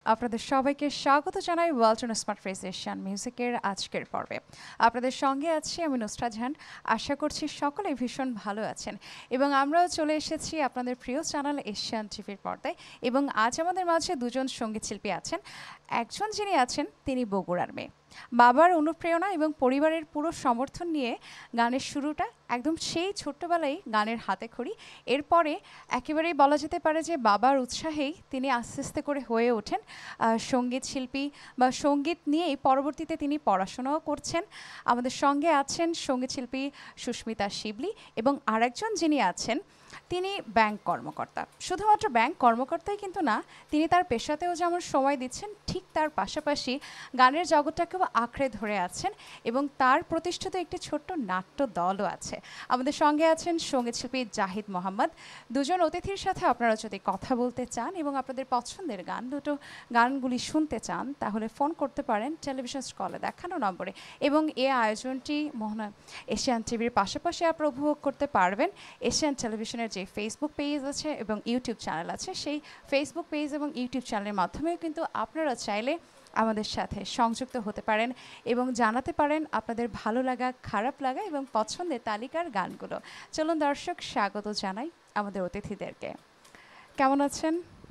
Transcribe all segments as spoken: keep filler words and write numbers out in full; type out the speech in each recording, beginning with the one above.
আপনাদের সবাইকে স্বাগত জানাই ওয়ালটন স্মার্ট ফ্রেজ এশিয়ান মিউজিকের আজকের পর্বে। আপনাদের সঙ্গে আছি আমি নুসরাত জাহান। আশা করছি সকলে ভীষণ ভালো আছেন এবং আমরাও চলে এসেছি আপনাদের প্রিয় চ্যানেল এশিয়ান টিভির পর্দায়। এবং আজ আমাদের মাঝে দুজন সঙ্গীত শিল্পী আছেন। একজন যিনি আছেন তিনি বগুড়ার মেয়ে, বাবার অনুপ্রেরণা এবং পরিবারের পুরো সমর্থন নিয়ে গানের শুরুটা একদম সেই ছোট্টবেলায় গানের হাতে খড়ি। এরপরে একেবারেই বলা যেতে পারে যে বাবার উৎসাহেই তিনি আস্তে আস্তে করে হয়ে ওঠেন সঙ্গীত শিল্পী বা সঙ্গীত নিয়েই পরবর্তীতে তিনি পড়াশোনাও করছেন। আমাদের সঙ্গে আছেন সঙ্গীত শিল্পী সুস্মিতা শিবলি এবং আরেকজন যিনি আছেন তিনি ব্যাংক কর্মকর্তা। শুধুমাত্র ব্যাংক কর্মকর্তাই কিন্তু না, তিনি তার পেশাতেও যেমন সময় দিচ্ছেন ঠিক তার পাশাপাশি গানের জগৎটাকেও আঁকড়ে ধরে আছেন এবং তার প্রতিষ্ঠিত একটি ছোট্ট নাট্য দলও আছে। আমাদের সঙ্গে আছেন সঙ্গীত শিল্পী জাহিদ মোহাম্মদ। দুজন অতিথির সাথে আপনারা যদি কথা বলতে চান এবং আপনাদের পছন্দের গান দুটো গানগুলি শুনতে চান তাহলে ফোন করতে পারেন টেলিভিশন স্ক্রলে দেখানো নম্বরে। এবং এই আয়োজনটি মোহনা এশিয়ান টিভির পাশাপাশি আপনারা উপভোগ করতে পারবেন এশিয়ান টেলিভিশনের যে ফেসবুক পেজ আছে এবং ইউটিউব চ্যানেল আছে, সেই ফেসবুক পেজ এবং ইউটিউব চ্যানেলের মাধ্যমেও কিন্তু আপনারা চাইলে আমাদের সাথে সংযুক্ত হতে পারেন এবং জানাতে পারেন আপনাদের ভালো লাগা, খারাপ লাগা এবং পছন্দের তালিকার গানগুলো। চলুন দর্শক, স্বাগত জানাই আমাদের অতিথিদেরকে। কেমন আছেন?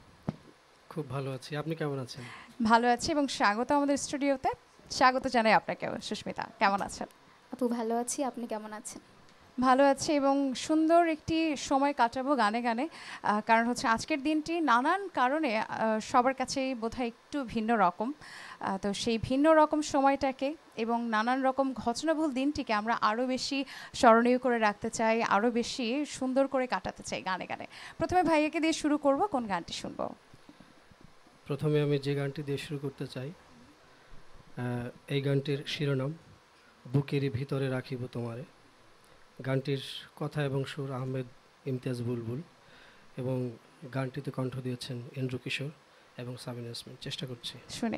খুব ভালো আছি, আপনি কেমন আছেন? ভালো আছি এবং স্বাগত আমাদের স্টুডিওতে। স্বাগত জানাই আপনাকেও। সুস্মিতা, কেমন আছেন? আপু ভালো আছি, আপনি কেমন আছেন? ভালো আছে এবং সুন্দর একটি সময় কাটাবো গানে গানে। কারণ হচ্ছে আজকের দিনটি নানান কারণে সবার কাছেই বোধহয় একটু ভিন্ন রকম। তো সেই ভিন্ন রকম সময়টাকে এবং নানান রকম ঘটনাবহুল দিনটিকে আমরা আরও বেশি স্মরণীয় করে রাখতে চাই, আরও বেশি সুন্দর করে কাটাতে চাই গানে গানে। প্রথমে ভাইয়াকে দিয়ে শুরু করব, কোন গানটি শুনবো? প্রথমে আমি যে গানটি দিয়ে শুরু করতে চাই, এই গানটির শিরোনাম বুকেরই ভিতরে রাখিব তোমারে। গানটির কথা এবং সুর আহমেদ ইমতিয়াজ বুলবুল এবং গানটিতে কণ্ঠ দিয়েছেন ইন্দ্র কিশোর এবং সাবিনা ইয়াসমিন। চেষ্টা করছি শুনে।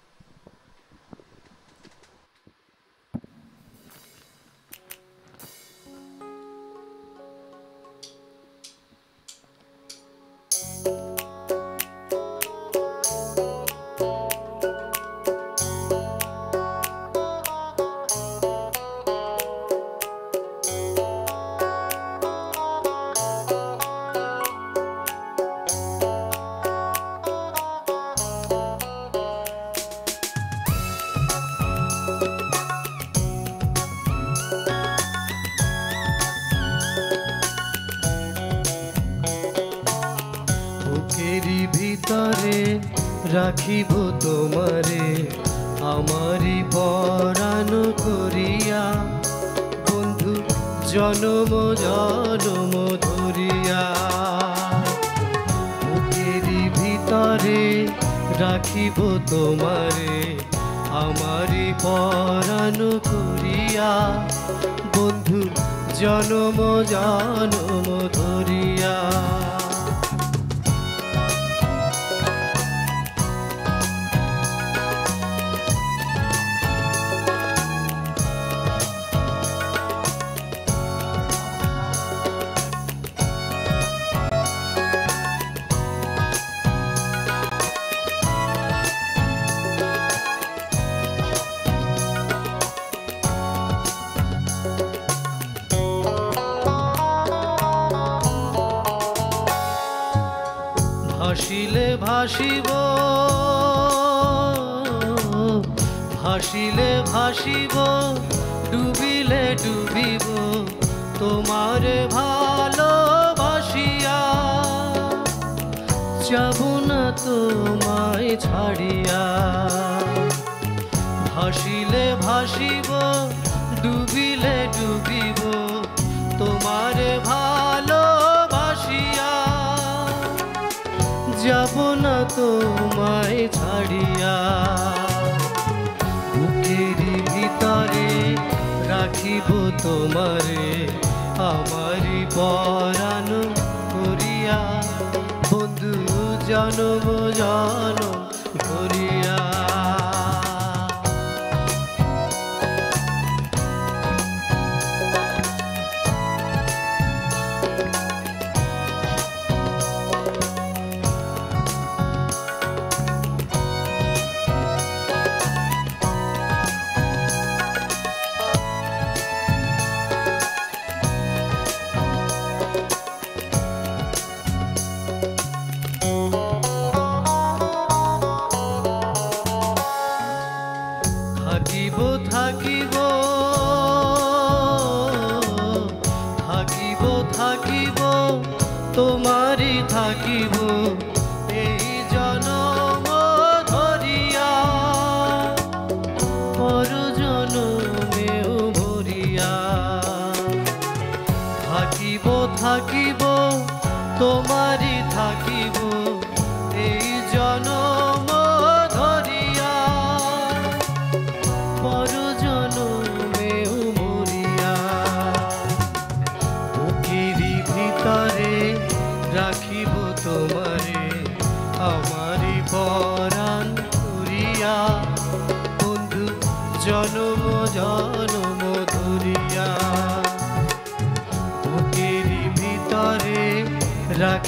রাখিব তোমারে আমারি পরাণ করিয়া, বন্ধু জনম জনম ধরিয়া। বুকেরই ভিতরে রাখিব তোমারে আমারি পরাণ করিয়া, বন্ধু জনম জনম ধরিয়া। ভাসিলে ভাসিব ভাসিলে ভাসিব ডুবিলে ডুবিব তোমারে ভালোবাসিয়া, যাব না তোমায় ছাড়িয়া। ভাসিলে ভাসিব ডুবিলে ডুবিব তোমারে ভালোবাসিয়া, যাব না তোমায় ছাড়িয়া। বুকেরই ভিতরে রাখিব তোমারে আমারি পরাণ করিয়া, বন্ধু জনম জনম ধরিয়া।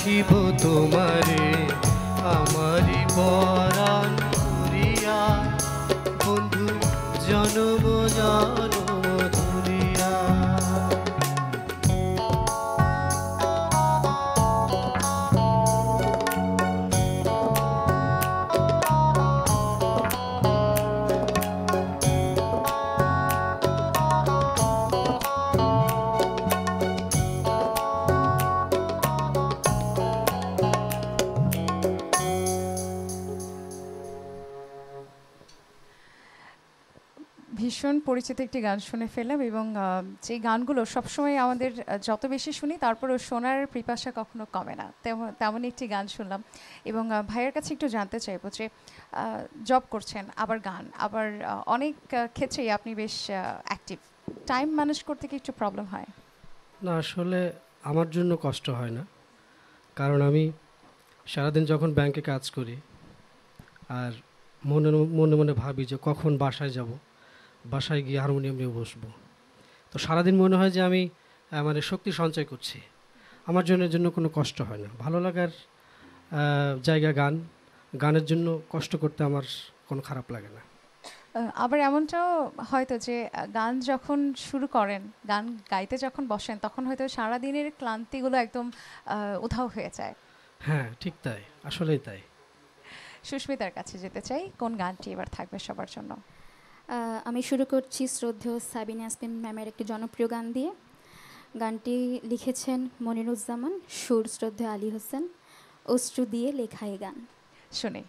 রাখিব তোমারে আমারি পরাণ করিয়া বন্ধু জনম জনম ধরিয়া। ভীষণ পরিচিত একটি গান শুনে ফেললাম এবং আহ, যে গানগুলো সবসময় আমাদের আহ, যত বেশি শুনি তারপরেও শোনার পিপাসা কখনো কমে না, তেমন তেমনই একটি গান শুনলাম। এবং আহ, ভাইয়ের কাছে একটু জানতে চাইবো যে জব করছেন, আবার গান, আবার আহ, অনেক আহ, ক্ষেত্রেই আপনি বেশ অ্যাক্টিভ, টাইম ম্যানেজ করতে কি একটু প্রবলেম হয়? না, আসলে আমার জন্য কষ্ট হয় না, কারণ আমি সারাদিন যখন ব্যাংকে কাজ করি আর মনে মনে মনে ভাবি যে কখন বাসায় যাব, বাসায় গিয়ে হারমোনিয়াম নিয়ে বসবো, তো সারাদিন মনে হয় যে আমি আহ, মানে শক্তি সঞ্চয় করছি। আমার জন্য এর জন্য কোনো কষ্ট হয় না। ভালো লাগার আহ, জায়গা গান, গানের জন্য কষ্ট করতে আমার কোনো খারাপ লাগে না। আহ, আবার এমনটাও হয়তো যে আহ, গান যখন শুরু করেন, গান গাইতে যখন বসেন, তখন হয়তো সারাদিনের ক্লান্তিগুলো একদম আহ, উধাও হয়ে যায়। হ্যাঁ, ঠিক তাই, আসলেই তাই। সুস্মিতার কাছে যেতে চাই, কোন গানটি এবার থাকবে সবার জন্য? আহ, আমি শুরু করছি শ্রদ্ধেয় সাবিনা ইয়াসমিন ম্যামের একটি জনপ্রিয় গান দিয়ে। গানটি লিখেছেন মনিরুজ্জামান, সুর শ্রদ্ধেয় আলী হোসেন, অশ্রু দিয়ে লেখা এই গান। শুনি।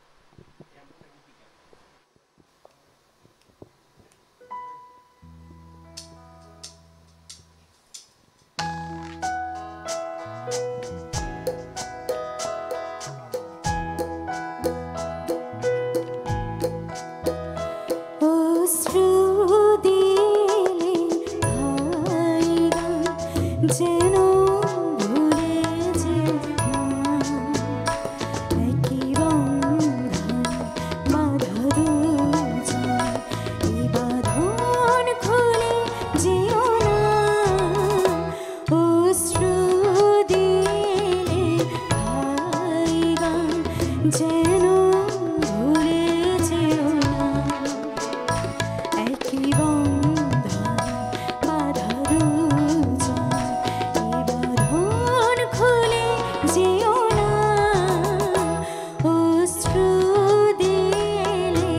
অশ্রু দিলে ভাই গান যেন ভুলে যেও না, একই বন্ধন বাঁধা দুজন, এই বাঁধন খুলে যেও না। অশ্রু দিলে ভাই গান যেন ভুলে যেও না, একই বন্ধন বাঁধা দুজন, এই বাঁধন খুলে যেও না। অশ্রু দিলে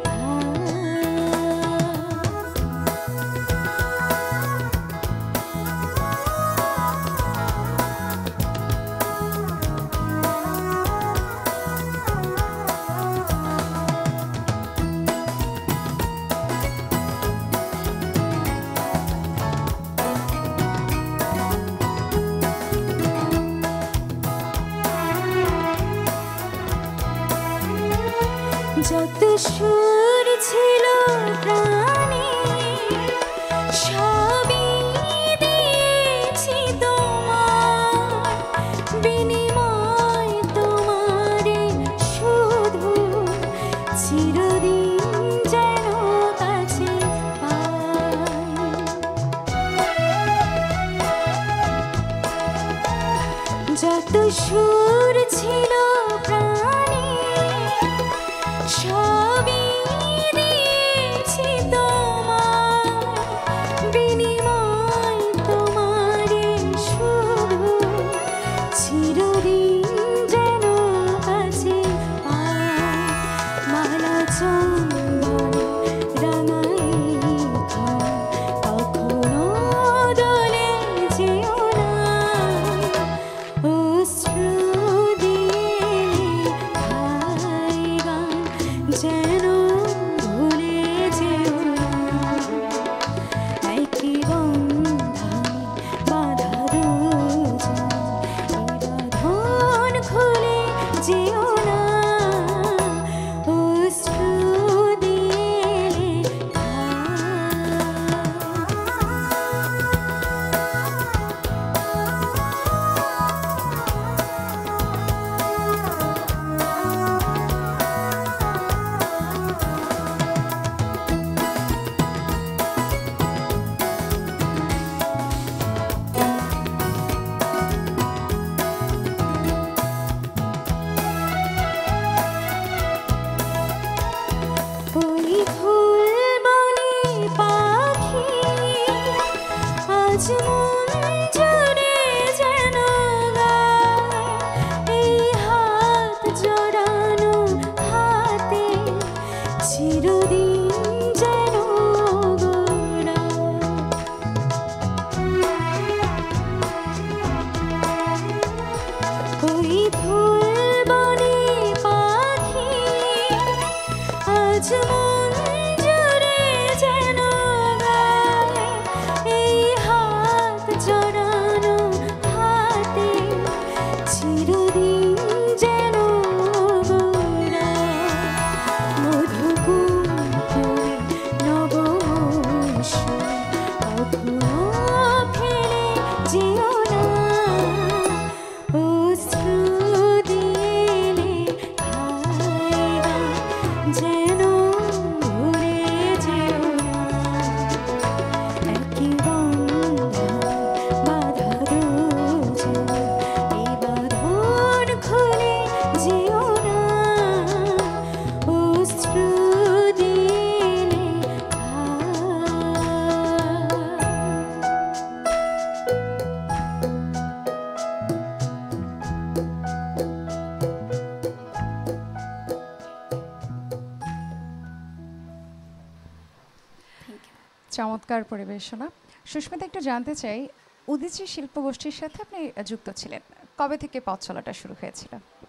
যত সুর ছিল প্রাণে সবই দিয়েছি তোমার, বিনিময় তোমারে শুধু চিরদিন যেন কাছে পাই। যত সুর ছিল প্রাণে সবই দিয়েছি তোমার, বিনিময় তোমারে শুধু চিরদিন যেন কাছে পাই। মালা চন্দন রাঙাই কখনো দোলে যেও না। অশ্রু দিয়ে ভাই গান যেন ভুলে যেও না, একই বন্ধনে বাঁধা দুজন, এই বাঁধন খুলে যেও না। অশ্রু দিয়ে আজ মন জুড়ে যেন গায় এই হাত জড়ানো হাতে চিরদিন যেন গোড়ায় মধুকুঞ্জে নবমৌসুম অভুয়া ফেলে যেও না অশ্রু দিলে হায়রা যেন ভুলে যেও না একই বন্ধন বাঁধা দুজন এই বাঁধন খুলে যেও না অশ্রু দিলে চমৎকার পরিবেশনা। সুস্মিতা, একটু জানতে চাই, উদীচী শিল্পগোষ্ঠীর সাথে আপনি যুক্ত ছিলেন, কবে থেকে পথ চলাটা শুরু হয়েছিল?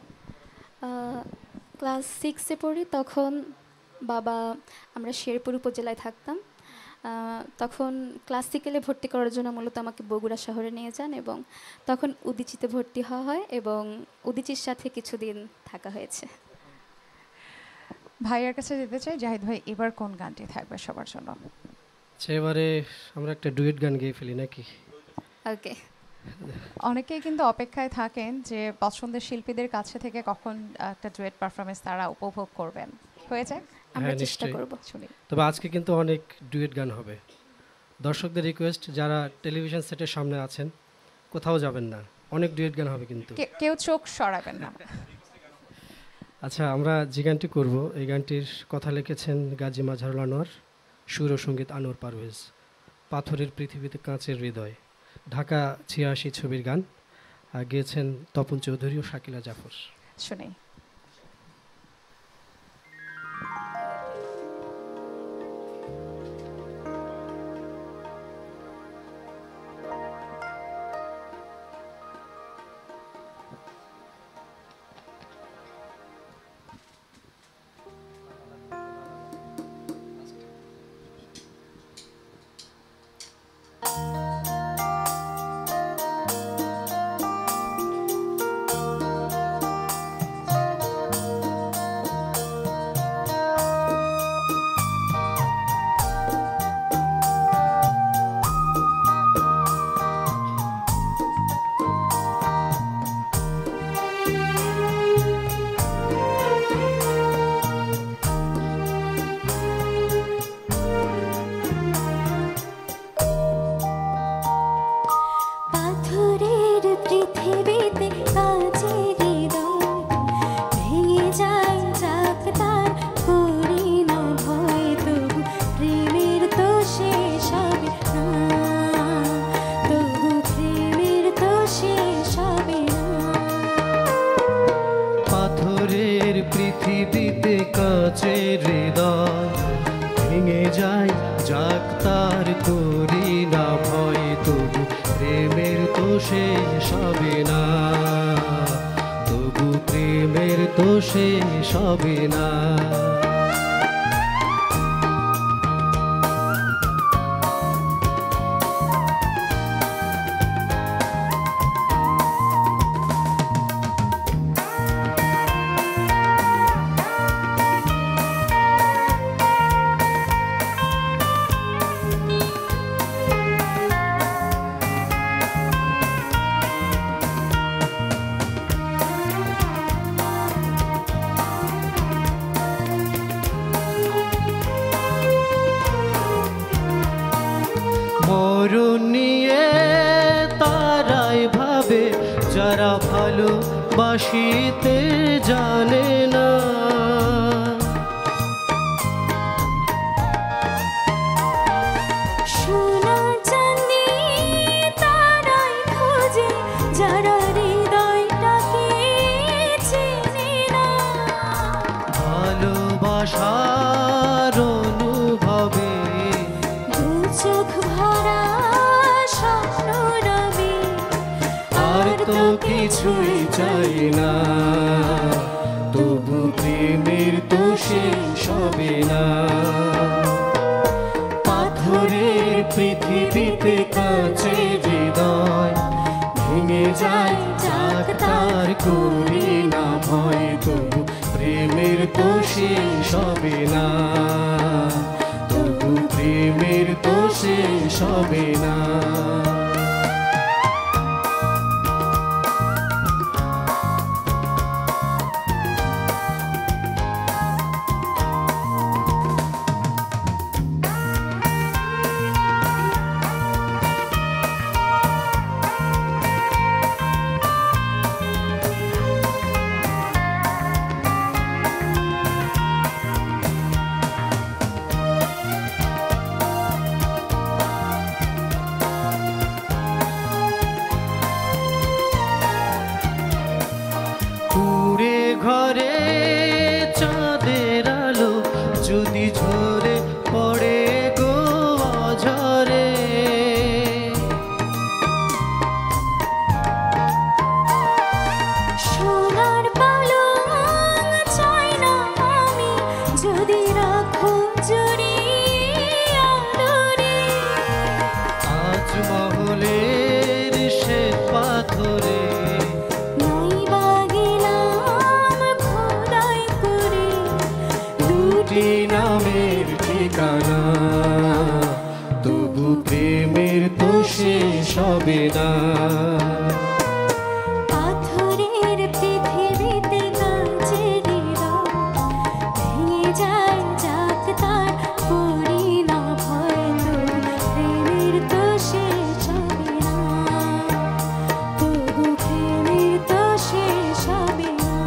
ক্লাস সিক্সে পড়ি তখন বাবা, আমরা শেরপুর উপজেলায় থাকতাম, আহ, তখন ক্লাসিক্যালে ভর্তি করার জন্য মূলত আমাকে বগুড়া শহরে নিয়ে যান এবং তখন উদীচীতে ভর্তি হওয়া হয় এবং উদীচীর সাথে কিছুদিন থাকা হয়েছে। ভাইয়ের কাছে যেতে চাই, জাহিদ ভাই এবার কোন গানটি থাকবে সবার জন্য? আচ্ছা, এবারে আমরা একটা ডুয়েট গান গেয়ে ফেলি নাকি? ওকে, অনেকেই কিন্তু অপেক্ষায় থাকেন যে পছন্দের শিল্পীদের কাছে থেকে কখন একটা ডুয়েট পারফরমেন্স তারা উপভোগ করবেন। হয়ে যাক, আমরা হ্যাঁ, চেষ্টা নিশ্চয়ই। করব। শুনি। তবে আজকে কিন্তু অনেক ডুয়েট গান হবে। দর্শকদের রিকোয়েস্ট, যারা টেলিভিশন সেটের সামনে আছেন কোথাও যাবেন না, অনেক ডুয়েট গান হবে কিন্তু। কে- কেউ চোখ সরাবেন না। আচ্ছা, আমরা যে গানটি করব এই গানটির কথা লিখেছেন গাজী মাজহারুল আনোয়ার, সুর ও সঙ্গীত আনোয়ার পারভেজ। পাথরের পৃথিবীতে কাঁচের হৃদয়, ঢাকা ছিয়াশি ছবির গান। আর গেয়েছেন তপন চৌধুরী ও শাকিলা জাফর। শুনি। পাথরের পৃথিবীতে কাঁচের হৃদয় ভেঙে যায় যাক তার করি না ভয়, তবু প্রেমের তো শেষ হবে না, তবু প্রেমের তো শেষ হবে না। পাথরের পৃথিবীতে কাঁচের হৃদয় ভেঙে যায় যাক তার করি না ভয়, তবু প্রেমের তো শেষ হবে না, তবু প্রেমের তো শেষ হবে না। মরণ নিয়ে তারাই ভাবে যারা ভালোবাসিতে জানে না, সোনা চাঁদি তারাই খোঁজে যারা হৃদয়টাকে চেনে না, ভালোবাসার অনুভবে দু চোখ ভরা স্বপ্ন রবে আর তো কিছুই চাই না, তবু প্রেমের তো শেষ হবে না। পাথরের পৃথিবীতে কাঁচে হৃদয় ভেঙে যায়, যাক তার করি না ভয়, তবু প্রেমের তো শেষ হবে না, তবু প্রেমের তো শেষ হবে না। কুড়ে ঘরে চাঁদের আলো যদি ঝরে পড়ে গো ঝরে, সোনার পালং চাই না আমি যদি রাখো জড়িয়ে আদরে। আজ মহলের সে পাথরে নাই বা গেলাম খোদাই করে দুটি নামের ঠিকানা, তবু প্রেমের তো শেষ হবে না। পাথরের পৃথিবীতে কাঁচে হৃদয় ভেঙে যায়, যাক তার করি না ভয়, তবু প্রেমের তো শেষ হবে না, তবু প্রেমের তো শেষ হবে না।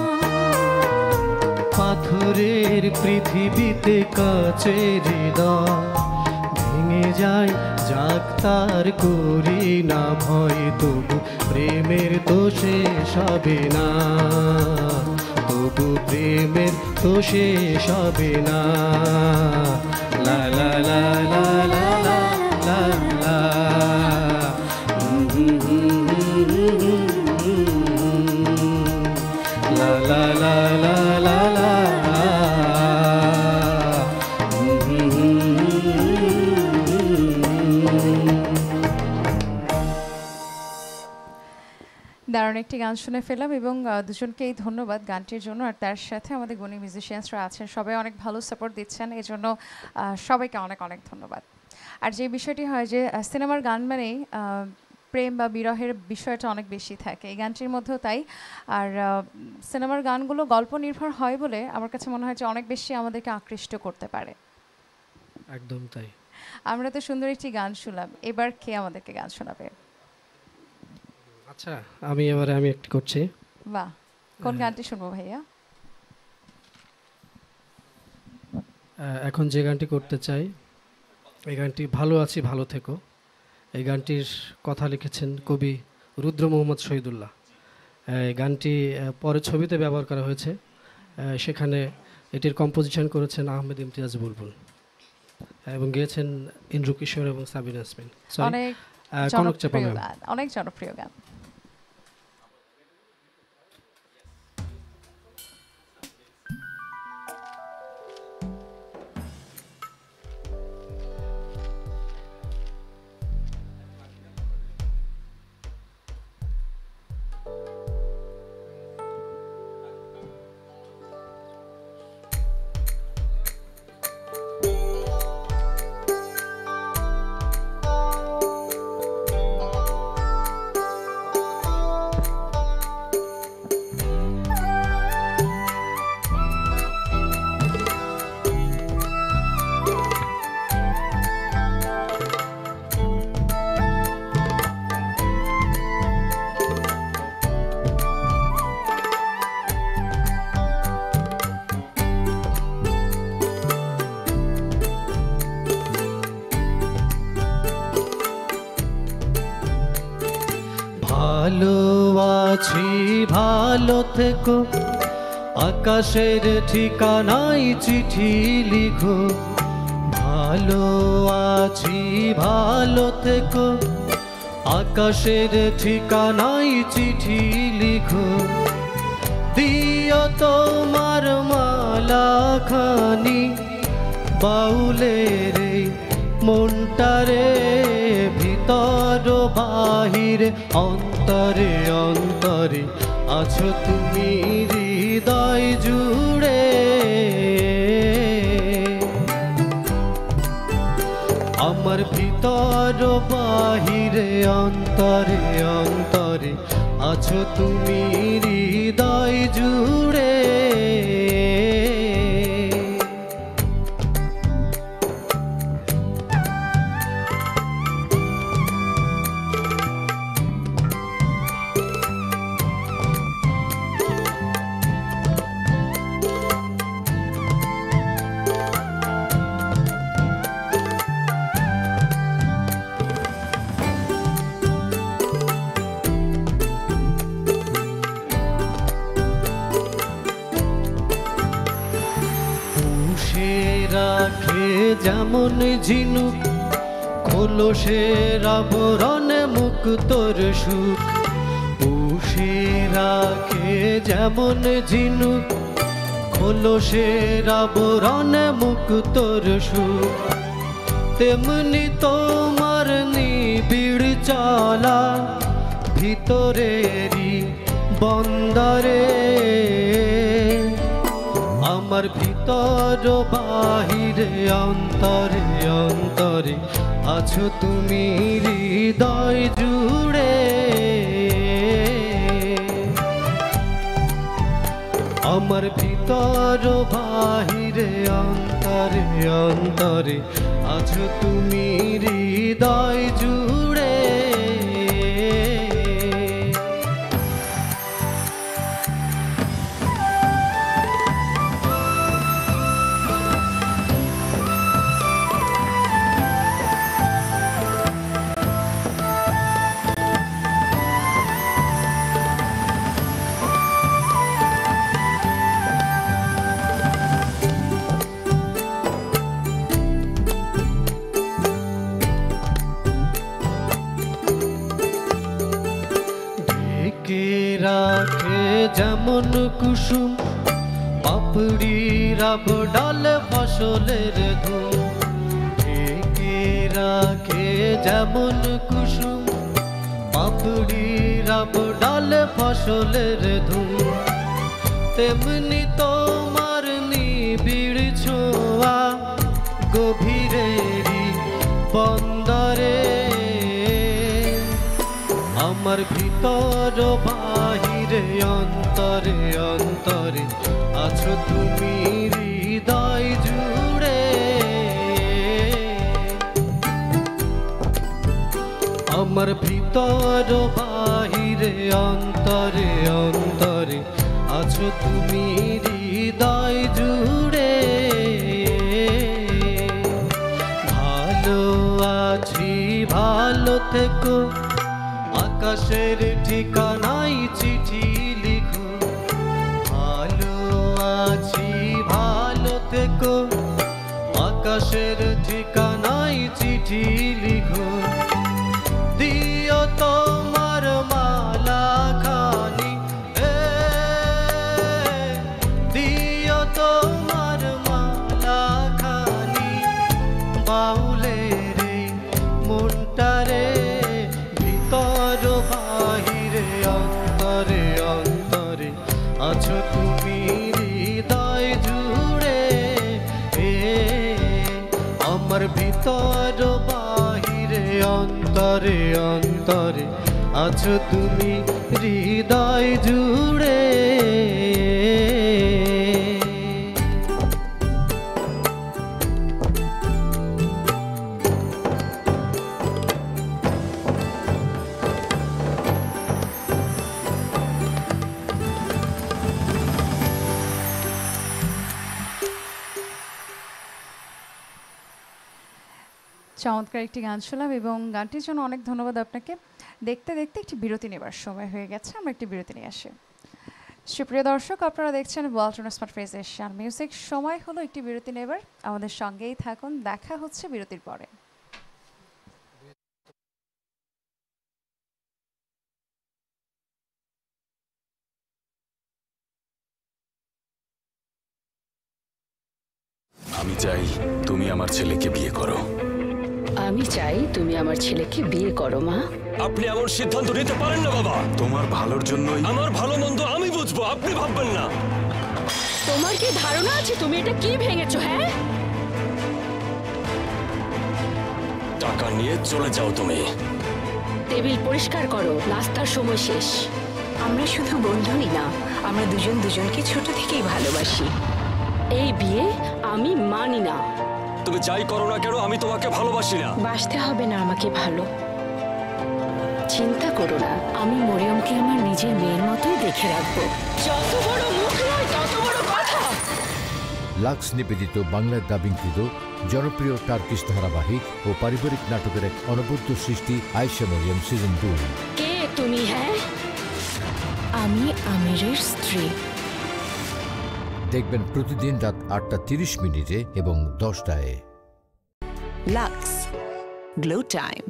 পাথরের পৃথিবীতে কাঁচে হৃদয় ভেঙে যায়, যাক তার করি না ভয়, তবু প্রেমের তো শেষ হবে না, তবু প্রেমের তো শেষ হবে না। লা লা লা লা লা লা লা লা। La la la la la la. দারুণ একটি গান শুনে ফেললাম এবং আহ, দুজনকেই ধন্যবাদ গানটির জন্য। আর তার সাথে আমাদের গুণী মিউজিশিয়ানসরা আছেন, সবাই অনেক ভালো সাপোর্ট দিচ্ছেন, এই জন্য আহ, সবাইকে অনেক অনেক ধন্যবাদ। আর যে বিষয়টি হয় যে আহ, সিনেমার গান মানেই আহ, প্রেম বা বিরহের বিষয়টা অনেক বেশি থাকে, এই গানটির মধ্যেও তাই। আর আহ, সিনেমার গানগুলো গল্প নির্ভর হয় বলে আমার কাছে মনে হয় যে অনেক বেশি আমাদেরকে আকৃষ্ট করতে পারে। একদম তাই। আমরা তো সুন্দর একটি গান শুনলাম, এবার কে আমাদেরকে গান শোনাবে? আচ্ছা, আমি এবারে আমি একটি করছি। বাহ, কোন গানটি শুনবো ভাইয়া? আহ, এখন যে গানটি করতে চাই এই গানটি ভালো আছি ভালো থেকো। এই গানটির কথা লিখেছেন কবি রুদ্র মোহাম্মদ শহীদুল্লাহ। এই গানটি আহ, পরে ছবিতে ব্যবহার করা হয়েছে, আহ, সেখানে এটির কম্পোজিশন করেছেন আহমেদ ইমতিয়াজ বুলবুল এবং গেয়েছেন ইন্দ্র কিশোর এবং সাবিনা ইয়াসমিন। Sorry, অনেক আহ, কনক চাপা জনপ্রিয় ম্যাম। গান, অনেক জনপ্রিয় গান। ভালো আছি ভালো থেকো, আকাশের ঠিকানায় চিঠি লিখো। ভালো আছি ভালো থেকো, আকাশের ঠিকানায় চিঠি লিখো। দিও তোমার মালা খানি বাউলের এই মনটারে ভিতর বাহিরে অন্তরে অন্তরে আছো তুমি হৃদয় জুড়ে। আমার ভিতর বাহিরে অন্তরে অন্তরে আছো তুমি হৃদয় জুড়ে। রাখে যেমন ঝিনুক খোলসের আবরণে মুক্তোর সুখ। পুষে রাখে যেমন ঝিনুক খোলসের আবরণে মুক্তোর সুখ। তেমনি তোমার নিবিড় চলা ভিতরেরই বন্দরে। আমার ভিতর বাহিরে অন্তরে অন্তরে আছো তুমি হৃদয় জুড়ে। আমার ভিতর বাহিরে অন্তরে অন্তরে আছো তুমি হৃদয় জুড়ে। রাখে যেমন কুসুম পাপড়ির ডাল ফসলের ধুম। ঢেকে রাখে যেমন কুসুম পাপড়ির ডাল ফসলের ধুম। তেমনি তোমার নিবিড় ছোঁয়া গভীরেরই বন্দরে। আমার ভিতর বাহিরে অন্তরে অন্তরে আছো তুমি হৃদয় জুড়ে। আমার ভিতর বাহিরে অন্তরে অন্তরে আছো তুমি হৃদয় জুড়ে। ভালো আছি ভালো থেকো আকাশের ঠিকানায় চিঠি লিখো। ভালো আছি ভালো থেকো আকাশের ঠিকানায় চিঠি লিখো। দিও তোমার মালা খানি এ দিও তোমার মালা খানি বাউলের এই মনটারে ভিতর বাহিরে অন্তরে অন্তরে আছো তুমি হৃদয় জুড়ে। আমার ভিতর বাহিরে অন্তরে অন্তরে আছো তুমি হৃদয় জুড়ে। চমৎকার একটি গান শুনলাম এবং গানটির জন্য অনেক ধন্যবাদ আপনাকে। দেখতে দেখতে একটি বিরতি নেবার সময় হয়ে গেছে, আমরা একটি বিরতি নিয়ে আসি। সুপ্রিয় দর্শক, আপনারা দেখছেন Walton smart fresh Asian music. সময় হলো একটি বিরতি নেবার, আমাদের সঙ্গেই থাকুন, দেখা হচ্ছে বিরতির পরে। আমি চাই তুমি আমার ছেলেকে বিয়ে করো। আমি চাই তুমি আমার ছেলেকে বিয়ে করো মা। আপনি এমন সিদ্ধান্ত নিতে পারেন না বাবা। তোমার ভালোর জন্যই। আমার ভালো মন্দ আমি বুঝবো, আপনি ভাববেন না। তোমার কি ধারণা আছে তুমি এটা কি ভেঙেছো? হ্যাঁ, টাকা নিয়ে চলে যাও তুমি। টেবিল পরিষ্কার করো, নাস্তার সময় শেষ। আমরা শুধু বন্ধুই না, আমরা দুজন দুজনকে ছোট থেকেই ভালোবাসি। এই বিয়ে আমি মানি না। তুমি যাই করো না কেন, আমি তোমাকে ভালোবাসি না। বাসতে হবে না আমাকে ভালো। চিন্তা করো না, আমি মরিয়মকে আমার নিজের মেয়ের মতোই দেখে রাখবো। যত বড় মুখ নয় তত বড় কথা। লাক্স নিবেদিত বাংলায় ডাবিংকৃত জনপ্রিয় টার্কিশ ধারাবাহিক ও পারিবারিক নাটকের এক অনবদ্য সৃষ্টি আয়েশা মরিয়ম সিজন দুই। কে তুমি? হ্যাঁ, আমি আমিরের স্ত্রী। দেখবেন প্রতিদিন রাত আটটা তিরিশ মিনিটে এবং দশটায়। Lux glow time.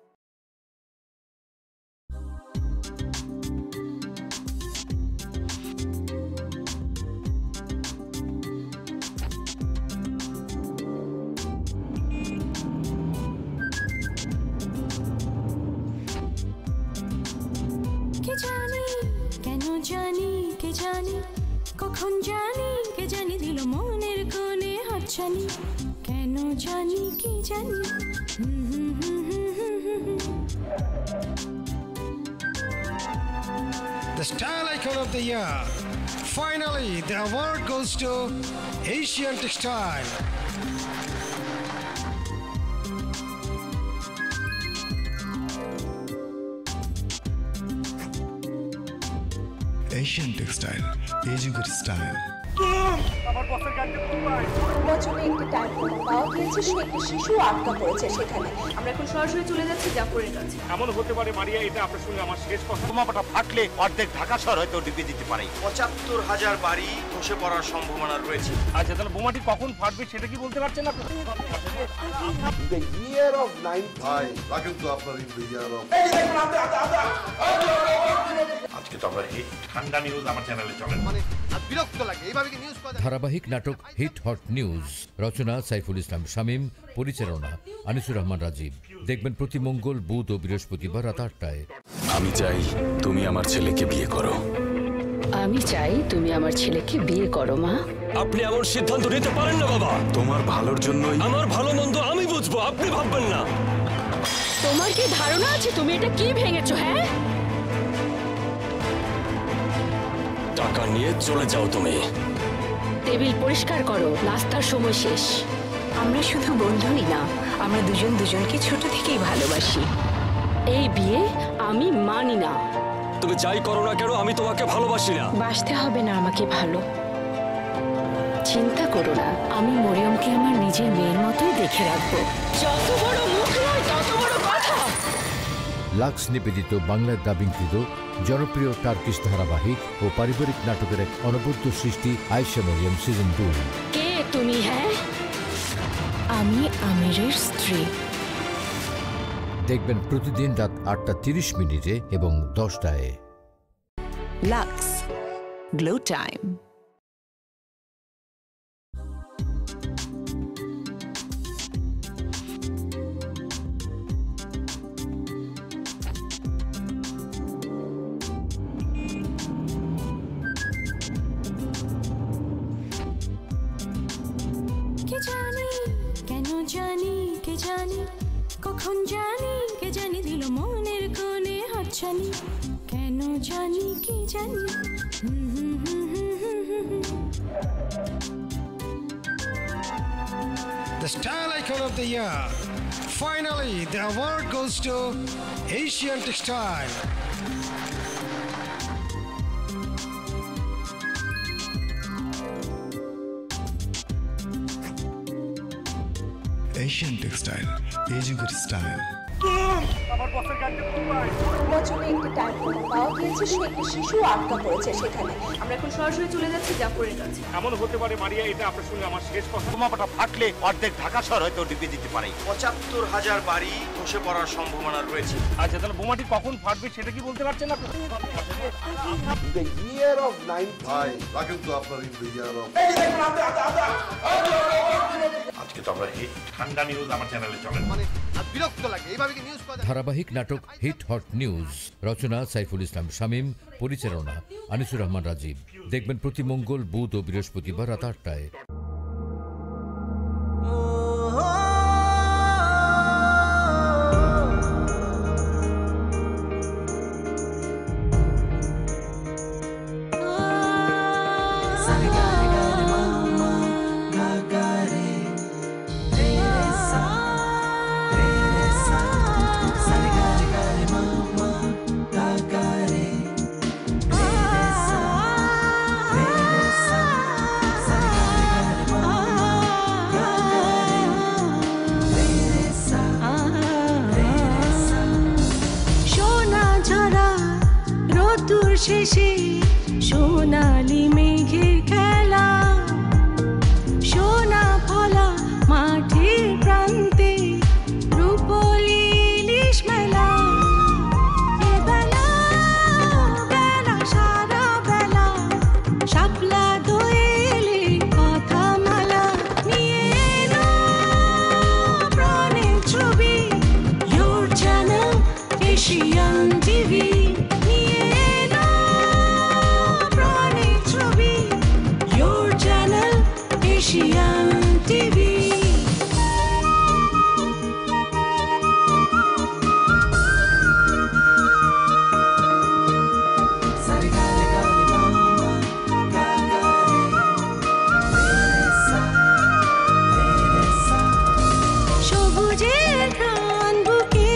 কে জানি কেন জানি, কে জানি কখন জানি, কে জানি দিল মনের কোণে হাতছানি। কেন জানি কি জানি। The Style Icon of the Year. Finally, the award goes to Asian Textile. Asian Textile, এই যুগের স্টাইল। বছরে একটি টাইম পাওয়া গিয়েছে, সে একটি শিশু আটকা পড়েছে সেখানে। আমরা এখন সরাসরি চলে যাচ্ছি জাফরের কাছে। এমন হতে পারে মারিয়া, এটা আপনার সঙ্গে আমার শেষ কথা। বোমাটা ফাটলে অর্ধেক ঢাকা শহর হয়তো ডুবে যেতে পারে। পঁচাত্তর হাজার বাড়ি ধসে পড়ার সম্ভাবনা রয়েছে। আচ্ছা, তাহলে বোমাটি কখন ফাটবে সেটা কি বলতে পারছেন আপনি? The year of nine ভাই রাখেন তো আপনার ইন দ্য ইয়ার অফ। আজকে তো আমরা হিট ঠান্ডা নিউজ আমার চ্যানেলে চলে। মানে বিরক্ত লাগে এইভাবে কি নিউজ করা। ধারাবাহিক নাটক হিট হট নিউজ, রচনা সাইফুল ইসলাম শামীম, পরিচালনা আনিসুর রহমান রাজীব। দেখবেন প্রতি মঙ্গল, বুধ ও বৃহস্পতিবার রাত আটটায়। আমি চাই তুমি আমার ছেলেকে বিয়ে করো। আমি চাই তুমি আমার ছেলেকে বিয়ে করো মা। আপনি এমন সিদ্ধান্ত নিতে পারেন না বাবা। তোমার ভালোর জন্যই। আমার ভালো মন্দ আমি বুঝবো, আপনি ভাববেন না। তোমার কি ধারণা আছে তুমি এটা কি ভেঙেছো? হ্যাঁ, টাকা নিয়ে চলে যাও তুমি। টেবিল পরিষ্কার করো, নাস্তার সময় শেষ। আমরা শুধু বন্ধুই না, আমরা দুজন দুজনকে ছোট থেকেই ভালোবাসি। এই বিয়ে আমি মানি না। তুমি যাই করো না কেন, আমি তোমাকে ভালোবাসি না। বাসতে হবে না আমাকে ভালো। চিন্তা করো না, আমি মরিয়মকে আমার নিজের মেয়ের মতোই দেখে রাখবো। যত বড় মুখ নয় তত বড় কথা। লাক্স নিবেদিত বাংলায় ডাবিংকৃত জনপ্রিয় টার্কিশ ধারাবাহিক ও পারিবারিক নাটকের এক অনবদ্য সৃষ্টি আয়েশা মরিয়ম সিজন দুই। কে তুমি? হ্যাঁ, আমি আমিরের স্ত্রী। দেখবেন প্রতিদিন রাত আটটা তিরিশ মিনিটে এবং দশটায়। Lux glow time. কে জানি কেন জানি, কে জানি কখন জানি, কে জানি দিল মনের কোণে হাতছানি। কেন জানি কি জানি। The Style Icon of the Year. Finally, the award goes to Asian Textile. Asian Textile, এই যুগের স্টাইল। বছরে একটি টাইম পাওয়া গিয়েছে, সে একটি শিশু আটকা পড়েছে সেখানে। আমরা এখন সরাসরি চলে যাচ্ছি জাফরের কাছে। এমন হতে পারে মারিয়া, এটা আপনার সঙ্গে আমার শেষ কথা। বোমাটা ফাটলে অর্ধেক ঢাকা শহর হয়তো ডুবে যেতে পারে। পঁচাত্তর হাজার বাড়ি ধসে পড়ার সম্ভাবনা রয়েছে। আচ্ছা, তাহলে বোমাটি কখন ফাটবে সেটা কি বলতে পারছেন আপনি? The year of nine ভাই রাখেন তো আপনার in the year of. Hit ঠান্ডা নিউজ আমার চ্যানেলে চলে মানে বিরক্ত লাগে এইভাবে কি নিউজ ধারাবাহিক নাটক হিট হট নিউজ, রচনা সাইফুল ইসলাম শামীম, পরিচালনা আনিসুর রহমান রাজীব। দেখবেন প্রতি মঙ্গল, বুধ ও বৃহস্পতিবার রাত আটটায়। শেষে সোনালি মেঘের খেলা, সোনা ফলা মাঠের প্রান্তে রূপলি ইলিশ মেলা। এ বেলা বেলা সারা বেলা শাপলা দোয়েলে কথা মালা নিয়ে এলো প্রাণের ছবি, your channel Asian TV. Asian TV. সবুজের ঘ্রাণ বুকে,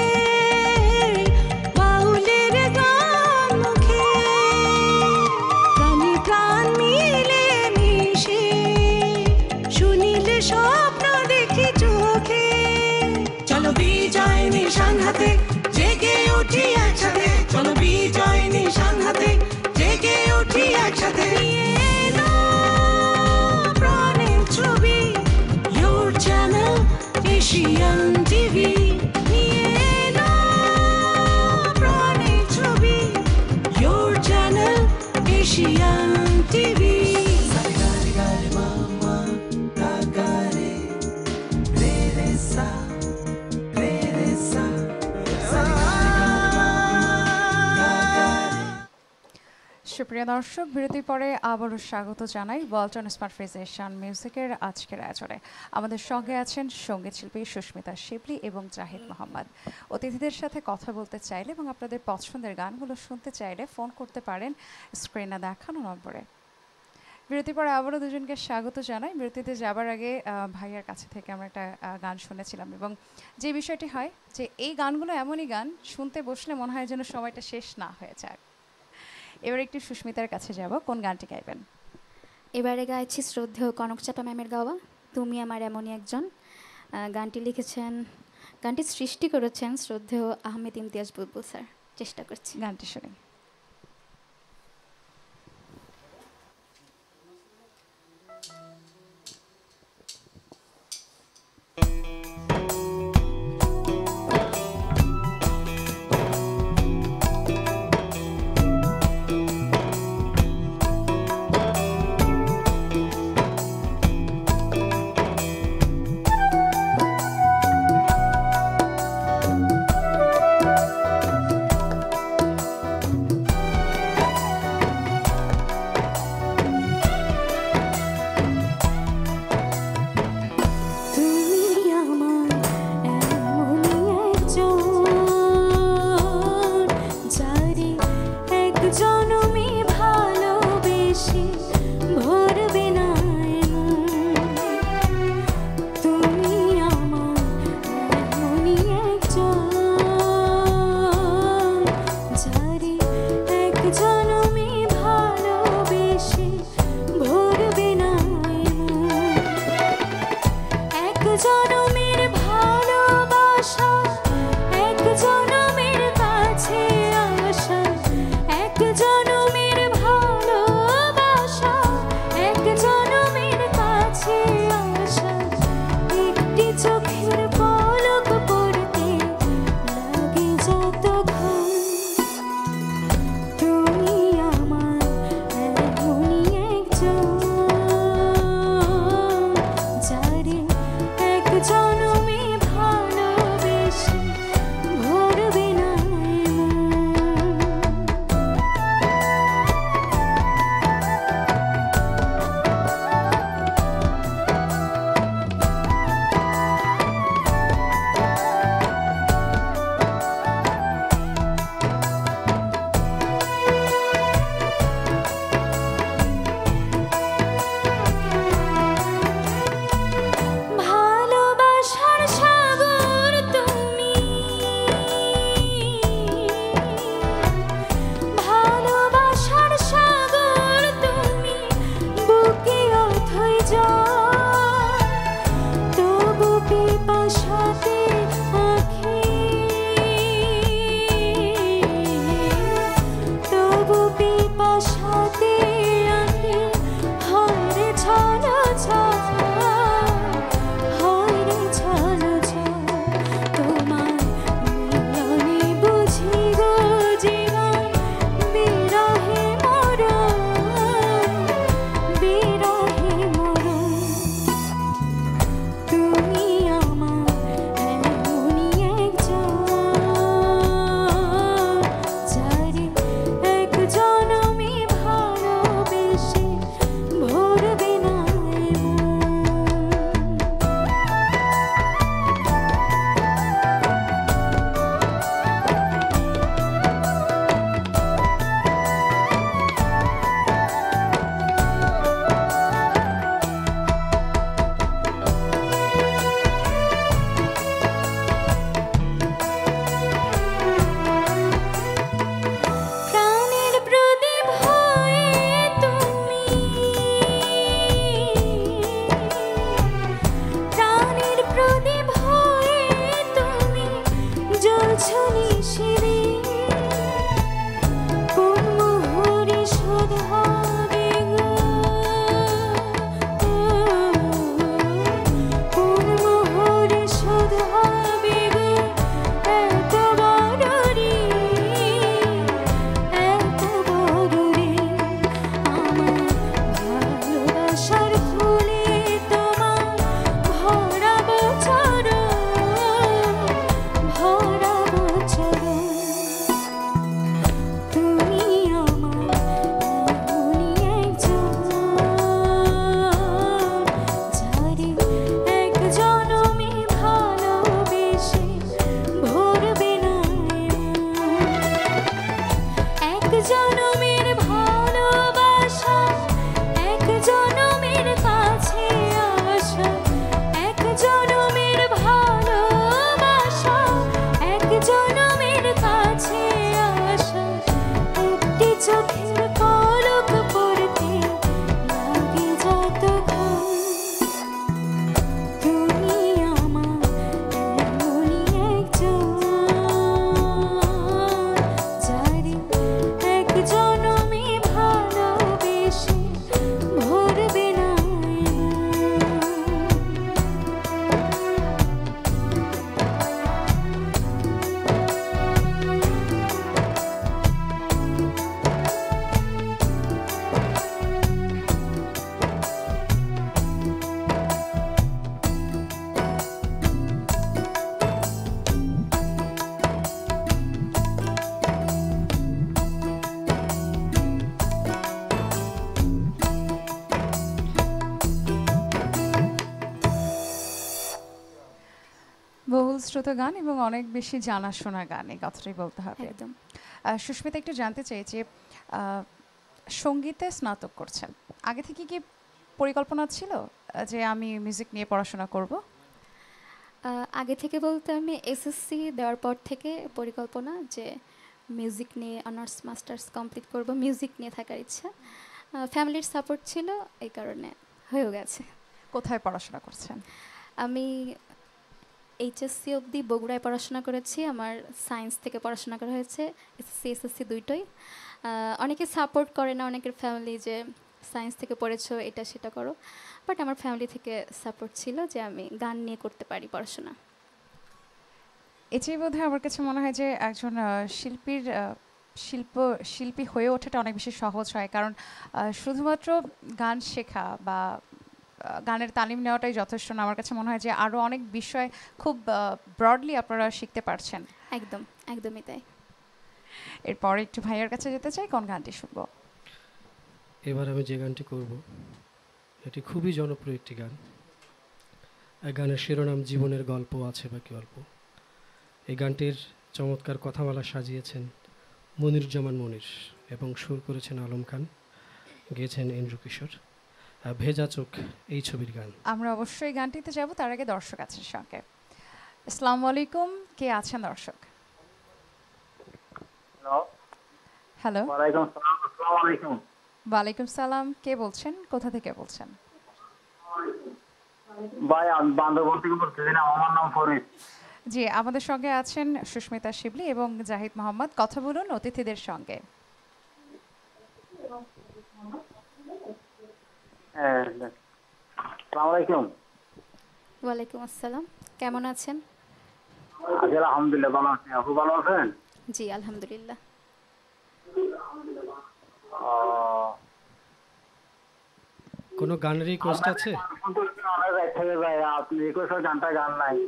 বাউলের গান মুখে, প্রাণী প্রাণ মিলে মিশে শুনিলে স্বপ্ন দেখি চোখে। চলো বিজয় নিশান হাতে জেগে উঠি একসাথে, চলো বিজয় নিশান হাতে জেগে উঠি একসাথে। প্রাণের ছবি, ইয়োর চ্যানেল এশিয়ান টিভি। নিয়ে এলো প্রাণের ছবি, ইয়োর চ্যানেল এশিয়ান টিভি। সুপ্রিয় দর্শক, বিরতির পরে আবারও স্বাগত জানাই ওয়ালটন স্মার্ট ফ্রিজ এশিয়ান মিউজিকের আজকের আয়োজনে। আমাদের সঙ্গে আছেন সঙ্গীত শিল্পী সুস্মিতা শিবলি এবং জাহিদ মোহাম্মদ। অতিথিদের সাথে কথা বলতে চাইলে এবং আপনাদের পছন্দের গানগুলো শুনতে চাইলে ফোন করতে পারেন স্ক্রিনে দেখানো নম্বরে। বিরতির পরে আবারও দুজনকে স্বাগত জানাই। বিরতিতে যাবার আগে ভাইয়ার কাছে থেকে আমরা একটা গান শুনেছিলাম, এবং যে বিষয়টি হয় যে এই গানগুলো এমনই গান শুনতে বসলে মনে হয় যেন সময়টা শেষ না হয়ে যায়। এবার একটু সুস্মিতার কাছে যাব, কোন গানটি গাইবেন? এবারে গাইছি শ্রদ্ধেয় কনকচাপা ম্যামের গাওয়া তুমি আমার এমনই একজন। গানটি লিখেছেন, গানটি সৃষ্টি করেছেন শ্রদ্ধেয় আহমেদ ইমতিয়াজ বুলবুল স্যার। চেষ্টা করছি, গানটি শুনি। বহুল শ্রুত গান এবং অনেক বেশি জানাশোনা গান, এই কথাটাই বলতে হবে। একদম। আহ, সুস্মিতা, একটু জানতে চাই যে আহ, সঙ্গীতে স্নাতক করছেন, আগে থেকে কি পরিকল্পনা ছিল আহ, যে আমি মিউজিক নিয়ে পড়াশোনা করব? আহ, আগে থেকে বলতে আমি এসএসসি দেওয়ার পর থেকে পরিকল্পনা যে মিউজিক নিয়ে অনার্স মাস্টার্স কমপ্লিট করব, মিউজিক নিয়ে থাকার ইচ্ছা। ফ্যামিলির সাপোর্ট ছিল, এই কারণে হয়েও গেছে। কোথায় পড়াশোনা করছেন? আমি এইচএসসি অবধি বগুড়ায় পড়াশোনা করেছি। আমার সায়েন্স থেকে পড়াশোনা করা হয়েছে, এসএসসি এসএসসি দুইটাই। আহ, অনেকে সাপোর্ট করে না, অনেকের ফ্যামিলি যে সায়েন্স থেকে পড়েছো এটা সেটা করো, বাট আমার ফ্যামিলি থেকে সাপোর্ট ছিল যে আমি গান নিয়ে করতে পারি পড়াশোনা। এটাই বোধহয় আমার কাছে মনে হয় যে একজন আহ, শিল্পীর আহ, শিল্প শিল্পী হয়ে ওঠাটা অনেক বেশি সহজ হয়, কারণ আহ, শুধুমাত্র গান শেখা বা আহ, গানের তালিম নেওয়াটাই যথেষ্ট না। আমার কাছে মনে হয় যে আরও অনেক বিষয় খুব ব্রডলি আপনারা শিখতে পারছেন। একদম, একদমই তাই। এরপর একটু ভাইয়ার কাছে যেতে চাই, কোন গানটি শুনবো? এবার আমি যে গানটি করব এটি খুবই জনপ্রিয় একটি গান। এই গানের শিরোনাম জীবনের গল্প আছে বাকি অল্প। এই গানটির চমৎকার কথামালা সাজিয়েছেন মনিরুজ্জামান মনির এবং সুর করেছেন আলম খান, গেয়েছেন এন্ড্রু কিশোর। আহ, ভেজা চোখ এই ছবির গান। আমরা অবশ্যই গানটিতে যাব, তার আগে দর্শক আছেন সঙ্গে। আসসালামু আলাইকুম, কে আছেন দর্শক? হ্যালো, ওয়ালাইকুম সালাম, কে বলছেন, কোথা থেকে বলছেন? ভাই আমি বান্দরবন থেকে বলতেছিলাম, আমার নাম ফরিদ। জি, আমাদের সঙ্গে আছেন সুস্মিতা শিবলি এবং জাহিদ মোহাম্মদ। কথা বলুন অতিথিদের সঙ্গে। আসসালামু আলাইকুম। ওয়ালাইকুম আসসালাম, কেমন আছেন? আলহামদুলিল্লাহ ভালো আছি, আপনি ভালো আছেন? জি আলহামদুলিল্লাহ। কোনো গানের রিকোয়েস্ট আছে? আপনি রিকোয়েস্ট গানটা গান নাই,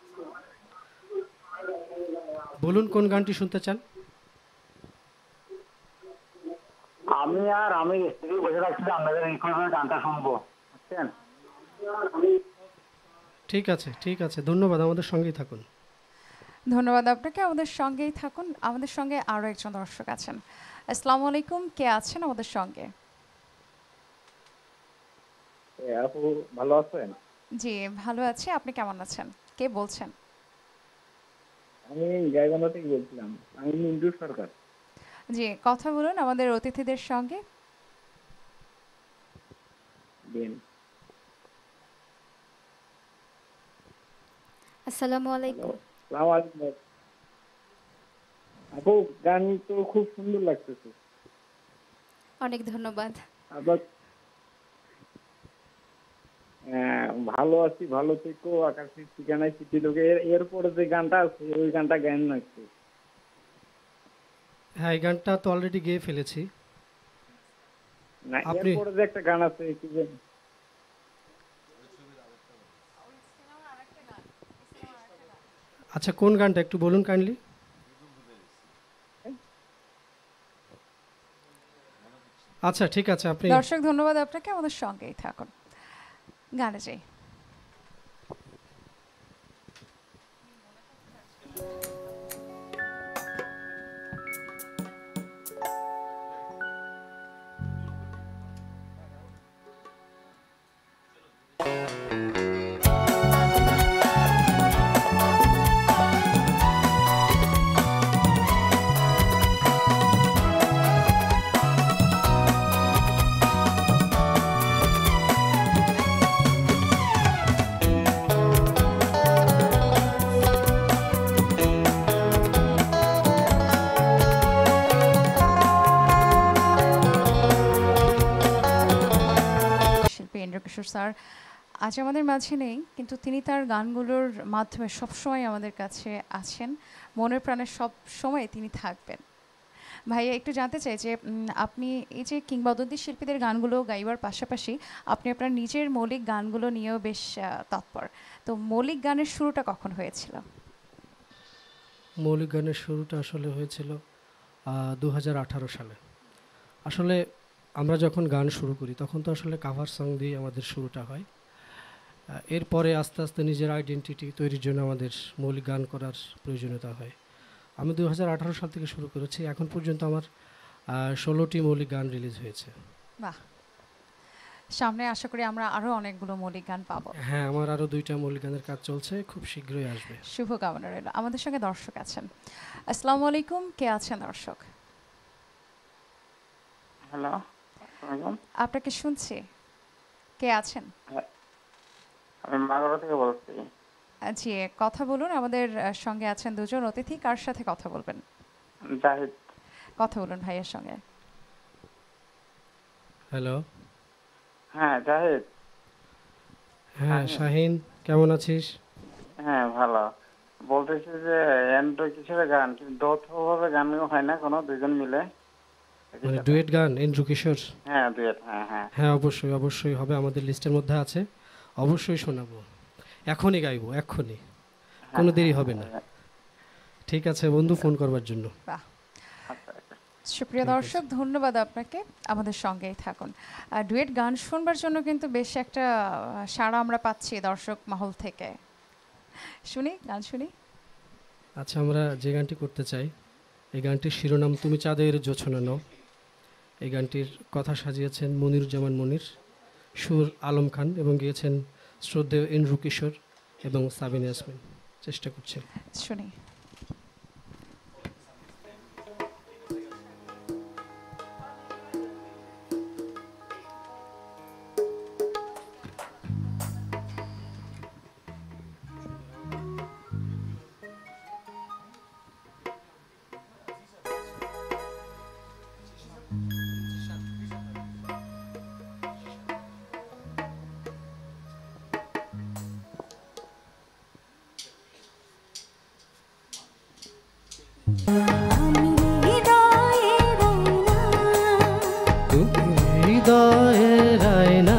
বলুন কোন গানটি শুনতে চান? আমি আর আমি স্ত্রী বসে রাখছি, আপনাদের রিকোয়েস্ট গানটা শুনবো, বুঝছেন? ঠিক আছে, ঠিক আছে, ধন্যবাদ, আমাদের সঙ্গেই থাকুন। ধন্যবাদ আপনাকে, আমাদের সঙ্গেই থাকুন। আমাদের সঙ্গে আরও একজন দর্শক আছেন। আসসালামু আলাইকুম, কে আছেন আমাদের সঙ্গে? আপু ভালো আছেন? জি ভালো আছি, আপনি কেমন আছেন? কে বলছেন? আমি গাইবান্ধা থেকে বলছিলাম, আমি মিন্টু সরকার। জি, কথা বলুন আমাদের অতিথিদের সঙ্গে। আসসালামু আলাইকুম। আসসালামু আলাইকুম আপু, গান তো খুব সুন্দর লাগতেছে। অনেক ধন্যবাদ। আবার ভালো আছি, ভালো থেকো, আকাশের ঠিকানায় চিঠি লোকে, এরপরে যে গানটা আছে ওই গানটা গান লাগছে। হ্যাঁ, এই গানটা তো অলরেডি গেয়ে ফেলেছি। না, আপনি এরপরে যে একটা গান আছে কি যে, আচ্ছা কোন গানটা একটু বলুন কাইন্ডলি। আচ্ছা ঠিক আছে, আপনি দর্শক ধন্যবাদ আপনাকে, আমাদের সঙ্গেই থাকুন, গানে যাই। কিশোর স্যার আজ আমাদের মাঝে নেই, কিন্তু তিনি তার গানগুলোর মাধ্যমে সবসময় আমাদের কাছে আছেন, মনের প্রাণে সব সময় তিনি থাকবেন। ভাইয়া একটু জানতে চাই যে আপনি এই যে কিংবদন্তি শিল্পীদের গানগুলো গাইবার পাশাপাশি আপনি আপনার নিজের মৌলিক গানগুলো নিয়েও বেশ তৎপর, তো মৌলিক গানের শুরুটা কখন হয়েছিল? মৌলিক গানের শুরুটা আসলে হয়েছিল দু হাজার আঠারো সালে। আসলে আমরা যখন গান শুরু করি তখন তো আসলে কাভার সং দিয়ে আমাদের শুরুটা হয়, এরপরে আস্তে আস্তে নিজের আইডেন্টিটি তৈরির জন্য আমাদের মৌলিক গান করার প্রয়োজনীয়তা হয়। আমি দু হাজার আঠারো সাল থেকে শুরু করেছি, এখন পর্যন্ত আমার ষোলোটি মৌলিক গান রিলিজ হয়েছে। বাহ, সামনে আশা করি আমরা আরো অনেকগুলো মৌলিক গান পাবো। হ্যাঁ, আমার আরো দুইটা মৌলিক গানের কাজ চলছে, খুব শীঘ্রই আসবে। শুভকামনা রইল। আমাদের সঙ্গে দর্শক আছেন। আসসালামু আলাইকুম, কে আছেন দর্শক? হ্যালো, আপনাকে শুনছি, কে আছেন? আমি মাগুরা থেকে বলছি। জি, কথা বলুন। আমাদের সঙ্গে আছেন দুজন অতিথি, কার সাথে কথা বলবেন? জাহিদ। কথা বলুন ভাইয়ের সঙ্গে। হ্যালো। হ্যাঁ জাহিদ। হ্যাঁ শাহিন, কেমন আছিস? হ্যাঁ ভালো। বলতেছি যে এন্ড্রো কিসের গান, যৌথভাবে গান হয় না কোনো দুইজন মিলে? মানে ডুয়েট গান এন্ড্রু কিশোর? হ্যাঁ ডুয়েট, হ্যাঁ হ্যাঁ হ্যাঁ অবশ্যই অবশ্যই হবে, আমাদের লিস্টের মধ্যে আছে, অবশ্যই শোনাবো, এখনই গাইবো, এখনই, কোনো দেরি হবে না। ঠিক আছে বন্ধু, ফোন করবার জন্য। বাহ, সুপ্রিয় দর্শক ধন্যবাদ আপনাকে, আমাদের সঙ্গেই থাকুন। ডুয়েট গান শুনবার জন্য কিন্তু বেশ একটা সাড়া আমরা পাচ্ছি দর্শক মহল থেকে। শুনি, গান শুনি। আচ্ছা, আমরা যে গানটি করতে চাই, এই গানটির শিরোনাম তুমি চাঁদের জোছনা নাও। এই গানটির কথা সাজিয়েছেন মনিরুজ্জামান মনির, সুর আলম খান এবং গেয়েছেন শ্রদ্ধেয় এন্ড্রু কিশোর এবং সাবিনা ইয়াসমিন। চেষ্টা করছি, শুনি। হৃদয়ের আয়না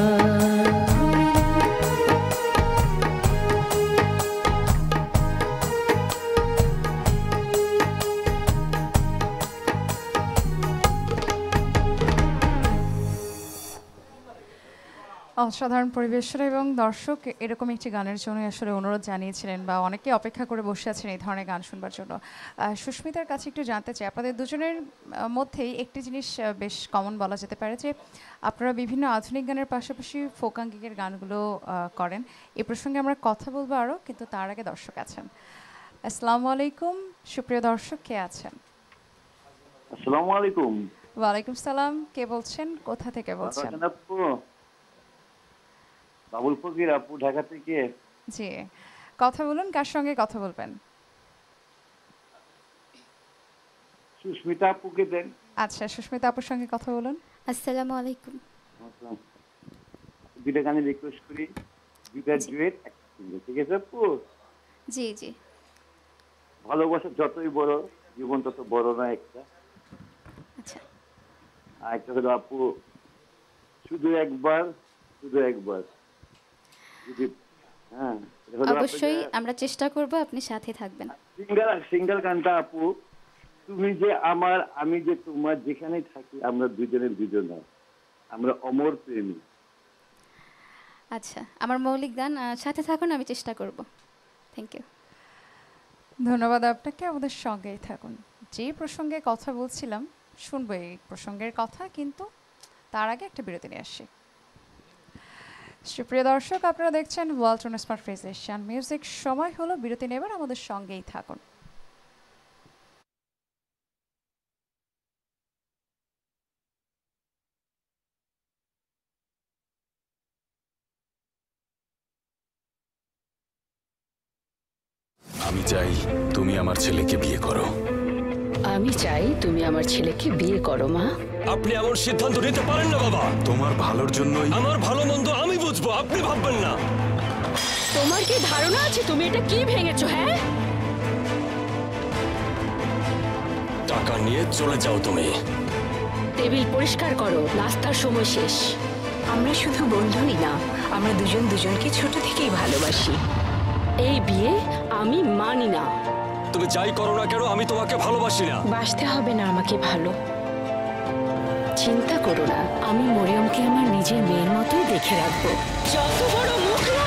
অসাধারণ পরিবেশনা এবং দর্শক এরকম একটি গানের জন্য আসলে অনুরোধ জানিয়েছিলেন বা অনেকে অপেক্ষা করে বসে আছেন এই ধরনের গান শুনবার জন্য। সুস্মিতার কাছে একটু জানতে চাই, আপনাদের দুজনের মধ্যেই একটি জিনিস বেশ কমন বলা যেতে পারে যে আপনারা বিভিন্ন আধুনিক গানের পাশাপাশি ফোকাঙ্গিকের গানগুলো করেন। এ প্রসঙ্গে আমরা কথা বলবো আরও, কিন্তু তার আগে দর্শক আছেন। আসসালামু আলাইকুম, সুপ্রিয় দর্শক, কে আছেন? আসসালামু আলাইকুম। ওয়ালাইকুম সালাম, কে বলছেন, কোথা থেকে বলছেন? বাবুল ফকির আপু, ঢাকা থেকে। জি, কথা বলুন, কার সঙ্গে কথা বলবেন? সুস্মিতা আপুকে দেন। আচ্ছা, সুস্মিতা আপুর সঙ্গে কথা বলুন। আসসালামু আলাইকুম। দুইটা গানে রিকোয়েস্ট করি, দুইটা ডুয়েট, ঠিক আছে আপু? জি জি। ভালোবাসা যতই বড়, জীবন তত বড় না একটা। আচ্ছা। আর একটা হলো আপু, শুধু একবার, শুধু একবার। হ্যাঁ, অবশ্যই আমরা চেষ্টা করব, আপনি সাথে থাকবেন। সিঙ্গেল সিঙ্গেল গানটা আপু, তুমি যে আমার, আমি যে তোমার, যেখানে থাকি আমরা দুজনের দুজন, আমরা অমর প্রেমী। আচ্ছা, আমার মৌলিক গান, সাথে থাকুন, আমি চেষ্টা করব। Thank you. ধন্যবাদ আপনাকে, আমাদের সঙ্গেই থাকুন। যে প্রসঙ্গে কথা বলছিলাম শুনবো এই প্রসঙ্গের কথা, কিন্তু তার আগে একটা বিরতি নিয়ে আসি। সুপ্রিয় দর্শক, আপনারা দেখছেন Walton smart fresh Asian music. সময় হলো বিরতি নেবার, আমাদের সঙ্গেই থাকুন। আমি চাই তুমি আমার ছেলেকে বিয়ে করো। আমি চাই তুমি আমার ছেলেকে বিয়ে করো মা। আপনি এমন সিদ্ধান্ত নিতে পারেন না বাবা। তোমার ভালোর জন্যই। আমার ভালো মন্দ আমি বুঝবো, আপনি ভাববেন না। তোমার কি ধারণা আছে তুমি এটা কি ভেঙেছো? হ্যাঁ, টাকা নিয়ে চলে যাও তুমি। টেবিল পরিষ্কার করো, নাস্তার সময় শেষ। আমরা শুধু বন্ধুই না, আমরা দুজন দুজনকে ছোট থেকেই ভালোবাসি। এই বিয়ে আমি মানি না। তুমি যাই করো না কেন, আমি তোমাকে ভালোবাসি না। বাসতে হবে না আমাকে ভালো, চিন্তা করো না, আমি মরিয়মকে আমার নিজের মেয়ের মতোই দেখে রাখবো। যত বড় মুখ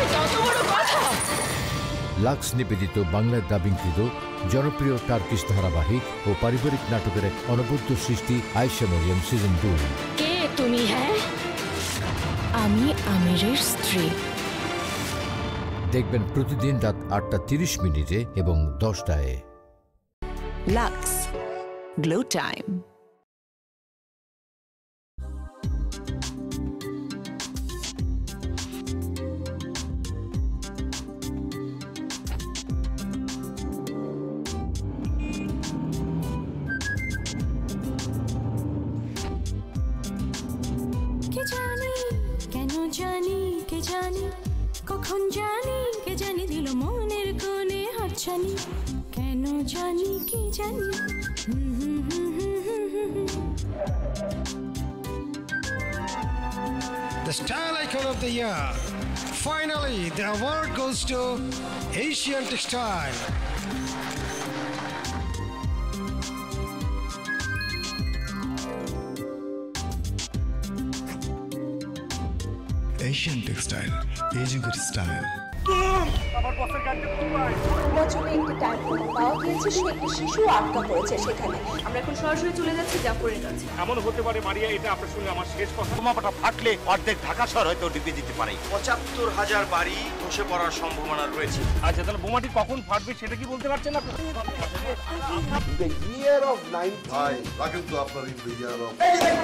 লাক্স নিবেদিত বাংলায় ডাবিংকৃত জনপ্রিয় টার্কিশ ধারাবাহিক ও পারিবারিক নাটকের এক অনবদ্য সৃষ্টি আয়েশা মরিয়ম সিজন দুই। কে তুমি? হ্যাঁ, আমি আমিরের স্ত্রী। দেখবেন প্রতিদিন রাত আটটা তিরিশ মিনিটে এবং দশটায়। Lux glow time. কে জানি কেন জানি কে জানি কখন জানি কে জানি দিল মনের কোণে হাতছানি কেন জানি কি জানি The Style Icon of the Year. Finally, the award goes to Asian Textile. Asian Textile, এই যুগের স্টাইল। আমার বসের গাড়িতে কোথায়? বছরে একটি টাইম পাওয়া গিয়েছে, সে একটি শিশু আটকা পড়েছে সেখানে। আমরা এখন সরাসরি চলে যাচ্ছি জাফরের কাছে। এমন হতে পারে মারিয়া, এটা আপনার সঙ্গে আমার শেষ কথা। বোমাটা ফাটলে অর্ধেক ঢাকা শহর হয়তো ডুবে যেতে পারে। পঁচাত্তর হাজার বাড়ি ধসে পড়ার সম্ভাবনা রয়েছে। আচ্ছা, তাহলে বোমাটি কখন ফাটবে সেটা কি বলতে পারছেন আপনি? The year of nine ভাই রাখেন তো আপনার in the year of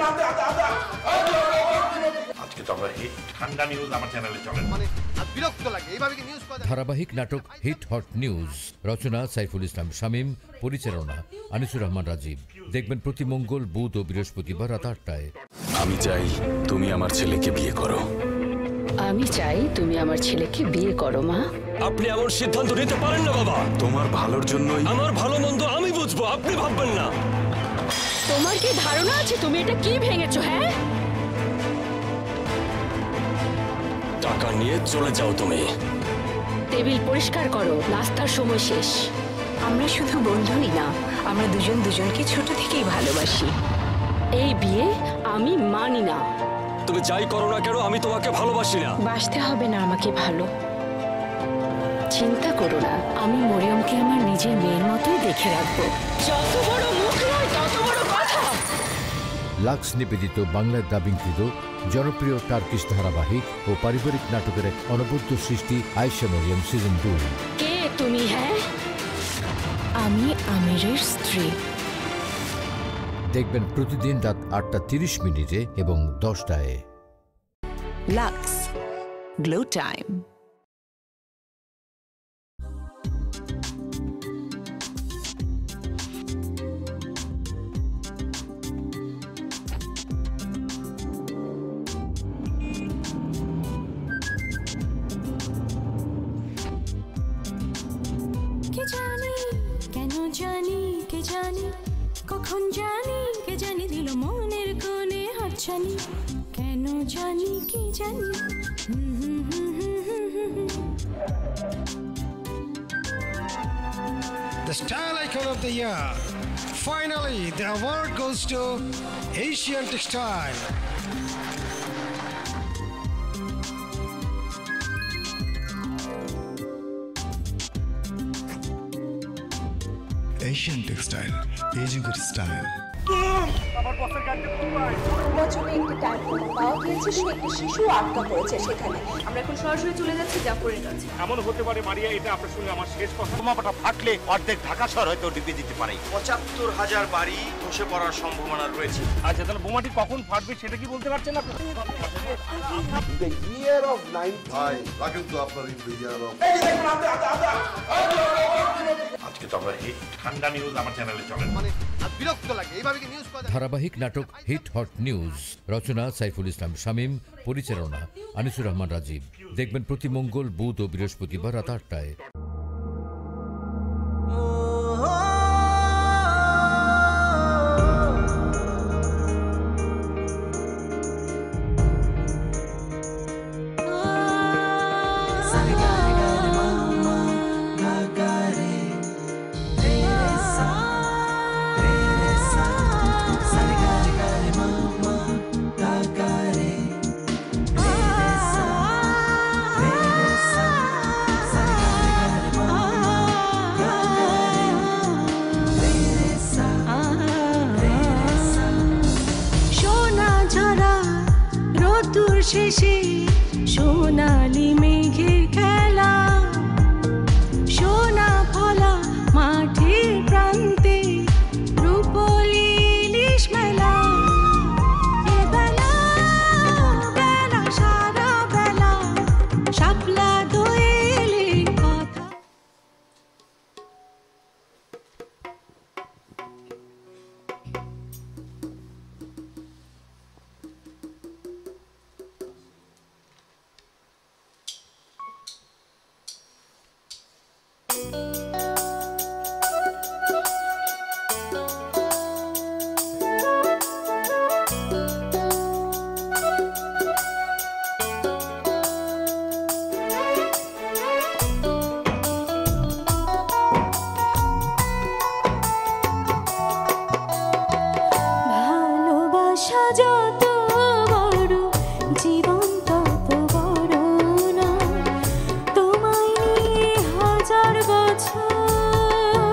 আজকে তো আমরা হিট ঠান্ডা নিউজ আমার চ্যানেলে চলেন। মানে বিরক্ত লাগে এইভাবে কি নিউজ করা? ধারাবাহিক নাটক হিট হট নিউজ, রচনা সাইফুল ইসলাম শামীম, পরিচালনা আনিসুর রহমান রাজীব। দেখবেন প্রতি মঙ্গল, বুধ ও বৃহস্পতিবার রাত আটটায়। আমি চাই তুমি আমার ছেলেকে বিয়ে করো। আমি চাই তুমি আমার ছেলেকে বিয়ে করো মা। আপনি এমন সিদ্ধান্ত নিতে পারেন না বাবা। তোমার ভালোর জন্যই। আমার ভালো মন্দ আমি বুঝবো, আপনি ভাববেন না। তোমার কি ধারণা আছে তুমি এটা কি ভেঙেছো? হ্যাঁ, টাকা নিয়ে চলে যাও তুমি। টেবিল পরিষ্কার করো, নাস্তার সময় শেষ। আমরা শুধু বন্ধুই না, আমরা দুজন দুজনকে ছোট থেকেই ভালোবাসি। এই বিয়ে আমি মানি না। তুমি যাই করো না কেন, আমি তোমাকে ভালোবাসি না। বাসতে হবে না আমাকে ভালো। চিন্তা করো না, আমি মরিয়মকে আমার নিজের মেয়ের মতোই দেখে রাখবো। যত বড় মুখ নয় তত বড় কথা। লাক্স নিবেদিত বাংলায় ডাবিংকৃত জনপ্রিয় টার্কিশ ধারাবাহিক ও পারিবারিক নাটকের এক অনবদ্য সৃষ্টি আয়েশা মরিয়ম সিজন দুই। কে তুমি? হ্যাঁ, আমি আমিরের স্ত্রী। দেখবেন প্রতিদিন রাত আটটা তিরিশ মিনিটে এবং দশটায়। Lux glow time. কে জানি কেন জানি কে জানি কখন জানি কে জানি দিল মনের কোণে হাতছানি কেন জানি কি জানি The Style Icon of the Year. Finally, the award goes to Asian Textile. Asian Textile, এই যুগের স্টাইল। আমার বসের গাড়িতে কোথায়? বছরে একটি টাইম পাওয়া গিয়েছে, সে একটি শিশু আটকা পড়েছে সেখানে। আমরা এখন সরাসরি চলে যাচ্ছি জাফরের কাছে। এমন হতে পারে মারিয়া, এটা আপনার সঙ্গে আমার শেষ কথা। বোমাটা ফাটলে অর্ধেক ঢাকা শহর হয়তো ডুবে যেতে পারে। পঁচাত্তর হাজার বাড়ি ধসে পড়ার সম্ভাবনা রয়েছে। আচ্ছা, তাহলে বোমাটি কখন ফাটবে সেটা কি বলতে পারছেন আপনি? The year of nine ভাই রাখেন তো আপনার in the year of আজকে তো আমরা হিট ঠান্ডা নিউজ আমার চ্যানেলে চলেন। মানে বিরক্ত লাগে এইভাবে কি নিউজ করা? ধারাবাহিক নাটক হিট হট নিউজ, রচনা সাইফুল ইসলাম শামীম, পরিচালনা আনিসুর রহমান রাজীব। দেখবেন প্রতি মঙ্গল, বুধ ও বৃহস্পতিবার রাত আটটায়। শেষে সোনালি মেঘের খেলা, সোনা ফলা মাঠের প্রান্তে রূপলি ইলিশ মেলা। এ বেলা বেলা সারা বেলা শাপলা দোয়েলের কথা। ভালোবাসা যত বড় জীবন তত বড় না, তোমায় নিয়ে হাজার বছর,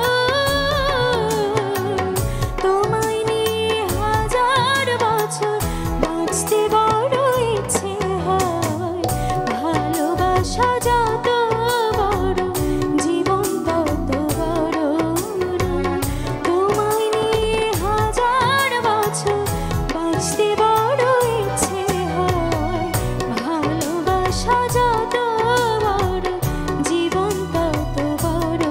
তোমায় নিয়ে হাজার বছর বাঁচতে বড় ইচ্ছে হয়। ভালোবাসা যত বড় জীবন তত বড় না, তোমায় নিয়ে হাজার বছর বাঁচতে বড় ইচ্ছে হয়। ভালোবাসা যত বড় জীবন তত বড়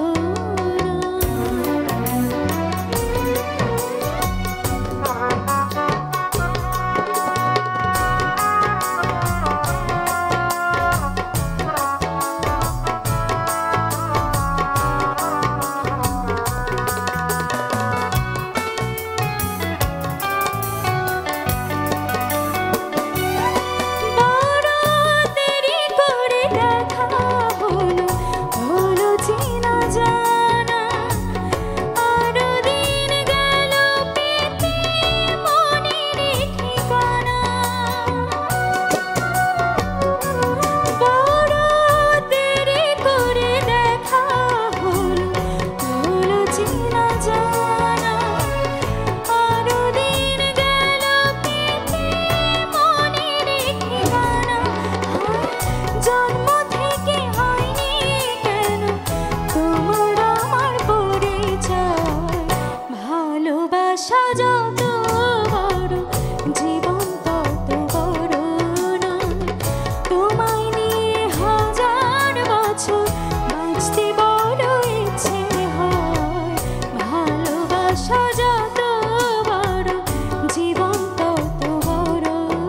বড় দেরি করে দেখা হলো, হলো চেনা জানা, আরো দিন গেল পেতে মনেরই ঠিকানা। বড় দেরি করে দেখা হলো, হলো চেনা জানা, আরো দিন গেল পেতে মনেরই ঠিকানা। জন্ম থেকে হয়নি কেন তোমার আমার পরিচয়। ভালোবাসা যত বড় জীবন তত বড় নয়, তোমায় নিয়ে হাজার বছর বাঁচতে বড় ইচ্ছে হয়। ভালোবাসা যত বড় জীবন তত বড়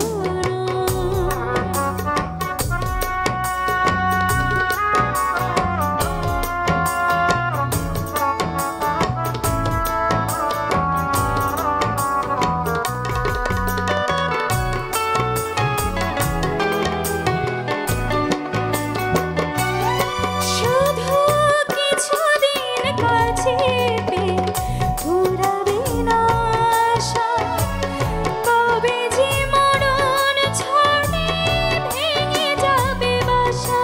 শুধু কিছুদিন কাছে পেয়ে ঘুরাবে না আশা, কবে যে মরণ ছড়ে ভেঙে যাবে বাসা।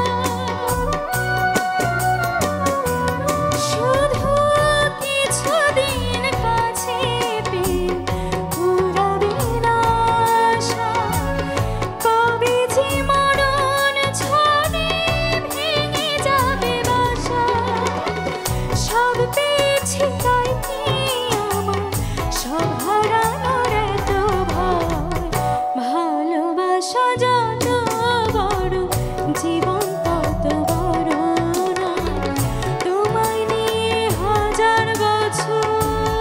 শুধু কিছুদিন কাছে পেয়ে ঘুরাবে না আশা, কবে যে মরণ ছড়ে ভেঙে যাবে বাসা। সব পেয়েছি তাই কি আমার সব হারানোর এত ভয়। ভালোবাসা যত বড় জীবন তত বড় না, তোমায় নিয়ে হাজার বছর,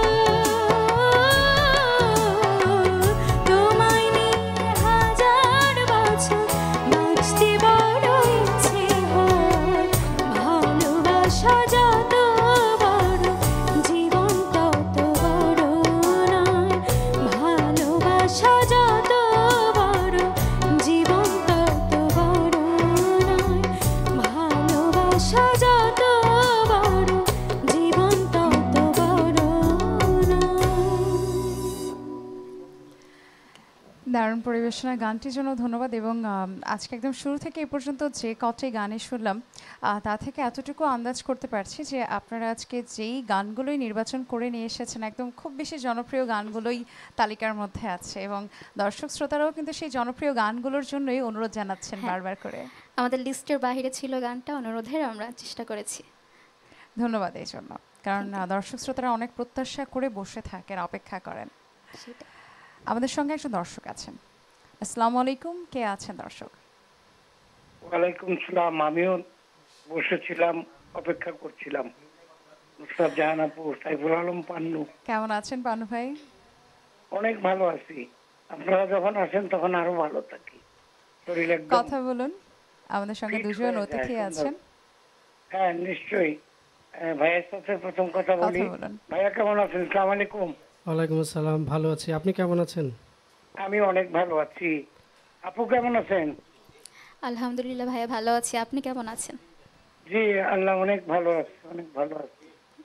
তোমায় নিয়ে হাজার বছর বাঁচতে বড় ইচ্ছে হয়। ভালোবাসা যত বড় জীবন তত বড় নয়, ভালোবাসা যত বড় জীবন তত বড় নয়, ভালোবাসা যত বড় জীবন তত বড় নয়। দারুণ পরিবেশনা, গানটির জন্য ধন্যবাদ। এবং আম, আজকে একদম শুরু থেকে এ পর্যন্ত যে কটি গানে শুনলাম আহ, তা থেকে এতটুকু আন্দাজ করতে পারছি যে আপনারা আজকে যেই গানগুলোই নির্বাচন করে নিয়ে এসেছেন একদম খুব বেশি জনপ্রিয় গানগুলোই তালিকার মধ্যে আছে, এবং দর্শক শ্রোতারাও কিন্তু সেই জনপ্রিয় গানগুলোর জন্যই অনুরোধ জানাচ্ছেন বারবার করে। আমাদের লিস্টের বাইরে ছিল গানটা, অনুরোধের আমরা চেষ্টা করেছি। ধন্যবাদ এই জন্য, কারণ আহ, দর্শক শ্রোতারা অনেক প্রত্যাশা করে বসে থাকেন, অপেক্ষা করেন। সেটা আমাদের সঙ্গে একজন দর্শক আছেন। আসসালামু আলাইকুম, কে আছেন দর্শক? ওয়ালাইকুম সালাম। আমিও বসেছিলাম, অপেক্ষা করছিলাম। নুসরাত জাহান আপু, সাইফুল আলম পান্নু। কেমন আছেন পান্নু ভাই? অনেক ভালো আছি। আপনারা যখন আসেন তখন আরো ভালো থাকি। শরীর একদম কথা বলুন, আমাদের সঙ্গে fit দুজন হয়ে যায়, অতিথি সুন্দর। আছেন। হ্যাঁ নিশ্চয়ই। আহ, ভাইয়ের সাথে প্রথম কথা বলি। কথা বলুন। ভাইয়া কেমন আছেন? আসসালামু আলাইকুম। ওয়ালাইকুম আসসালাম, ভালো আছি। আপনি কেমন আছেন? আমি অনেক ভালো আছি। আপু কেমন আছেন? আলহামদুলিল্লাহ ভাইয়া ভালো আছি, আপনি কেমন আছেন? জি আল্লাহ অনেক ভালো আছে, অনেক ভালো আছি।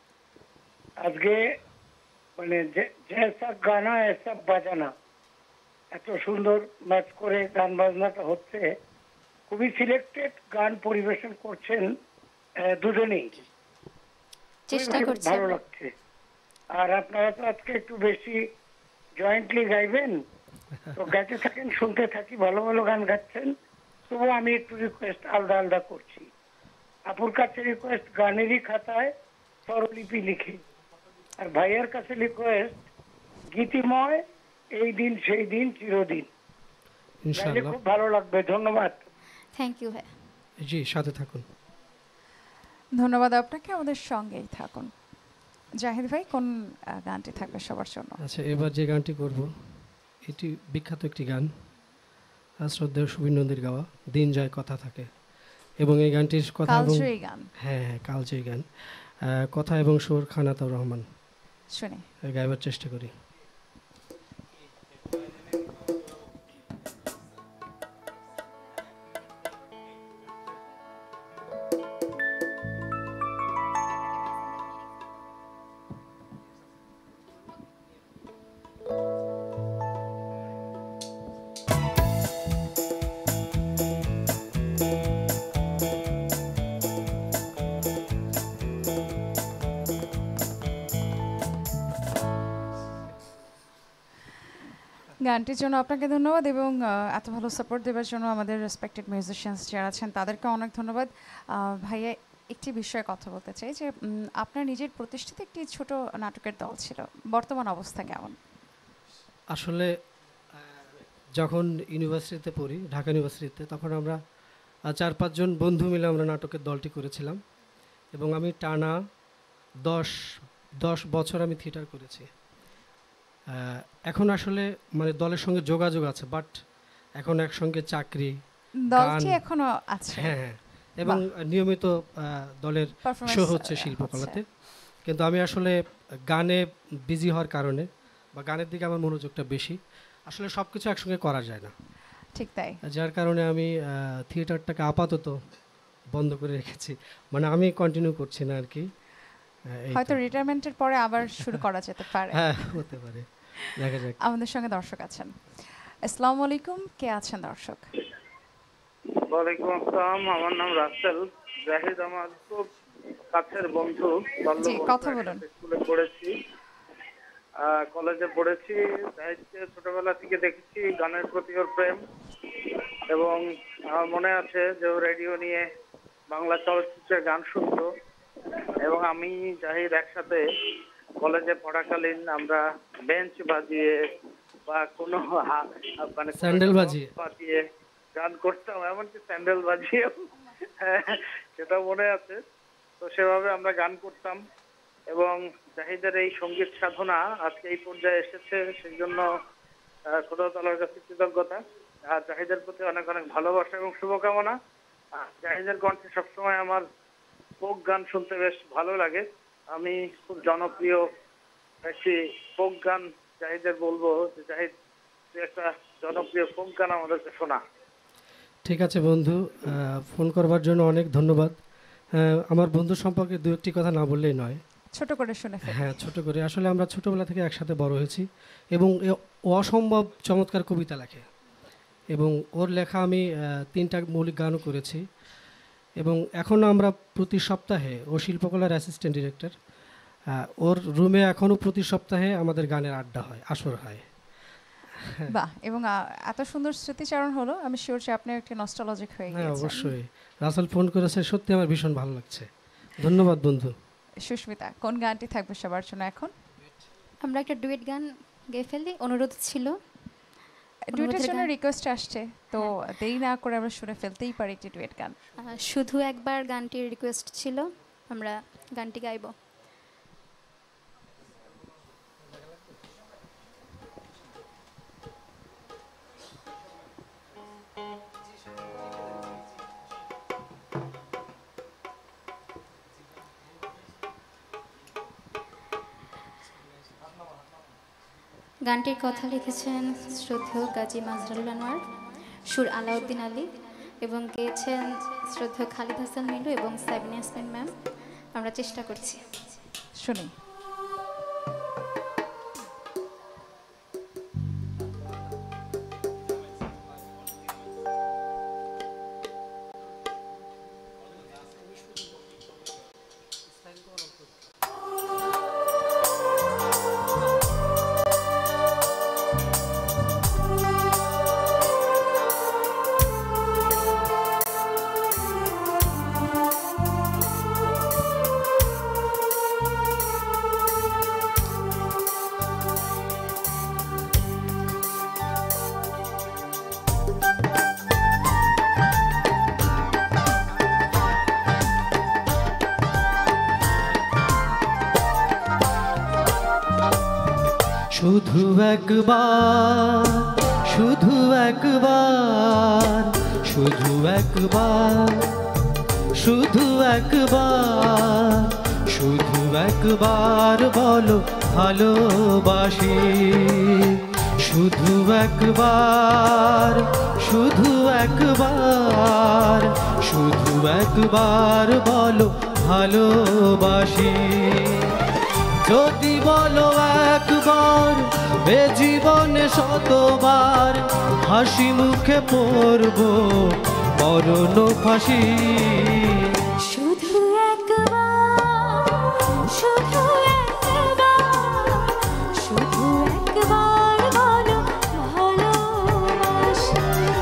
আজকে মানে জেসা গানা এসা বাজানা, এত সুন্দর ম্যাচ করে গান বাজনাটা হচ্ছে। খুবই সিলেক্টেড গান পরিবেশন করছেন আহ, দুজনেই, চেষ্টা খুবই করছি ভালো আমরা। লাগছে। আর আপনারা তো আজকে একটু বেশি জয়েন্টলি গাইবেন, তো গাইতে থাকেন, শুনতে থাকি। ভালো ভালো গান গাচ্ছেন, তবু আমি একটু রিকোয়েস্ট আলাদা আলাদা করছি। আপুর কাছে রিকোয়েস্ট গানেরই খাতায় স্বরলিপি লিখে, আর ভাইয়ের কাছে রিকোয়েস্ট গীতিময় এই দিন সেই দিন চিরদিন। গাইলে ইনশাআল্লাহ। খুব ভালো লাগবে। ধন্যবাদ। থ্যাংক ইউ ভাই। জি, সাথে থাকুন। ধন্যবাদ আপনাকে, আমাদের সঙ্গেই থাকুন। জাহিদ ভাই, কোন আহ, গানটি থাকবে সবার জন্য? আচ্ছা, এবার যে গানটি করব এটি বিখ্যাত একটি গান, আর শ্রদ্ধেয় সুবীর নন্দীর গাওয়া, দিন যায় কথা থাকে। এবং এই গানটির কথা এবং কালজয়ী গান। হ্যাঁ হ্যাঁ কালজয়ী গান, আহ, কথা এবং সুর খানাতুর রহমান। শুনি। গাইবার চেষ্টা করি। গানটির জন্য আপনাকে ধন্যবাদ, এবং আহ, এত ভালো সাপোর্ট দেওয়ার জন্য আমাদের রেসপেক্টেড মিউজিশিয়ানস যারা আছেন তাদেরকে অনেক ধন্যবাদ। আহ, ভাইয়া, একটি বিষয়ে কথা বলতে চাই যে উম, আপনার নিজের প্রতিষ্ঠিত একটি ছোট নাটকের দল ছিল, বর্তমান অবস্থা কেমন? আসলে আহ, যখন ইউনিভার্সিটিতে পড়ি, ঢাকা ইউনিভার্সিটিতে, তখন আমরা আহ, চার পাঁচজন বন্ধু মিলে আমরা নাটকের দলটি করেছিলাম, এবং আমি টানা দশ দশ বছর আমি থিয়েটার করেছি। আহ, এখন আসলে মানে দলের সঙ্গে যোগাযোগ আছে, বাট এখন একসঙ্গে চাকরি, দলটি গান, এখনো আছে? হ্যাঁ হ্যাঁ, এবং নিয়মিত আহ, দলের Performance, শো হচ্ছে আহ, শিল্পকলাতে। কিন্তু আমি আসলে গানে বিজি হওয়ার কারণে বা গানের দিকে আমার মনোযোগটা বেশি, আসলে সব কিছু একসঙ্গে করা যায় না। ঠিক তাই। যার কারণে আমি আহ, থিয়েটারটাকে আপাতত বন্ধ করে রেখেছি, মানে আমি কন্টিনিউ করছি না আর কি। আহ, এই হয়তো তো। রিটায়ারমেন্টের পরে আবার শুরু করা যেতে পারে। হ্যাঁ, হতে পারে, দেখা যাক। আমাদের সঙ্গে দর্শক আছেন। আসসালামু আলাইকুম, কে আছেন দর্শক? ওয়ালাইকুম আসসালাম, আমার নাম রাসেল। জাহিদ আমার খুব কাছের বন্ধু, জি, কথা বলুন। স্কুলে পড়েছি, আহ, কলেজে পড়েছি। জাহিদকে ছোটবেলা থেকে দেখেছি, গানের প্রতি ওর প্রেম, এবং আমার মনে আছে যে ও রেডিও নিয়ে বাংলা চলচ্চিত্রের গান শুনতো, এবং আমি জাহিদ একসাথে কলেজে পড়াকালীন আমরা বেঞ্চ বাজিয়ে বা কোনো হা- মানে কোনো স্যান্ডেল একটা বাজিয়ে। box বাজিয়ে গান করতাম, এমনকি স্যান্ডেল বাজিয়ে, সেটা মনে আছে। তো সেভাবে আমরা গান করতাম, এবং জাহিদের এই সঙ্গীত সাধনা আজকে এই পর্যায়ে এসেছে, সেই জন্য আহ, খোদা তাআলার কাছে কৃতজ্ঞতা। আর জাহিদের প্রতি অনেক অনেক ভালোবাসা এবং শুভকামনা। আর জাহিদের কণ্ঠে সবসময় আমার ফোক গান শুনতে বেশ ভালো লাগে। আমি খুব জনপ্রিয় একটি ফোক গান জাহিদের বলবো যে, জাহিদ তুই একটা জনপ্রিয় ফোক গান আমাদেরকে শোনা। ঠিক আছে বন্ধু, আহ, ফোন করবার জন্য অনেক ধন্যবাদ। আহ, আমার বন্ধু সম্পর্কে দু একটি কথা না বললেই নয়। ছোট করে শুনে ফেলি। হ্যাঁ, ছোট করে। আসলে আমরা ছোটবেলা থেকে একসাথে বড় হয়েছি, এবং এ অসম্ভব চমৎকার কবিতা লেখে। এবং ওর লেখা আমি আহ, তিনটা মৌলিক গানও করেছি এবং এখন আমরা প্রতি সপ্তাহে ও শিল্পকলার অ্যাসিস্ট্যান্ট ডিরেক্টর, ওর রুমে এখনও প্রতি সপ্তাহে আমাদের গানের আড্ডা হয়, আসর হয়। বাহ, এবং আহ, এত সুন্দর স্মৃতিচারণ হলো, আমি শিওর যে আপনি একটি নস্টালজিক হয়ে হ্যাঁ গিয়েছেন। অবশ্যই, রাসেল ফোন করেছে, সত্যি আমার ভীষণ ভালো লাগছে। ধন্যবাদ বন্ধু। সুস্মিতা, কোন গানটি থাকবে সবার জন্য এখন? আমরা একটা ডুয়েট গান গেয়ে ফেলি, অনুরোধ ছিল। ডুয়েটের জন্য রিকোয়েস্ট আসছে, তো দেরি না করে আমরা শুনে ফেলতেই পারি একটি ডুয়েট গান। আহ, শুধু একবার গানটির রিকোয়েস্ট ছিল, আমরা গানটি গাইব। গানটির কথা লিখেছেন শ্রদ্ধেয় গাজী মাজহারুল আনোয়ার, সুর আলাউদ্দিন আলী এবং গেয়েছেন শ্রদ্ধেয় খালিদ হাসান মিন্টু এবং সাবিনা ইয়াসমিন ম্যাম। আমরা চেষ্টা করছি, শুনি। শুধু একবার, শুধু একবার, শুধু একবার, শুধু একবার, শুধু একবার বলো ভালোবাসি। শুধু একবার, শুধু একবার, শুধু একবার বলো ভালোবাসি। যদি বলো একবার, এ জীবনে শতবার হাসি মুখে পড়ব মরণ ফাঁসি। শুধু একবার, শুধু একবার, শুধু একবার বলো ভালোবাসি।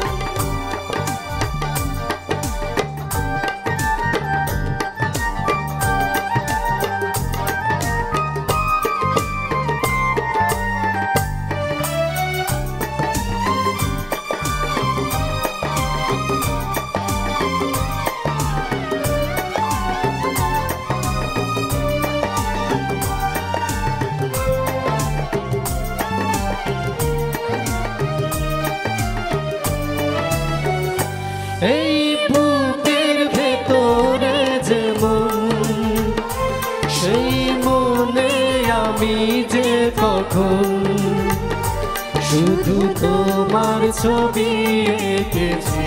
এই বুকের ভেতরে যে মন, সেই মনে আমি যে কখন শুধু তোমার ছবি এঁকেছি,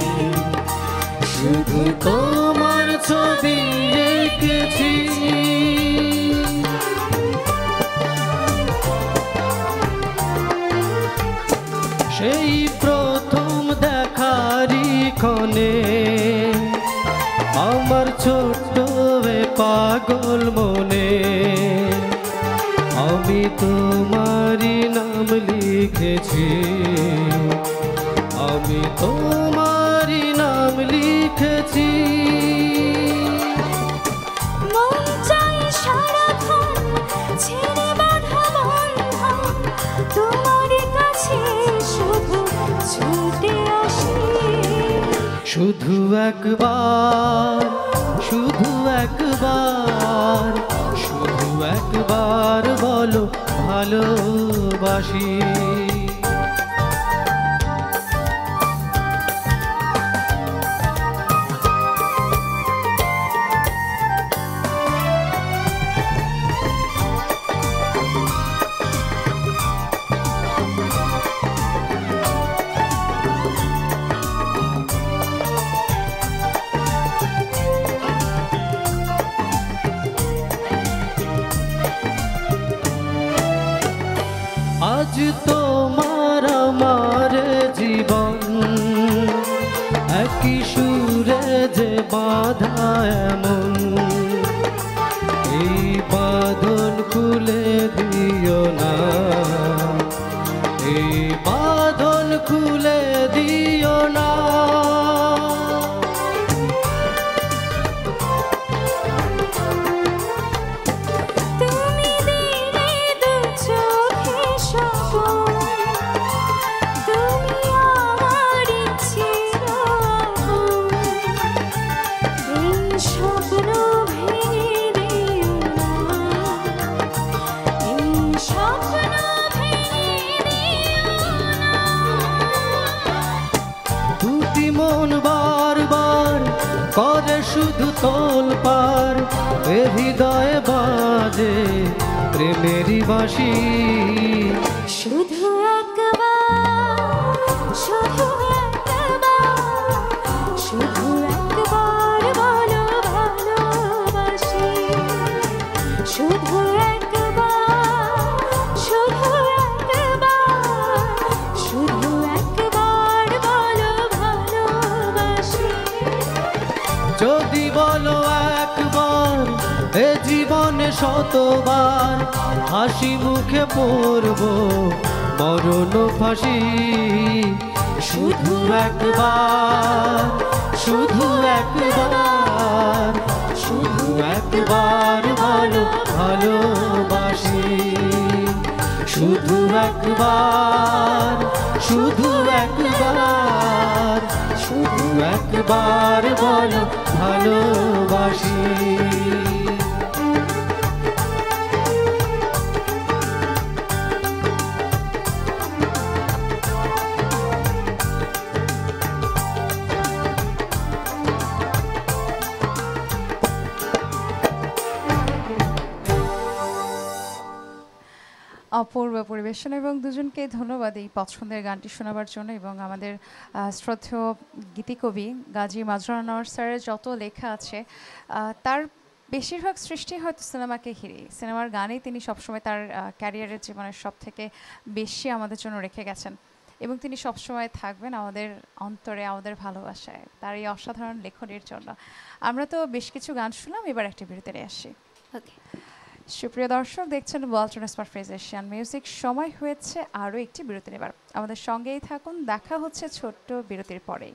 শুধু তোমার ছবি এঁকেছি। সেই প্রথম দেখারি ক্ষণে আমার ছোট্ট এ পাগল মনে আমি তোমারই নাম লিখেছি, আমি তোমারই নাম লিখেছি। মন চাই সারাক্ষণ ছেড়ে বাঁধা বন্ধন, তোমার কাছে শুধু ছুটে আসি। শুধু একবার, শুধু একবার, শুধু একবার বলো ভালোবাসি। আজ তো এমন এই বাঁধন খুলে দিও না এই বাঁধন খুলে দিও না তুমি দিলে দু চোখে স্বপন তুমি আমারই চিরদিন এই স্বপ্ন ভেঙে দিও না এই স্বপ্ন ভেঙে দিও না দুটি মন বারবার করে শুধু তোলপার এ হৃদয়ে বাজে প্রেমেরই বাঁশি শুধু একবার শুধু একবার শুধু একবার বলো ভালোবাসি শুধু একবার শুধু একবার শুধু একবার বলো ভালোবাসি যদি বলো একবার এ জীবনে শতবার হাসি মুখে পড়ব মরণ ফাঁসি শুধু একবার শুধু একবার শুধু একবার বলো ভালোবাসি শুধু একবার শুধু একবার শুধু একবার বলো ভালোবাসি অপূর্ব পরিবেশন এবং দুজনকে ধন্যবাদ এই পছন্দের গানটি শোনাবার জন্য এবং আমাদের আহ, শ্রদ্ধেয় গীতিকবি গাজী মাজরুল আনোয়ার স্যারের যত লেখা আছে আহ, তার বেশিরভাগ সৃষ্টি হয়তো সিনেমাকে ঘিরে সিনেমার গানেই তিনি সবসময় তার ক্যারিয়ারের জীবনের সব থেকে বেশি আমাদের জন্য রেখে গেছেন এবং তিনি সবসময় থাকবেন আমাদের অন্তরে আমাদের ভালোবাসায় তার এই অসাধারণ লেখনের জন্য আমরা তো বেশ কিছু গান শুনলাম এবার একটা বিরতিতে আসি ওকে সুপ্রিয় দর্শক দেখছেন Walton smart fresh Asian music সময় হয়েছে আরও একটি বিরতি নেবার আমাদের সঙ্গেই থাকুন দেখা হচ্ছে ছোট্ট বিরতির পরেই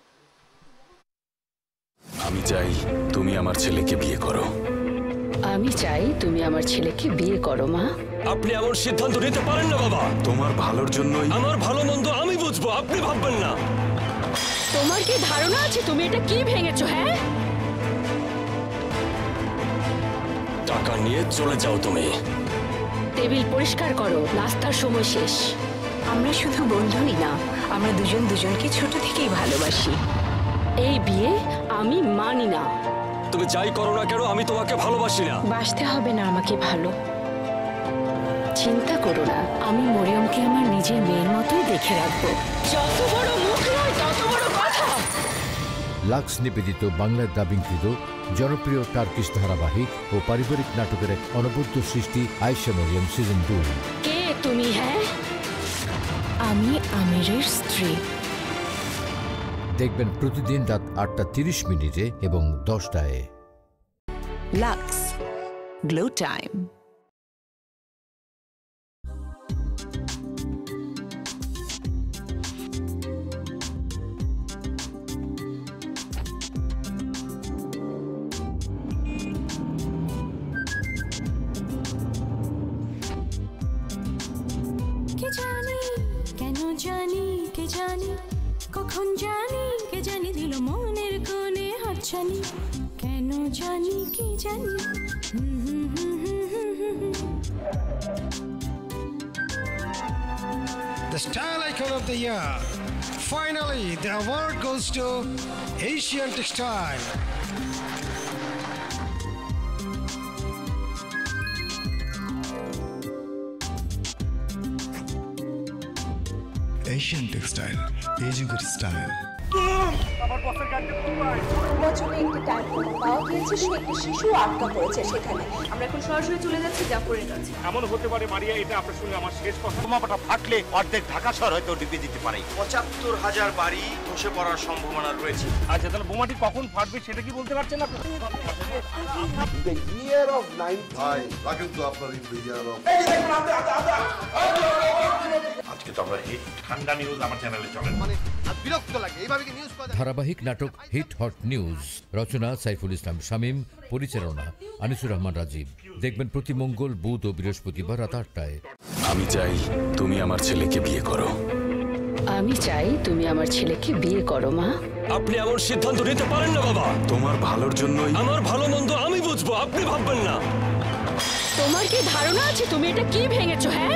আমি চাই তুমি আমার ছেলেকে বিয়ে করো আমি চাই তুমি আমার ছেলেকে বিয়ে করো মা আপনি এমন সিদ্ধান্ত নিতে পারেন না বাবা তোমার ভালোর জন্যই আমার ভালো মন্দ আমি বুঝবো আপনি ভাববেন না তোমার কি ধারণা আছে তুমি এটা কি ভেঙেছো হ্যাঁ টাকা নিয়ে চলে যাও তুমি টেবিল পরিষ্কার করো নাস্তার সময় শেষ আমরা শুধু বন্ধুই না আমরা দুজন দুজনকে ছোট থেকেই ভালোবাসি এই বিয়ে আমি মানি না তুমি যাই করো না কেন আমি তোমাকে ভালোবাসি না বাসতে হবে না আমাকে ভালো চিন্তা করো না আমি মরিয়মকে আমার নিজের মেয়ের মতোই দেখে রাখবো যত বড় মুখ নয় তত বড় কথা লাক্স নিবেদিত বাংলা ডাবিংকৃত জনপ্রিয় টার্কিশ ধারাবাহিক ও পারিবারিক নাটকের এক অনবদ্য সৃষ্টি আয়েশা মরিয়ম সিজন দুই। কে তুমি হ্যাঁ আমি আমিরের স্ত্রী দেখবেন প্রতিদিন রাত আটটা তিরিশ মিনিটে এবং দশটায়। Lux glow time. কে জানি কেন জানি কে জানি কখন জানি কে জানি দিল মনের কোণে হাতছানি কেন জানি কি জানি The Style Icon of the Year. Finally, the award goes to Asian Textile. Asian Textile, এই যুগের স্টাইল। আমার বসের গাড়িটা কোথায়? নির্বাচনে একটি টাইম বোমা পাওয়া গিয়েছে, সে একটি শিশু আটকা পড়েছে সেখানে। আমরা এখন সরাসরি চলে যাচ্ছি জাফরের কাছে। এমন হতে পারে মারিয়া, এটা আপনার সঙ্গে আমার শেষ কথা। বোমাটা ফাটলে অর্ধেক ঢাকা শহর হয়তো ডুবে যেতে পারে। পঁচাত্তর হাজার বাড়ি ধসে পড়ার সম্ভাবনা রয়েছে। আচ্ছা, তাহলে বোমাটি কখন ফাটবে সেটা কি বলতে পারছেন আপনি? The year of nine ভাই রাখেন তো আপনার in the year of আজকে তো আমরা হিট ঠান্ডা নিউজ আমার চ্যানেলে চলেন। মানে বিরক্ত লাগে এইভাবে কি নিউজ করা যায়? ধারাবাহিক নাটক হিট হট নিউজ, রচনা সাইফুল ইসলাম শামীম, পরিচালনা আনিসুর রহমান রাজীব। দেখবেন প্রতি মঙ্গল, বুধ ও বৃহস্পতিবার রাত আটটায়। আমি চাই তুমি আমার ছেলেকে বিয়ে করো। আমি চাই তুমি আমার ছেলেকে বিয়ে করো মা। আপনি এমন সিদ্ধান্ত নিতে পারেন না বাবা। তোমার ভালোর জন্যই। আমার ভালো মন্দ আমি বুঝবো, আপনি ভাববেন না। তোমার কি ধারণা আছে তুমি এটা কি ভেঙেছো? হ্যাঁ,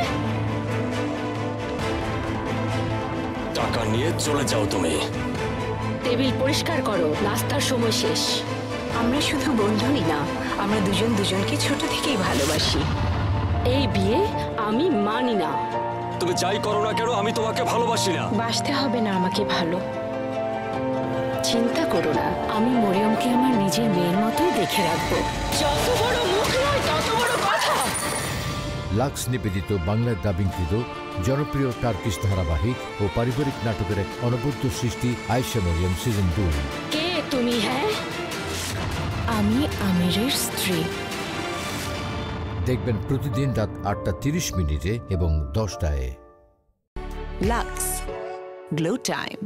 টাকা নিয়ে চলে যাও তুমি। টেবিল পরিষ্কার করো, নাস্তার সময় শেষ। আমরা শুধু বন্ধুই না, আমরা দুজন দুজনকে ছোট থেকেই ভালোবাসি। এই বিয়ে আমি মানি না। তুমি যাই করো না কেন আমি তোমাকে ভালোবাসি না। বাসতে হবে না আমাকে ভালো। চিন্তা করো না, আমি মরিয়মকে আমার নিজের মেয়ের মতোই দেখে রাখবো। যত বড় মুখ নয় তত বড় কথা। লাক্স নিবেদিত বাংলায় ডাবিংকৃত জনপ্রিয় টার্কিশ ধারাবাহিক ও পারিবারিক নাটকের এক অনবদ্য সৃষ্টি আয়েশা মরিয়ম সিজন দুই। কে তুমি? হ্যাঁ, আমি আমিরের স্ত্রী। দেখবেন প্রতিদিন রাত আটটা তিরিশ মিনিটে এবং দশটায়। Lux glow time.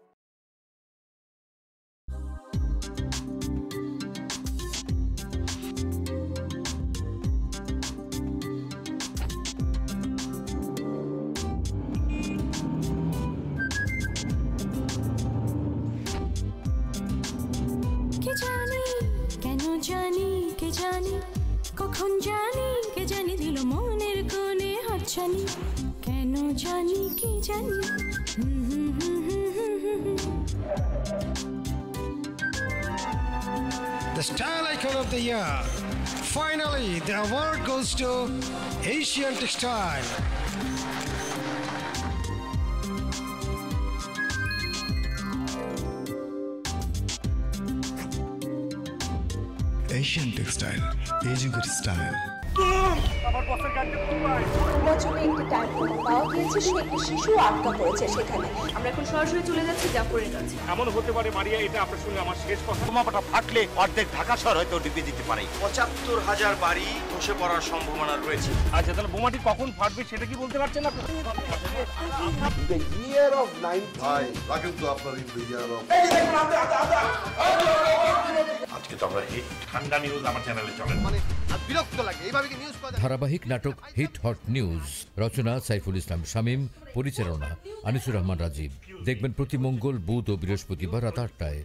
কে জানি কেন জানি কে জানি কখন জানি কে জানি দিল মনের কোণে হাতছানি কেন জানি কে জানি The Style Icon of the Year. Finally, the award goes to Asian Textile. Asian Textile, এই যুগের স্টাইল। আমার বসের গাড়িটা কোথায়? নির্বাচনে একটি টাইম বোমা পাওয়া গিয়েছে, সে একটি শিশু আটকা পড়েছে সেখানে। আমরা এখন সরাসরি চলে যাচ্ছি জাফরের কাছে। এমন হতে পারে মারিয়া, এটা আপনার সঙ্গে আমার শেষ কথা। বোমাটা ফাটলে অর্ধেক ঢাকা শহর হয়তো ডুবে যেতে পারে। পঁচাত্তর হাজার বাড়ি ধসে পড়ার সম্ভাবনা রয়েছে। আচ্ছা, তাহলে বোমাটি কখন ফাটবে সেটা কি বলতে পারছেন আপনি? The year of nine ভাই রাখেন তো আপনার in the year of আজকে তো আমরা হিট ঠান্ডা নিউজ আমার চ্যানেলে চলেন। মানে বিরক্ত লাগে এইভাবে কি নিউজ করা যায়? ধারাবাহিক নাটক হিট হট নিউজ, রচনা সাইফুল ইসলাম শামীম, পরিচালনা আনিসুর রহমান রাজীব। দেখবেন প্রতি মঙ্গল, বুধ ও বৃহস্পতিবার রাত আটটায়।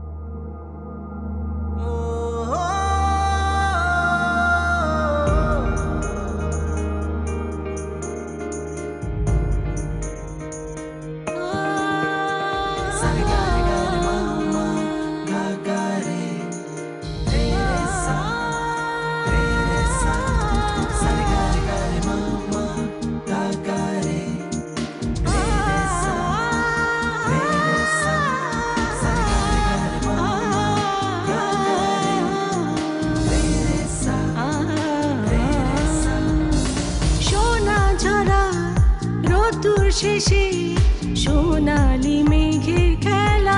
শেষে সোনালি মেঘের খেলা,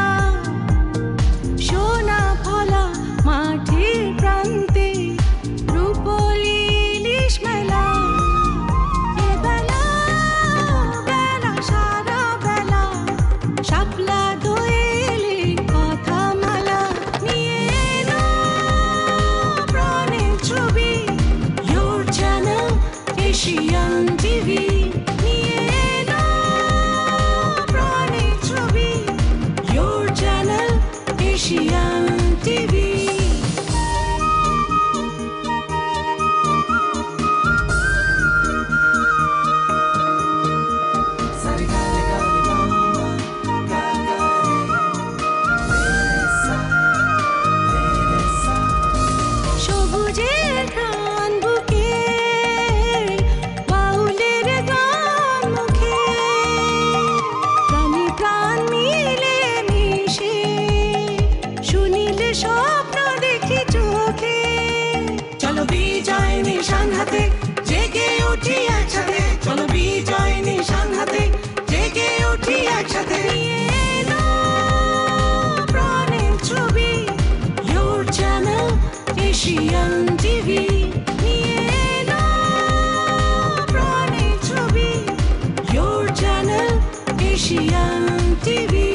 সোনা ফলা মাঠের প্রান্তে রূপলি ইলিশ মেলা। এ বেলা বেলা সারা বেলা শাপলা দোয়েলে কথা মালা নিয়ে এলো প্রাণের ছবি Your channel Asian TV. Asian TV. সবুজের ঘ্রাণ বুকে বাউলের গান মুখে প্রাণী প্রাণ মিলে মিশে এশিয়ান টিভি নিয়ে এলো প্রাণের ছবি Your channel এশিয়ান টিভি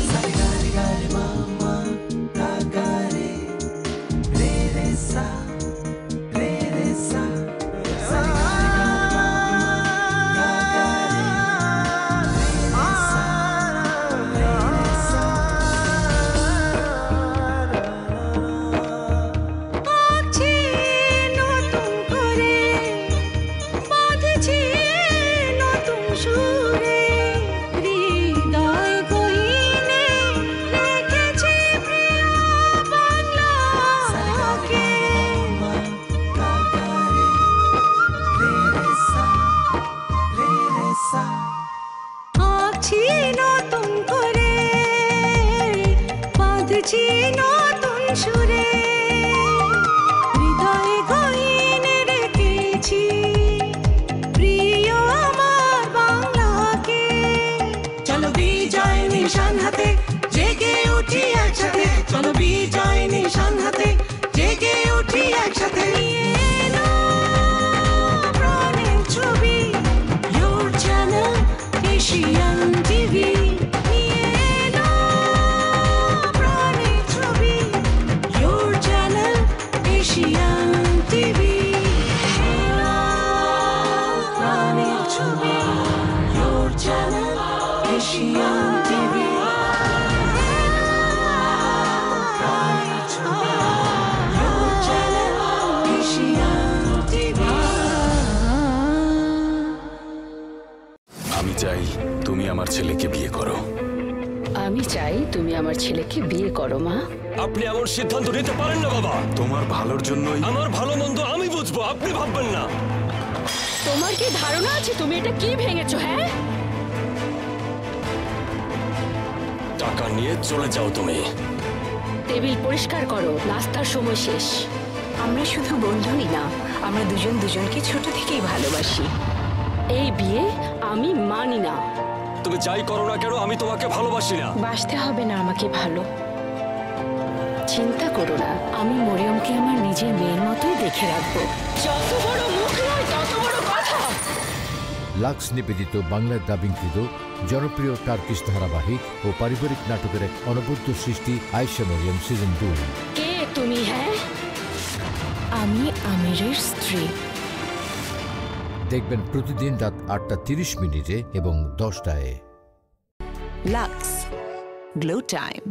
নতুন সুরে হৃদয়ে গহিনে রেখেছি প্রিয় আমার বাংলাকে চলো বিজয় নিশান হাতে জেগে উঠি একসাথে চলো বিজয় নিশান হাতে জেগে উঠি একসাথে প্রাণের ছবি Your channel এশিয়ান টিভি আমি চাই তুমি আমার ছেলেকে বিয়ে করো আমি চাই তুমি আমার ছেলেকে বিয়ে করো মা আপনি এমন সিদ্ধান্ত নিতে পারেন না বাবা। তোমার ভালোর জন্যই আমার ভালো মন্দ আমি বুঝবো, আপনি ভাববেন না। তোমার কি ধারণা আছে তুমি এটা কি ভেঙেছো? হ্যাঁ, টাকা নিয়ে চলে যাও তুমি। টেবিল পরিষ্কার করো, নাস্তার সময় শেষ। আমরা শুধু বন্ধুই না, আমরা দুজন দুজনকে ছোট থেকেই ভালোবাসি। এই বিয়ে আমি মানি না। তুমি যাই করো না কেন আমি তোমাকে ভালোবাসি না। বাসতে হবে না আমাকে ভালো, চিন্তা করো না, আমি মরিয়মকে আমার নিজের মেয়ের মতোই দেখে রাখবো। যত বড় মুখ নয় তত বড় কথা। লাক্স নিবেদিত বাংলায় ডাবিংকৃত জনপ্রিয় টার্কিশ ধারাবাহিক ও পারিবারিক নাটকের এক অনবদ্য সৃষ্টি আয়েশা মরিয়ম সিজন দুই। কে তুমি? হ্যাঁ, আমি আমিরের স্ত্রী। দেখবেন প্রতিদিন রাত আটটা তিরিশ মিনিটে এবং দশটায়। Lux glow time.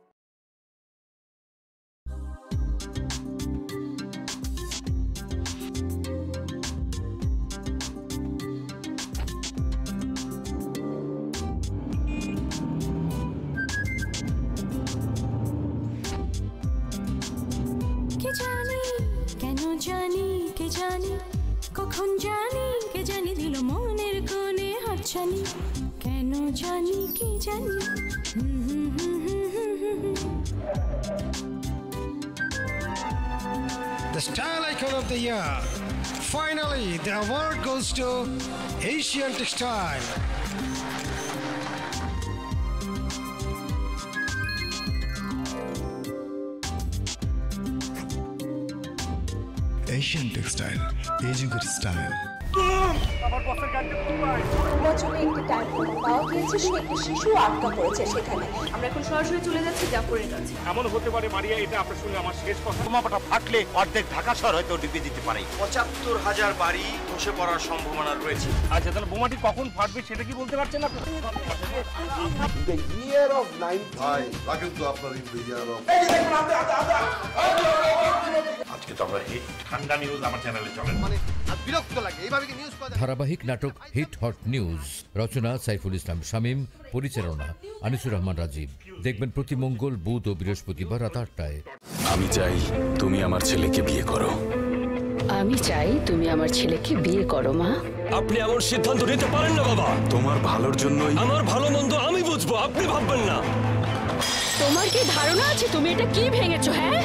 কে জানি কেন জানি কে জানি কখন জানি কে জানি দিল মনের কোণে হাতছানি কেন জানি কে জানি The Style Icon of the Year. Finally, the award goes to Asian Textile. Asian Textile, aging with style. বছরে একটি টাইম পাওয়া গিয়েছে, সে একটি শিশু আটকা পড়েছে সেখানে। আমরা এখন সরাসরি চলে যাচ্ছি জাফরের কাছে। এমন হতে পারে মারিয়া, এটা আপনার সঙ্গে আমার শেষ কথা। বোমাটা ফাটলে অর্ধেক ঢাকা শহর হয়তো ডুবে যেতে পারে। পঁচাত্তর হাজার বাড়ি ধসে পড়ার সম্ভাবনা রয়েছে। আচ্ছা, তাহলে বোমাটি কখন ফাটবে সেটা কি বলতে পারছেন আপনি? The year of nine ভাই রাখেন তো আপনার in the year of আজকে তো আমরা হিট ঠান্ডা নিউজ আমার চ্যানেলে চলে, মানে বিরক্ত লাগে এইভাবে কি নিউজ করা। ধারাবাহিক নাটক হিট হট নিউজ, রচনা সাইফুল ইসলাম শামীম, পরিচালনা আনিসুর রহমান রাজীব। দেখবেন প্রতি মঙ্গল, বুধ ও বৃহস্পতিবার রাত আটটায়। আমি চাই তুমি আমার ছেলেকে বিয়ে করো। আমি চাই তুমি আমার ছেলেকে বিয়ে করো মা। আপনি এমন সিদ্ধান্ত নিতে পারেন না বাবা। তোমার ভালোর জন্যই। আমার ভালো মন্দ আমি বুঝবো, আপনি ভাববেন না। তোমার কি ধারণা আছে তুমি এটা কি ভেঙেছো? হ্যাঁ,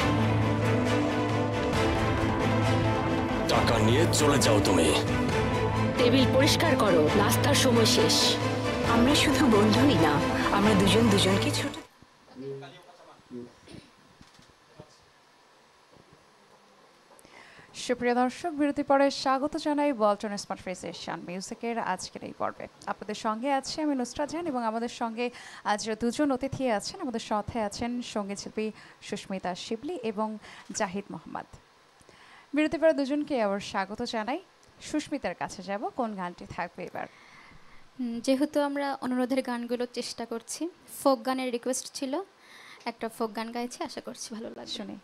টাকা নিয়ে চলে যাও তুমি। টেবিল পরিষ্কার করো, নাস্তার সময় শেষ। আমরা শুধু বন্ধুই না, আমরা দুজন দুজনকে ছোট। সুপ্রিয় দর্শক, বিরতি পরে স্বাগত জানাই ওয়ালটন স্মার্ট ফ্রেশ এশিয়ান মিউজিকের আজকের এই পর্বে। আপনাদের সঙ্গে আছি আমি নুসরাত জাহান এবং আমাদের সঙ্গে আজ দুজন অতিথি আছেন। আমাদের সাথে আছেন সঙ্গীত শিল্পী সুস্মিতা শিবলি এবং জাহিদ মোহাম্মদ। বিরতি পরে দুজনকে আবার স্বাগত জানাই। সুস্মিতার কাছে যাব, কোন গানটি থাকবে এবার? যেহেতু আমরা অনুরোধের গানগুলো চেষ্টা করছি, ফোক গানের রিকোয়েস্ট ছিল, একটা ফোক গান গাইছি, আশা করছি ভালো লাগবে। শুনি।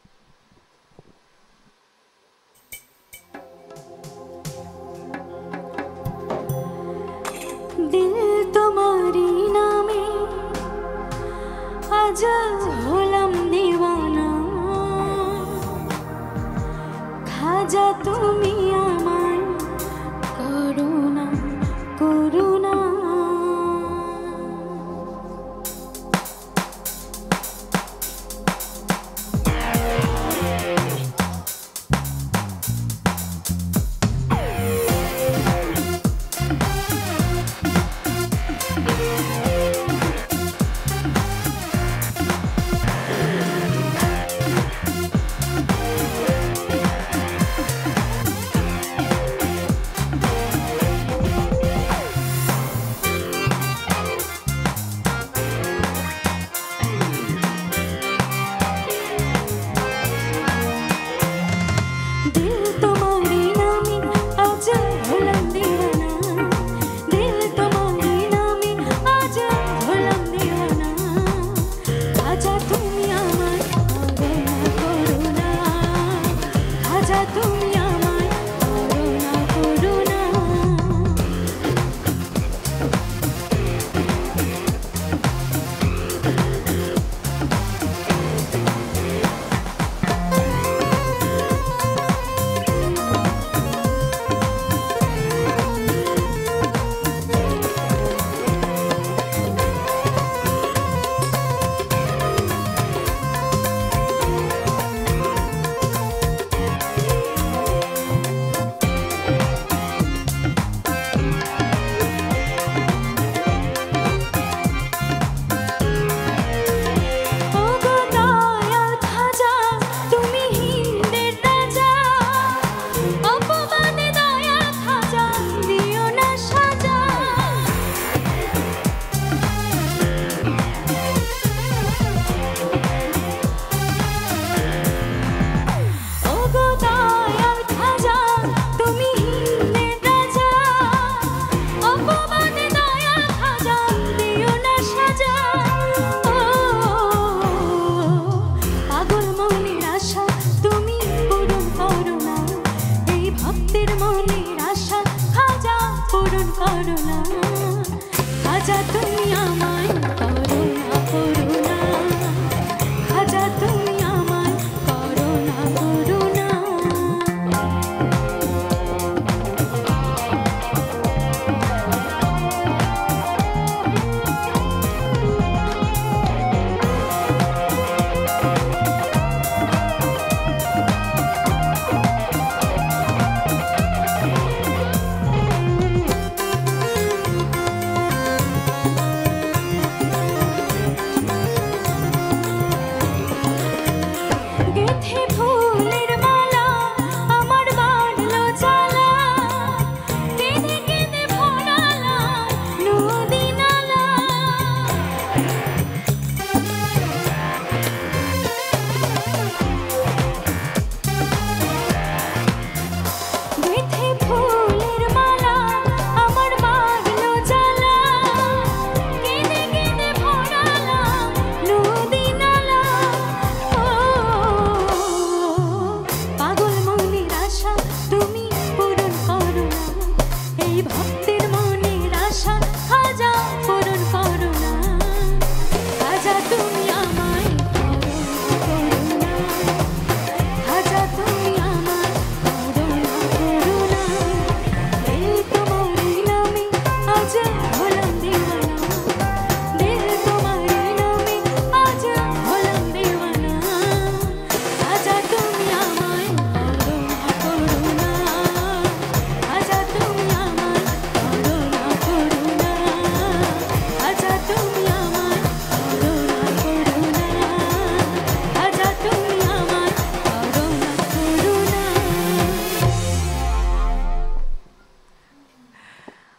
दिल तुम्हारी नामे आज होलम दीवाना खाजा तुमी आमाय करुणा करुणा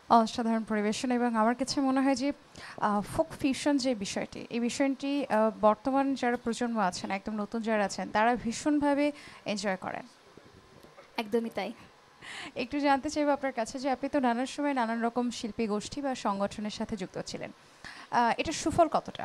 অসাধারণ পরিবেশন এবং আমার কাছে মনে হয় যে ফোক ফিউশন যে বিষয়টি এই বিষয়টি বর্তমান যারা প্রজন্ম আছেন একদম নতুন যারা আছেন তারা ভীষণভাবে এনজয় করেন। একদমই তাই। একটু জানতে চাইবো আপনার কাছে যে আপনি তো নানান সময় নানান রকম শিল্পী গোষ্ঠী বা সংগঠনের সাথে যুক্ত ছিলেন, এটা সুফল কতটা?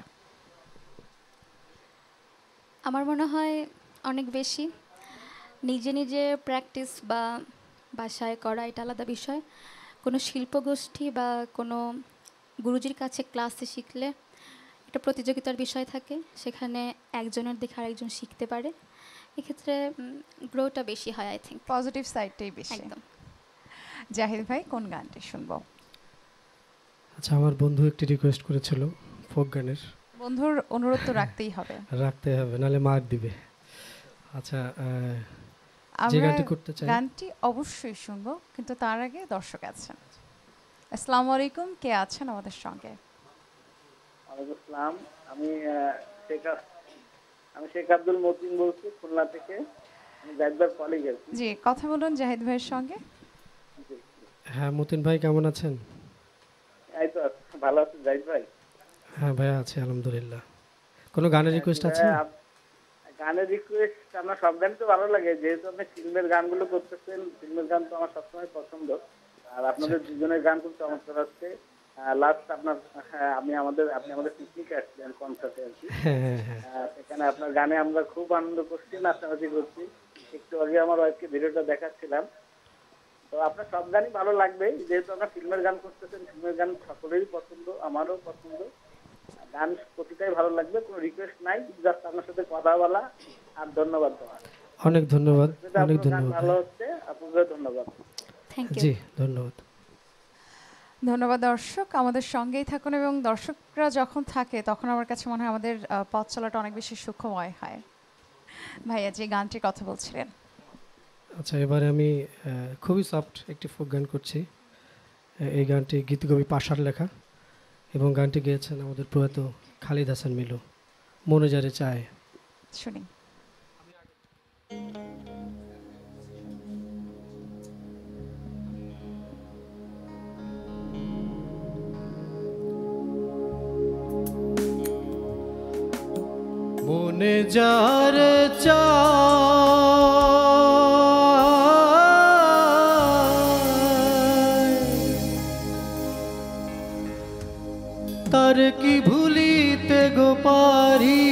আমার মনে হয় অনেক বেশি। নিজে নিজে প্র্যাকটিস বা বাসায় করা এটা আলাদা বিষয়, কোনো শিল্পগোষ্ঠী বা কোনো গুরুজির কাছে ক্লাসে শিখলে এটা প্রতিযোগিতার বিষয় থাকে, সেখানে একজনের দেখে আরেকজন শিখতে পারে, এক্ষেত্রে গ্রোটা বেশি হয়। আই থিঙ্ক পজিটিভ সাইডটাই বেশি। একদম। জাহিদ ভাই কোন গানটি শুনবো? আচ্ছা, আমার বন্ধু একটি রিকোয়েস্ট করেছিল ফোক গানের। বন্ধুর অনুরোধ তো রাখতেই হবে। রাখতে হবে, নালে মার দিবে। আচ্ছা, যে গানটি করতে চাই গানটি অবশ্যই শুনবো, কিন্তু তার আগে দর্শক আছেন। আসসালামু আলাইকুম, কে আছেন আমাদের সঙ্গে? ওয়ালাইকুম আসসালাম, আমি শেখ আমি শেখ আব্দুল মতিন বলছি খুলনা থেকে। আমি জাহিদ ভাইয়ের কলিগ আর কি। জি, কথা বলুন জাহিদ ভাইয়ের সঙ্গে। হ্যাঁ, মতিন ভাই কেমন আছেন? এই তো ভালো আছি জাহিদ ভাই। হ্যাঁ ভাইয়া আছি আলহামদুলিল্লাহ। কোনো গানের রিকোয়েস্ট আছে? গানের রিকোয়েস্ট আমার সব গান তো ভালো লাগে, যেহেতু আপনি ফিল্মের গানগুলো করতেছেন, ফিল্মের গান তো আমার সবসময় পছন্দ। আর আপনাদের দুজনের গান খুব চমৎকার হচ্ছে। লাস্ট আপনার আমি আমাদের আপনি আমাদের পিকনিকে আসছিলেন কনসার্টে আর কি, সেখানে আপনার গানে আমরা খুব আনন্দ করছি, নাচানাচি করছি। একটু আগে আমার ওয়াইফকে ভিডিওটা দেখাচ্ছিলাম। তো আপনার সব গানই ভালো লাগবে, যেহেতু আপনার ফিল্মের গান করতেছেন, ফিল্মের গান সকলেরই পছন্দ, আমারও পছন্দ। গান প্রতিটাই ভালো লাগবে, কোনো রিকোয়েস্ট নাই, জাস্ট আপনার সাথে কথা বলা। আর ধন্যবাদ তোমার, অনেক ধন্যবাদ, অনেক ধন্যবাদ। ভালো হচ্ছে, আপনাদের ধন্যবাদ। Thank you. জি ধন্যবাদ। ধন্যবাদ দর্শক, আমাদের সঙ্গেই থাকুন এবং দর্শকরা যখন থাকে তখন আমার কাছে মনে হয় আমাদের পথ চলাটা অনেক বেশি সুখময় হয়। ভাইয়া যে গানটির কথা বলছিলেন। আচ্ছা, এবারে আমি খুবই সফট একটি ফোক গান করছি। এই গানটি গীতিকবি পাশার লেখা এবং গানটি গেয়েছেন আমাদের প্রয়াত খালিদ হাসান মিলু। মনে যারে চায়, শুনি। মনে যারে চায় তার কি ভুলিতে গো পারি,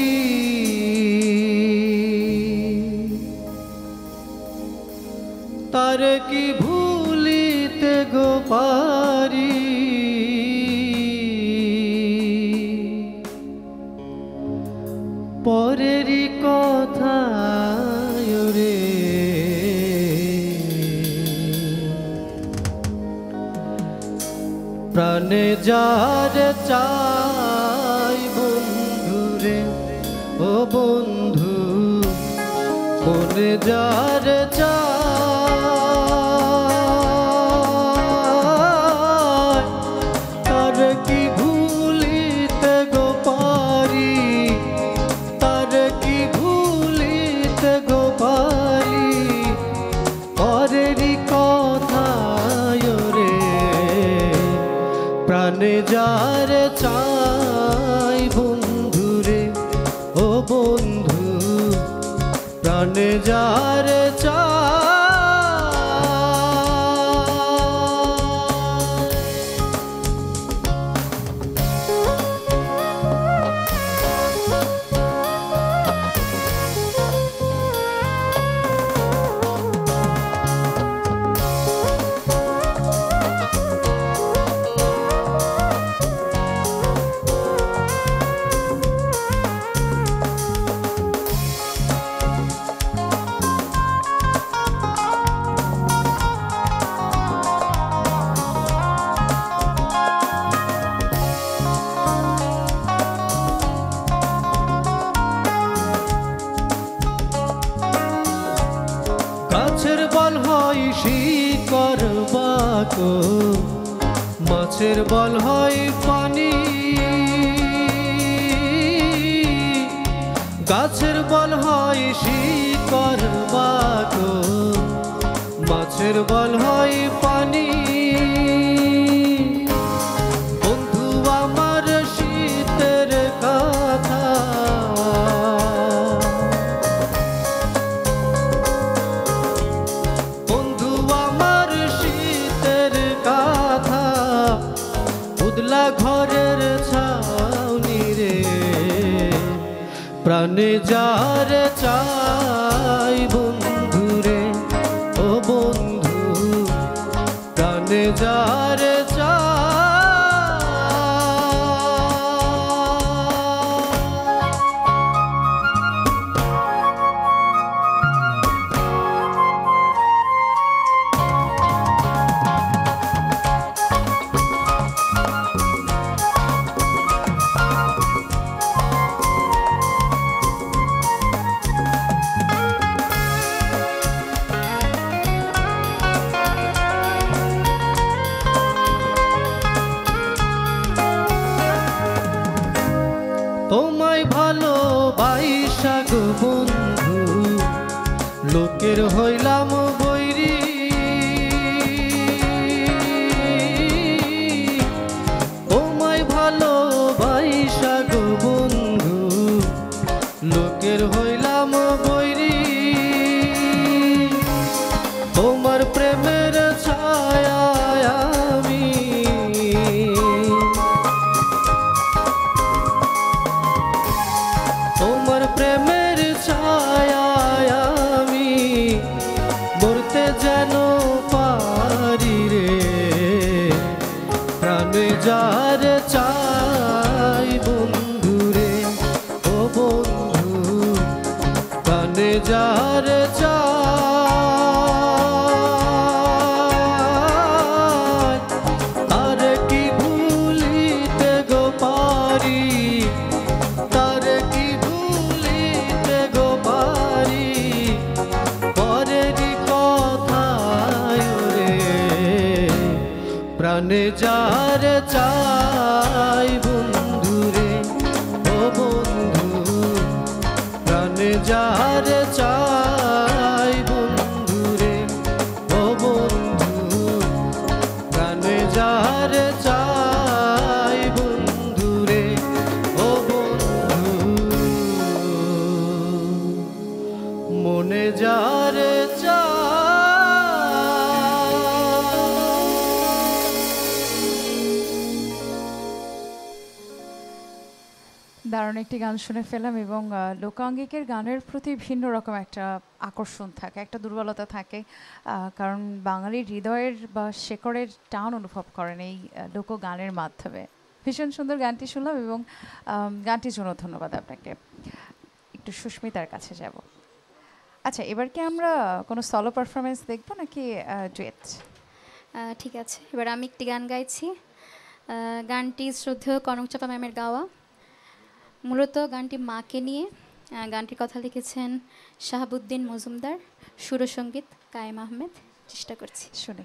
তার কি ভুলিতে গো পারি, পরেরই কথা রে প্রাণে যার চাই বন্ধু রে, ও বন্ধু মনে যার চাই তার কি ভুলিতে গো পারি, তার কি ভুলিতে গো পারি, পরেরই কথা রে প্রাণে যার চাই বন্ধু রে, ও বন্ধু প্রাণে যার চাই। গাছের বল হয় শিকড় বাকো, মাছের বল হয় পানি, গাছের বল হয় শিকড় বাকো, মাছের বল হয় পানি, প্রাণে যারে চাই বন্ধুরে ও বন্ধু প্রাণে যারে চাই তোমায় ভালোবাসা গো বন্ধু লোকের হইলাম বৈরী তোমায় ভালোবাসা গো বন্ধু লোকের হইলাম বৈরী তোমার প্রেমের ছায়া আমি তোমার প্রেমের ছায়া আমি মরতে যেন পারি রে প্রাণে যার চাই বন্ধু রে ও বন্ধু প্রাণে যার চাই আর কি ভুলিতে গো পারি তার কি ভুলিতে গো পারি পরেরই কথায় রে প্রাণে যার চাই বন্ধু রে ও বন্ধু প্রাণে যার চাই বন্ধু রে ও বন্ধু প্রাণে যার চাই বন্ধু রে ও বন্ধু মনে যার চাই দারুণ একটি গান শুনে ফেলাম এবং আহ, লোকাঙ্গিকের গানের প্রতি ভিন্ন রকম একটা আকর্ষণ থাকে, একটা দুর্বলতা থাকে, আহ, কারণ বাঙালির হৃদয়ের বা শেকড়ের টান অনুভব করেন এই আহ, লোকগানের মাধ্যমে। ভীষণ সুন্দর গানটি শুনলাম এবং আম, গানটির জন্য ধন্যবাদ আপনাকে। একটু সুস্মিতার কাছে যাব। আচ্ছা, এবার কি আমরা কোনো সলো পারফরমেন্স দেখবো নাকি ডুয়েট? ঠিক আছে, এবার আমি একটি গান গাইছি। আহ, গানটি শ্রদ্ধেয় কনকচাপা ম্যামের গাওয়া। মূলত গানটি মাকে নিয়ে। আহ, গানটির কথা লিখেছেন শাহাবুদ্দিন মজুমদার, সুরসঙ্গীত কায়েম আহমেদ। চেষ্টা করছি, শুনি।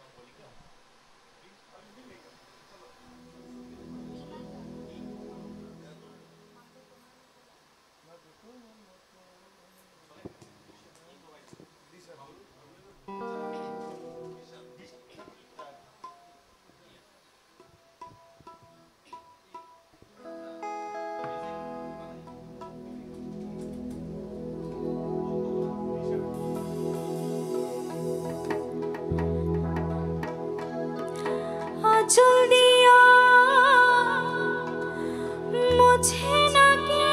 আঁচল দিয়া মুছে না কে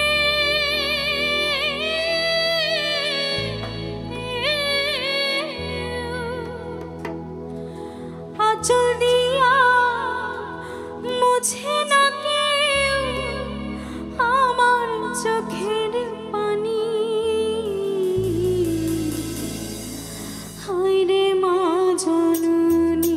আঁচল দিয়া মুছে না কে আমার চোখের পানি। হায় রে মা জননী,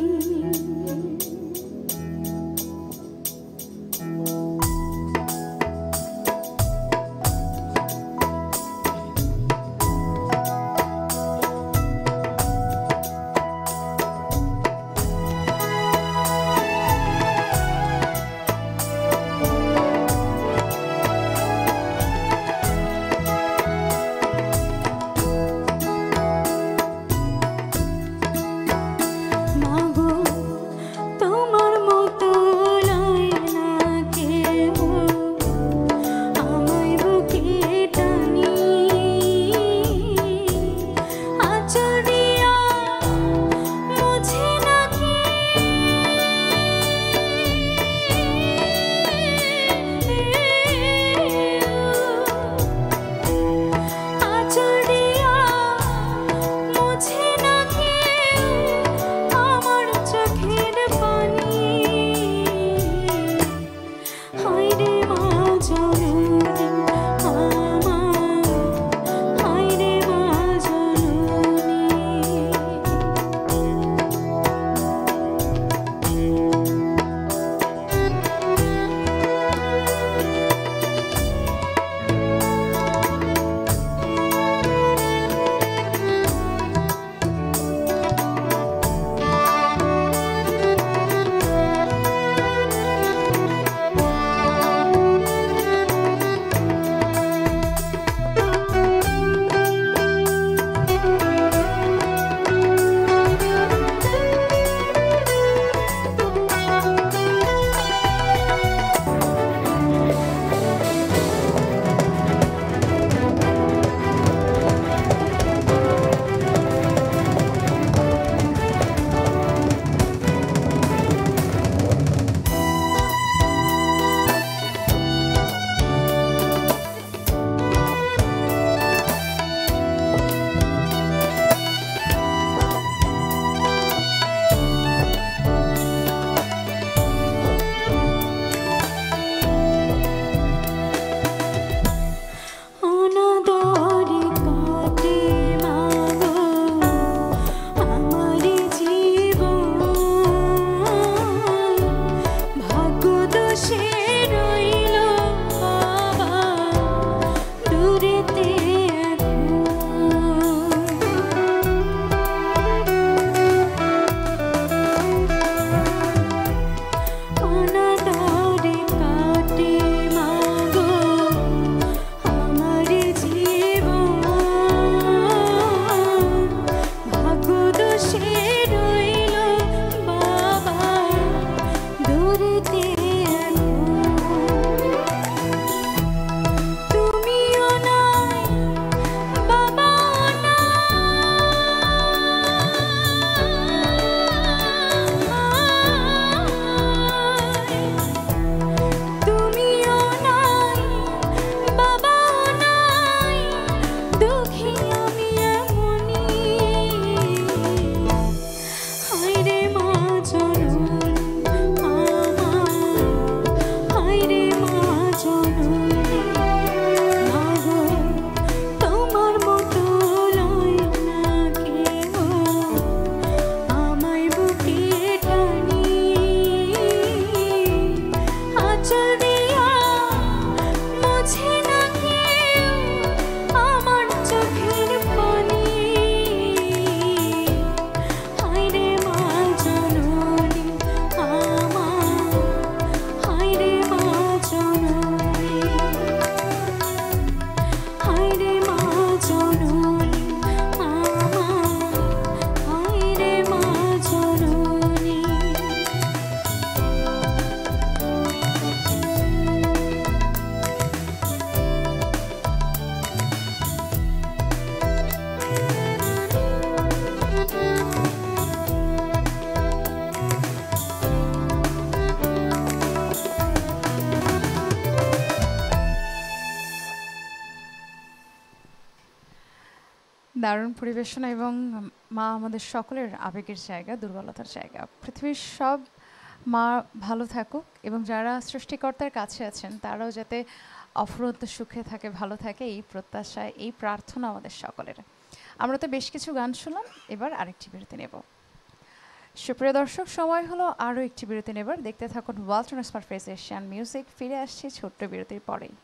দারুণ পরিবেশনা এবং মা আমাদের সকলের আবেগের জায়গা, দুর্বলতার জায়গা। পৃথিবীর সব মা ভালো থাকুক এবং যারা সৃষ্টিকর্তার কাছে আছেন তারাও যাতে অফুরন্ত সুখে থাকে, ভালো থাকে, এই প্রত্যাশায়, এই প্রার্থনা আমাদের সকলের। আমরা তো বেশ কিছু গান শুনলাম, এবার আরেকটি বিরতি নেব। সুপ্রিয় দর্শক, সময় হলো আরও একটি বিরতি নেবার। দেখতে থাকুন Walton smart fresh Asian music. ফিরে আসছি ছোট্ট বিরতির পরেই।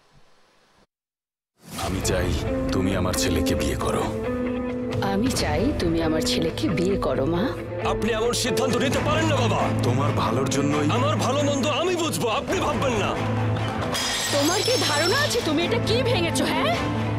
আমি চাই তুমি আমার ছেলেকে বিয়ে করো। আমি চাই তুমি আমার ছেলেকে বিয়ে করো মা। আপনি এমন সিদ্ধান্ত নিতে পারেন না বাবা। তোমার ভালোর জন্যই। আমার ভালো মন্দ আমি বুঝবো, আপনি ভাববেন না। তোমার কি ধারণা আছে তুমি এটা কি ভেঙেছো? হ্যাঁ,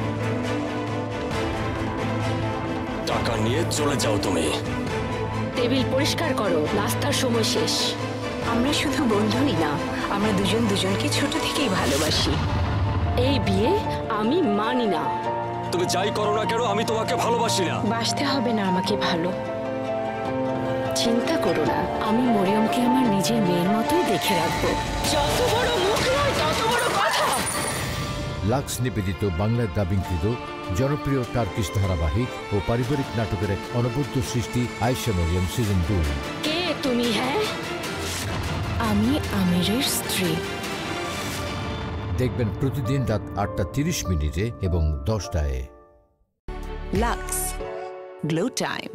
টাকা নিয়ে চলে যাও তুমি। টেবিল পরিষ্কার করো, নাস্তার সময় শেষ। আমরা শুধু বন্ধুই না, আমরা দুজন দুজনকে ছোট থেকেই ভালোবাসি। এই বিয়ে আমি মানি না। তুমি যাই করো না কেন আমি তোমাকে ভালোবাসি না। বাসতে হবে না আমাকে ভালো। চিন্তা করো না, আমি মরিয়মকে আমার নিজের মেয়ের মতোই দেখে রাখবো। যত বড় মুখ নয় তত বড় কথা। লাক্স নিবেদিত বাংলায় ডাবিংকৃত জনপ্রিয় টার্কিশ ধারাবাহিক ও পারিবারিক নাটকের এক অনবদ্য সৃষ্টি আয়েশা মরিয়ম সিজন দুই। কে তুমি? হ্যাঁ, আমি আমিরের স্ত্রী। দেখবেন প্রতিদিন রাত আটটা তিরিশ মিনিটে এবং দশটায়। Lux glow time.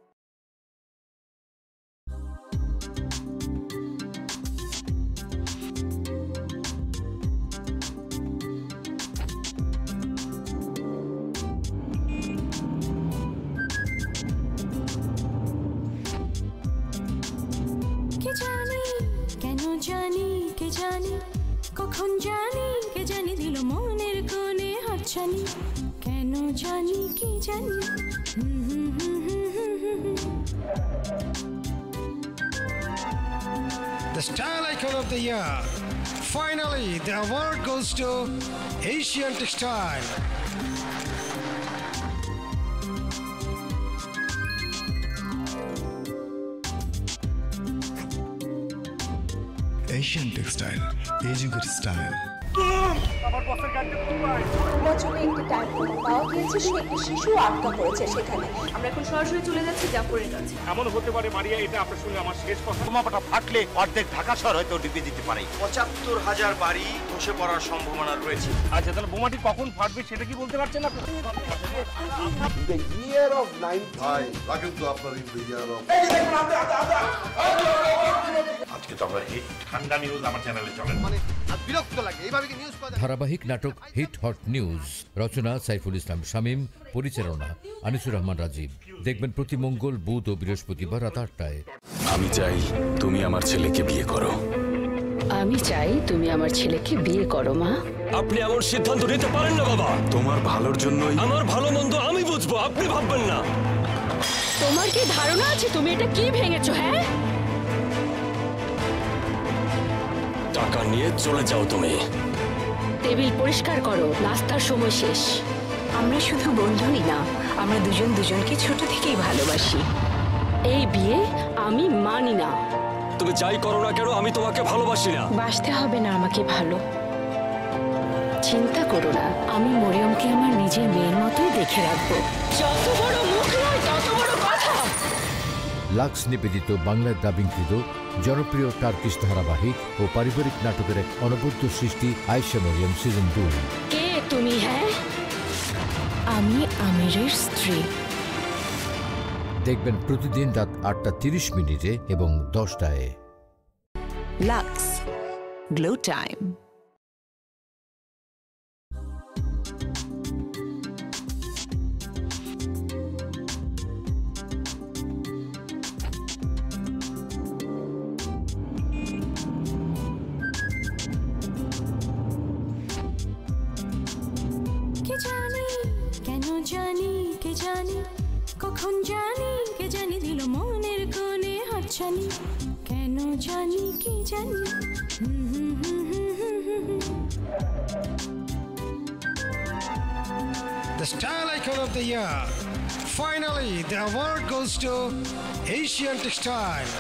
কে জানি কেন জানি, কে জানি কখন জানি, কে জানি দিল মনের কোণে হাতছানি। কেন জানি কি জানি। The Style Icon of the Year. Finally, the award goes to Asian Textile. Asian Textile, এই যুগের স্টাইল। আমার বসের গাড়িতে তুলবাই। নির্বাচনে একটি টাইম বোমা পাওয়া গিয়েছে, সে একটি শিশু আটকা পড়েছে সেখানে। আমরা এখন সরাসরি চলে যাচ্ছি জাফরের কাছে। এমন হতে পারে মারিয়া, এটা আপনার সঙ্গে আমার শেষ কথা। বোমাটা ফাটলে অর্ধেক ঢাকা শহর হয়তো ডুবে যেতে পারে। পঁচাত্তর হাজার বাড়ি ধসে পড়ার সম্ভাবনা রয়েছে। আচ্ছা, তাহলে বোমাটি কখন ফাটবে সেটা কি বলতে পারছেন আপনি? The year of nine ভাই রাখেন তো আপনার in the year of আজকে তো আমরা হিট ঠান্ডা নিউজ আমার চ্যানেলে চলে। মানে বিরক্ত লাগে এইভাবে কি নিউজ করা। ধারাবাহিক নাটক হিট হট নিউজ, রচনা সাইফুল ইসলাম শামীম, পরিচালনা আনিসুর রহমান রাজীব। দেখবেন প্রতি মঙ্গল, বুধ ও বৃহস্পতিবার রাত আটটায়। আমি চাই তুমি আমার ছেলেকে বিয়ে করো। আমি চাই তুমি আমার ছেলেকে বিয়ে করো মা। আপনি এমন সিদ্ধান্ত নিতে পারেন না বাবা। তোমার ভালোর জন্যই। আমার ভালো মন্দ আমি বুঝবো, আপনি ভাববেন না। তোমার কি ধারণা আছে তুমি এটা কি ভেঙেছো? হ্যাঁ, টাকা নিয়ে চলে যাও তুমি। টেবিল পরিষ্কার করো, নাস্তার সময় শেষ। আমরা শুধু বন্ধুই না, আমরা দুজন দুজনকে ছোট থেকেই ভালোবাসি। এই বিয়ে আমি মানি না। তুমি যাই করো না কেন আমি তোমাকে ভালোবাসি না। বাসতে হবে না আমাকে ভালো। চিন্তা করো না, আমি মরিয়মকে আমার নিজের মেয়ের মতোই দেখে রাখবো। যত বড় মুখ নয় তত বড় কথা। লাক্স নিবেদিত বাংলায় ডাবিংকৃত জনপ্রিয় টার্কিশ ধারাবাহিক ও পারিবারিক নাটকের এক অনবদ্য সৃষ্টি আয়েশা মরিয়ম সিজন দুই। কে তুমি? হ্যাঁ, আমি আমিরের স্ত্রী। দেখবেন প্রতিদিন রাত আটটা তিরিশ মিনিটে এবং দশটায়। Lux glow time. কে জানি কেন জানি, কে জানি কখন জানি, কে জানি দিল মনের কোণে হাতছানি। কেন জানি কি জানি। The Style Icon of the Year. Finally, the award goes to Asian Textile.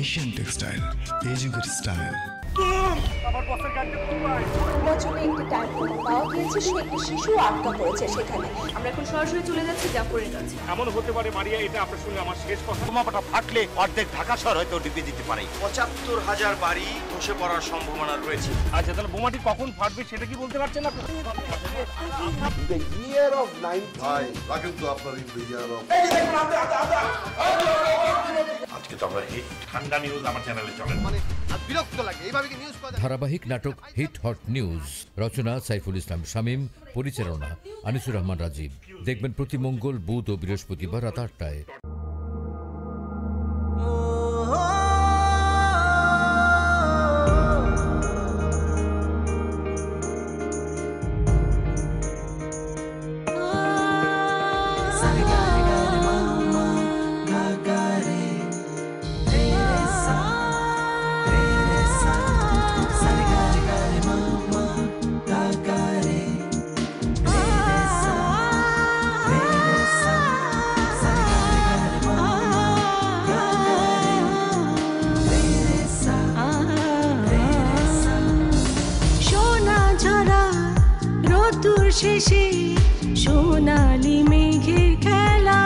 Asian textile এই যুগের স্টাইল। নির্বাচনে একটি টাইম বোমা পাওয়া গিয়েছে, সে একটি শিশু আটকা পড়েছে সেখানে। আমরা এখন সরাসরি চলে যাচ্ছি জাফরের কাছে। এমন হতে পারে মারিয়া, এটা আপনার সঙ্গে আমার শেষ কথা। বোমাটা ফাটলে অর্ধেক ঢাকা শহর হয়তো ডুবে দিতে পারে। পঁচাত্তর হাজার বাড়ি ধসে পড়ার সম্ভাবনা রয়েছে। আচ্ছা, তাহলে বোমাটি কখন ফাটবে সেটা কি বলতে পারছেন আপনি? The year of nine ভাই রাখেন তো আপনার ইন দ্য ইয়ার অফ। আজকে তো আমরা হিট ঠান্ডা নিউজ আমার চ্যানেলে চলেন, মানে বিরক্ত লাগে এইভাবে কি নিউজ করে। ধারাবাহিক নাটক হিট হট নিউজ, রচনা সাইফুল ইসলাম শামীম, পরিচালনা আনিসুর রহমান রাজীব। দেখবেন প্রতি মঙ্গল, বুধ ও বৃহস্পতিবার রাত আটটায়। শেষে সোনালি মেঘের খেলা,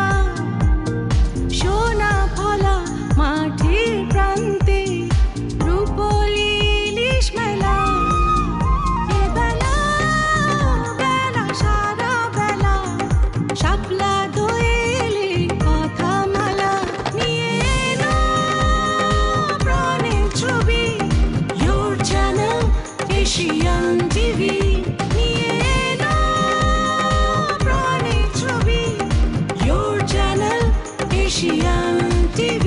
সোনা ফলা মাঠের প্রান্তে রূপলি ইলিশ মেলা। এ বেলা বেলা সারা বেলা শাপলা দোয়েলে কথা মালা নিয়ে এলো প্রাণের ছবি, your channel Asian TV. Asian TV.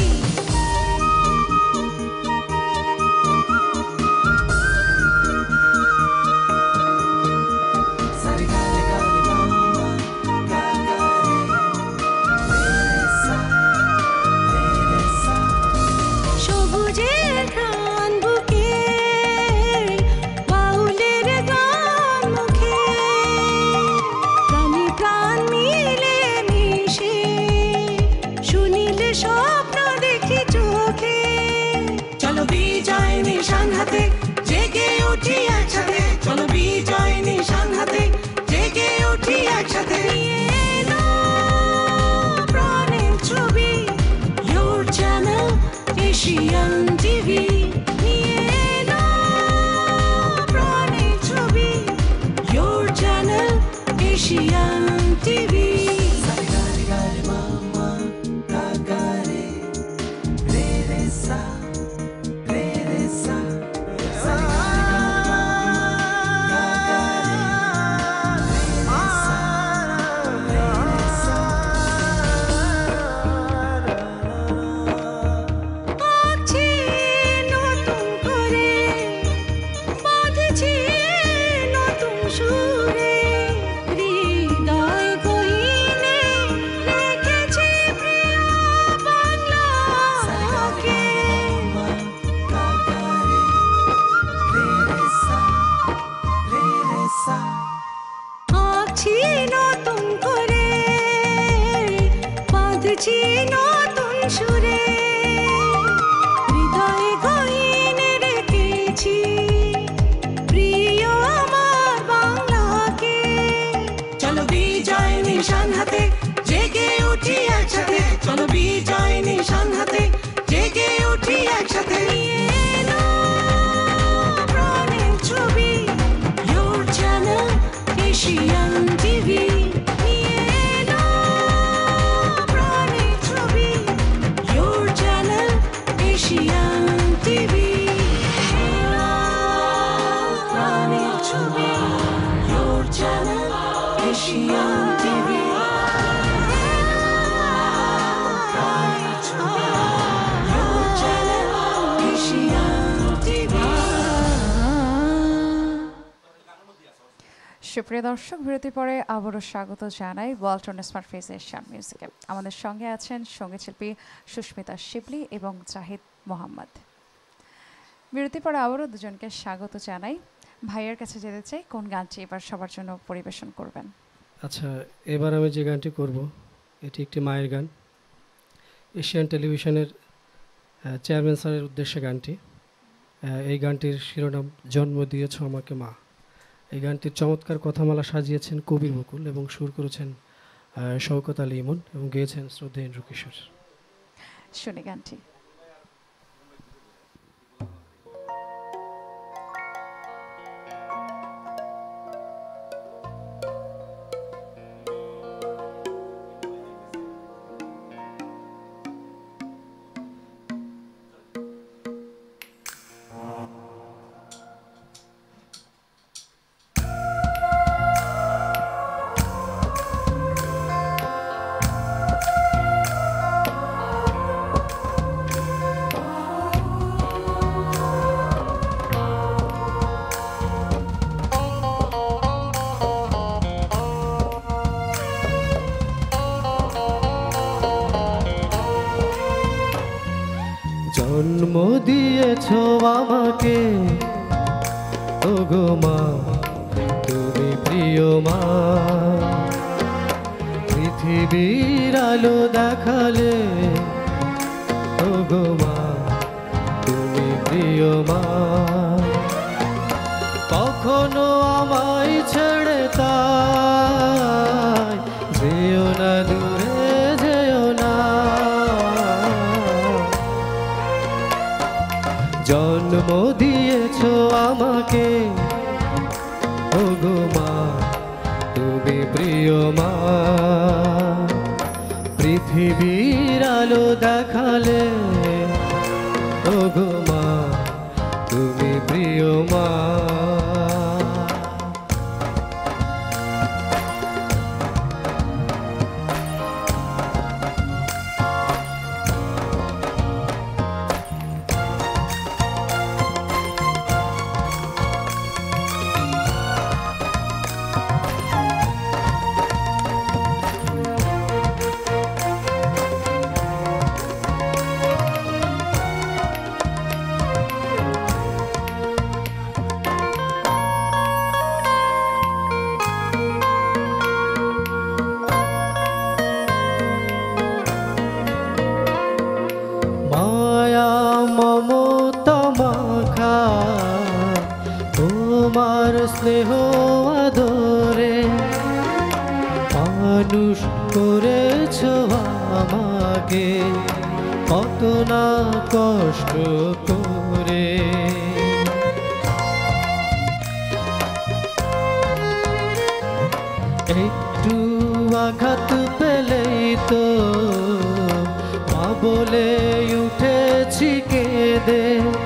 সবুজের ঘ্রাণ বুকে, বাউলের গান মুখে, প্রাণী প্রাণ মিলে মিশে শুনিলে স্বপ্ন দেখি চোখে। চলো বিজয় নিশান হাতে জেগে উঠি একসাথে, চলো বিজয় নিশান হাতে জেগে উঠি একসাথে। প্রাণের ছবি, ইয়োর চ্যানেল এশিয়ান টিভি। নিয়ে এলো প্রাণের ছবি, ইয়োর চ্যানেল এশিয়ান টিভি। নতুন সুরে হৃদয়ে গহিনে রেখেছি প্রিয় আমার বাংলাকে। চলো বিজয় নিশান হাতে জেগে উঠি একসাথে, চলো বিজয় নিশান হাতে জেগে উঠি একসাথে। প্রাণের ছবি, your channel Asian TV. Asian TV, প্রাণের ছবি, ইয়োর চ্যানেল এশিয়ান টিভি। প্রাণের ছবি, ইয়োর চ্যানেল এশিয়ান টিভি। সুপ্রিয় দর্শক, বিরতির পরে আবারও স্বাগত জানাই ওয়ালটন স্মার্ট ফ্রেজ এশিয়ান মিউজিকে। আমাদের সঙ্গে আছেন সঙ্গীত শিল্পী সুস্মিতা শিবলি এবং জাহিদ মোহাম্মদ। বিরতির পরে আবারও দুজনকে স্বাগত জানাই। ভাইয়ের কাছে যেতে চাই, কোন গানটি এবার সবার জন্য পরিবেশন করবেন? আচ্ছা, এবার আমি যে গানটি করব এটি একটি মায়ের গান। এশিয়ান টেলিভিশনের চেয়ারম্যান স্যারের উদ্দেশ্যে গানটি। এই গানটির শিরোনাম জন্ম দিয়েছ আমাকে মা। এই গানটির চমৎকার কথামালা সাজিয়েছেন কবির বকুল এবং সুর করেছেন শওকত আলী ইমন এবং গেয়েছেন শ্রদ্ধেয় ইন্দ্র কিশোর। শুনি গানটি। জন্ম দিয়েছ আমাকে ওগো মা, তুমি প্রিয় মা। পৃথিবীর আলো দেখালে ওগো মা, তুমি প্রিয় মা। কখনো আমায় ছেড়ে তাই যেও না দূরে, যেও না। জন্ম দিয়েছ আমাকে ওগো মা, তুমি প্রিয় মা। পৃথিবীর আলো দেখালে ওগো মা, তুমি প্রিয় মা। মায়া মমতা মাখা তোমার স্নেহ আদরে মানুষ করেছ আমাকে কত না কষ্ট করে। একটু আঘাত পেলেই তো মা বলে উঠেছি কেঁদে,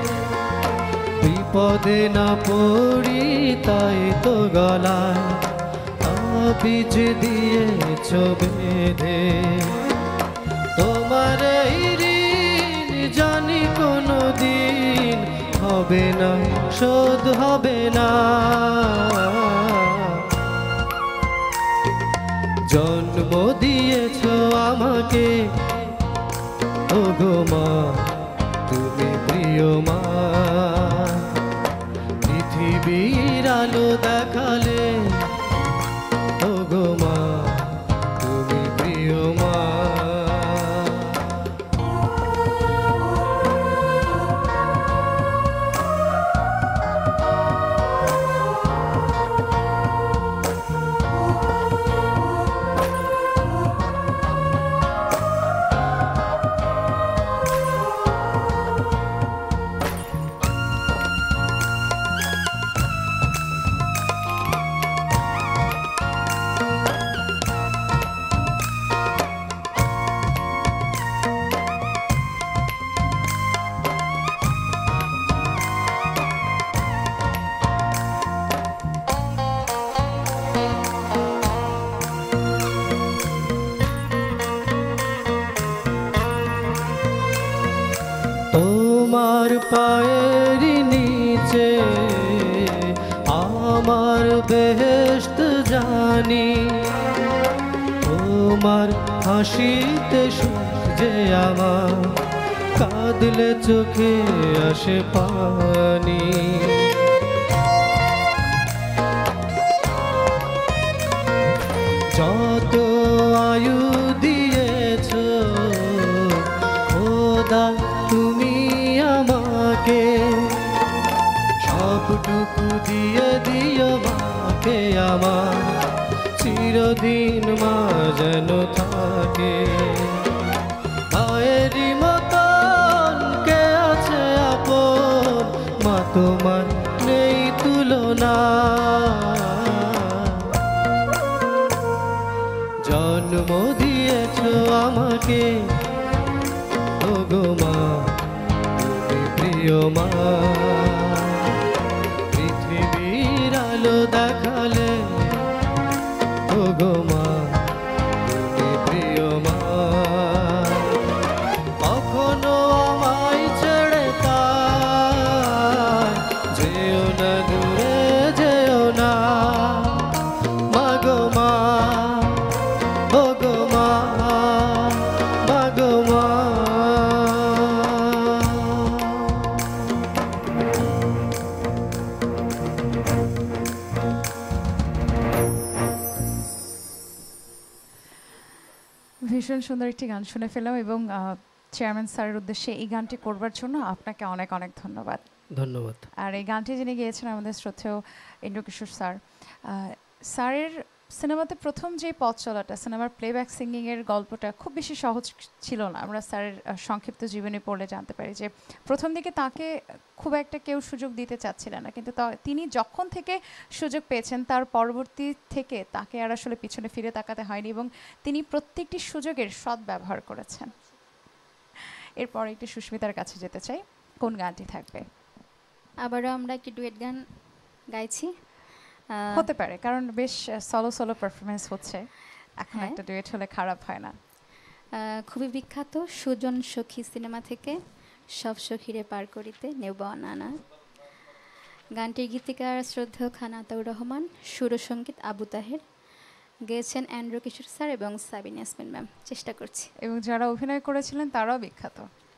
বিপদে না পড়ি তাই তো গলায় তাবিজ দিয়েছ বেঁধে। তোমার এই ঋণ জানি কোনো দিন হবে না, শোধ হবে না। জন্ম দিয়েছ আমাকে ওগো মা, তুমি প্রিয় মা। পৃথিবীর আলো দেখালে ওগো মা, তুমি প্রিয় মা। তোমার পায়ের নিচে আমার বেহেশত জানি, তোমার হাসিতে সূর্যে আমার কাঁদলে চোখে আসে পানি। যত আয়ু দিয়েছ খোদা তুমি সবটুকু দিয়ে দিও মাকে আমার, চিরদিন মা যেন থাকে। মায়েরই মতন কে আছে আপন, মা তোমার নেই তুলনা। জন্ম দিয়েছ আমাকে ওগো মা, তুমি প্রিয় মা। পৃথিবীর আলো দেখালে ওগো মা, তুমি প্রিয় মা। কখনো আমায় ছেড়ে তাই যেও না দূরে যেও না, মাগো মা ওগো মা, মাগো মা। ভীষণ সুন্দর একটি গান শুনে ফেললাম এবং চেয়ারম্যান স্যারের উদ্দেশ্যে এই গানটি করবার জন্য আপনাকে অনেক অনেক ধন্যবাদ। ধন্যবাদ। আর এই গানটি যিনি গেয়েছেন আমাদের শ্রদ্ধেয় ইন্দ্রকিশোর স্যার। স্যারের সিনেমাতে প্রথম যে পথ চলাটা, সিনেমার প্লেব্যাক সিঙ্গিংয়ের গল্পটা খুব বেশি সহজ ছিল না। আমরা স্যারের সংক্ষিপ্ত জীবনী পড়লে জানতে পারি যে প্রথম দিকে তাকে খুব একটা কেউ সুযোগ দিতে চাচ্ছিলেন না, কিন্তু তিনি যখন থেকে সুযোগ পেয়েছেন তার পরবর্তী থেকে তাকে আর আসলে পিছনে ফিরে তাকাতে হয়নি এবং তিনি প্রত্যেকটি সুযোগের সৎ ব্যবহার করেছেন। এরপর একটি সুস্মিতার কাছে যেতে চাই, কোন গানটি থাকবে? আবারও আমরা একটি ডুয়েট গান গাইছি। হতে পারে, কারণ বেশ সলো সলো পারফরমেন্স হচ্ছে, এখন একটা ডুয়েট হলে খারাপ হয় না। খুবই বিখ্যাত সুজন সখী সিনেমা থেকে সব সখীরে পার করিতে নেব নানা। গানটির গীতিকার শ্রদ্ধেয় খান আতাউর রহমান, সুরসঙ্গীত আবু তাহের, গেয়েছেন ইন্দ্রকিশোর স্যার এবং সাবিনা ইয়াসমিন ম্যাম। চেষ্টা করছি। এবং যারা অভিনয় করেছিলেন তারাও বিখ্যাত।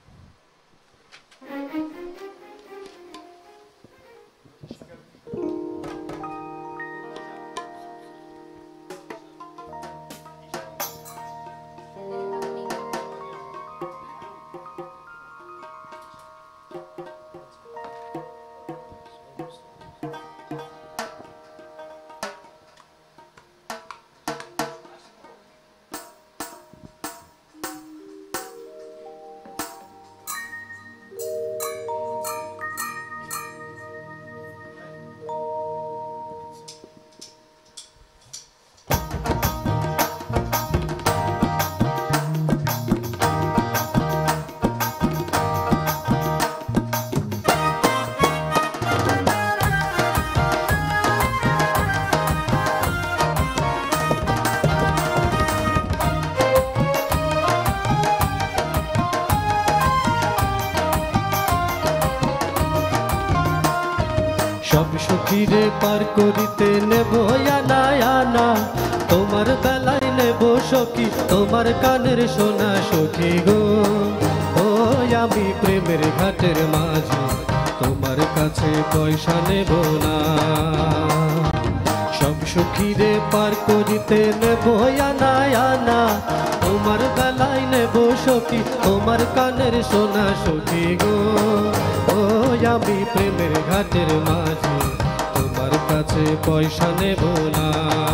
সব সখীরে পার করিতে নেব আনা আনা, তোমার বেলায় নেব সখী তোমার কানের সোনা সখী গো। ও আমি প্রেমের ঘাটের মাঝি, তোমার কাছে পয়সা নেব না। সব সখীরে পার করিতে নেব আনা আনা, তোমার বেলায় নেব সখী তোমার কানের সোনা সখী গো। ও আমি প্রেমের ঘাটের মাঝি, তোমার কাছে পয়সা নেব না।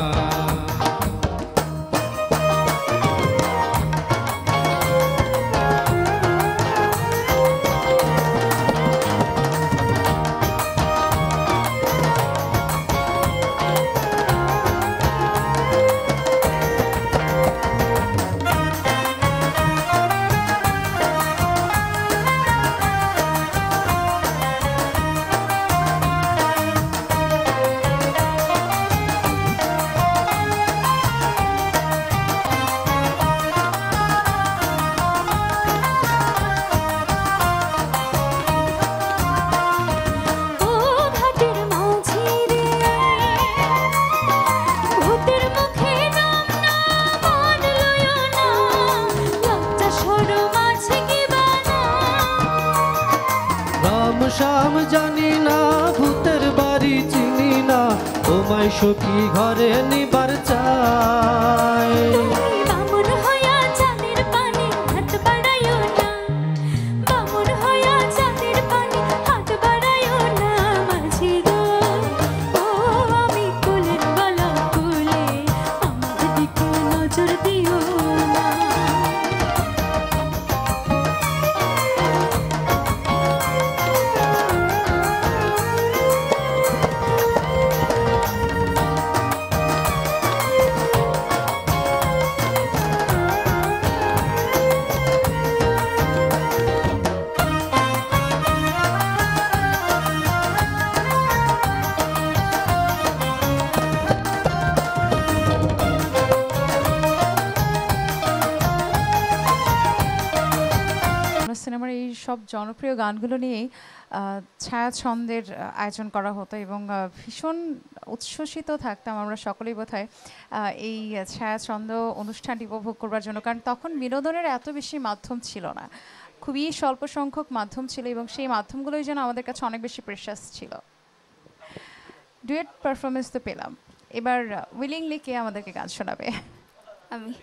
শাম জানি না, ভূতের বাড়ি চিনি না, তোমায় সখী ঘরে নিবার চাই। বামুন হইয়া চাঁদের পানি হাত বাড়াইও না, বামুন হইয়া চাঁদের পানি হাত বাড়াইও না মাঝি গো। সব জনপ্রিয় গানগুলো নিয়েই ছায়াছন্দের আয়োজন করা হতো এবং ভীষণ উচ্ছ্বসিত থাকতাম আমরা সকলেই বোধহয় এই ছায়াছন্দ অনুষ্ঠানটি উপভোগ করবার জন্য, কারণ তখন বিনোদনের এত বেশি মাধ্যম ছিল না, খুবই স্বল্প সংখ্যক মাধ্যম ছিল এবং সেই মাধ্যমগুলোই যেন আমাদের কাছে অনেক বেশি প্রেশাস ছিল। ডুয়েট পারফরমেন্স তো পেলাম, এবার উইলিংলি কে আমাদেরকে গান শোনাবে? আমি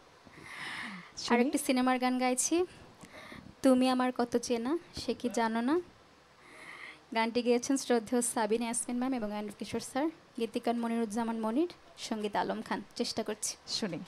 আরেকটি সিনেমার গান গাইছি, তুমি আমার কত চেনা সে কি জানো না। গানটি গেয়েছেন শ্রদ্ধেয় সাবিনা ইয়াসমিন ম্যাম এবং আইনুল কিশোর স্যার, গীতিকার মনিরুজ্জামান মনির, সঙ্গীত আলম খান। চেষ্টা করছি, শুনি।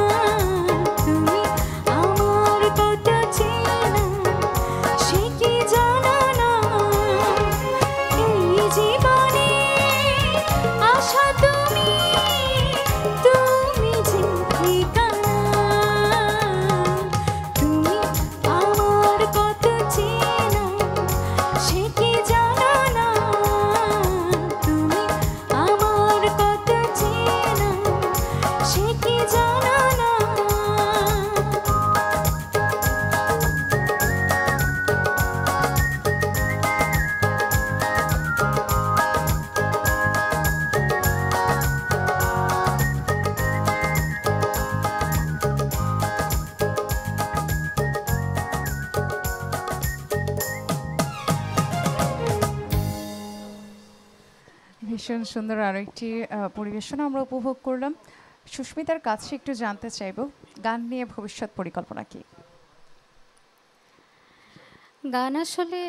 কি ভীষণ সুন্দর আরো একটি আহ, পরিবেশনা আমরা উপভোগ করলাম। সুস্মিতার কাছে একটু জানতে চাইবো গান নিয়ে ভবিষ্যৎ পরিকল্পনা কি? গান আসলে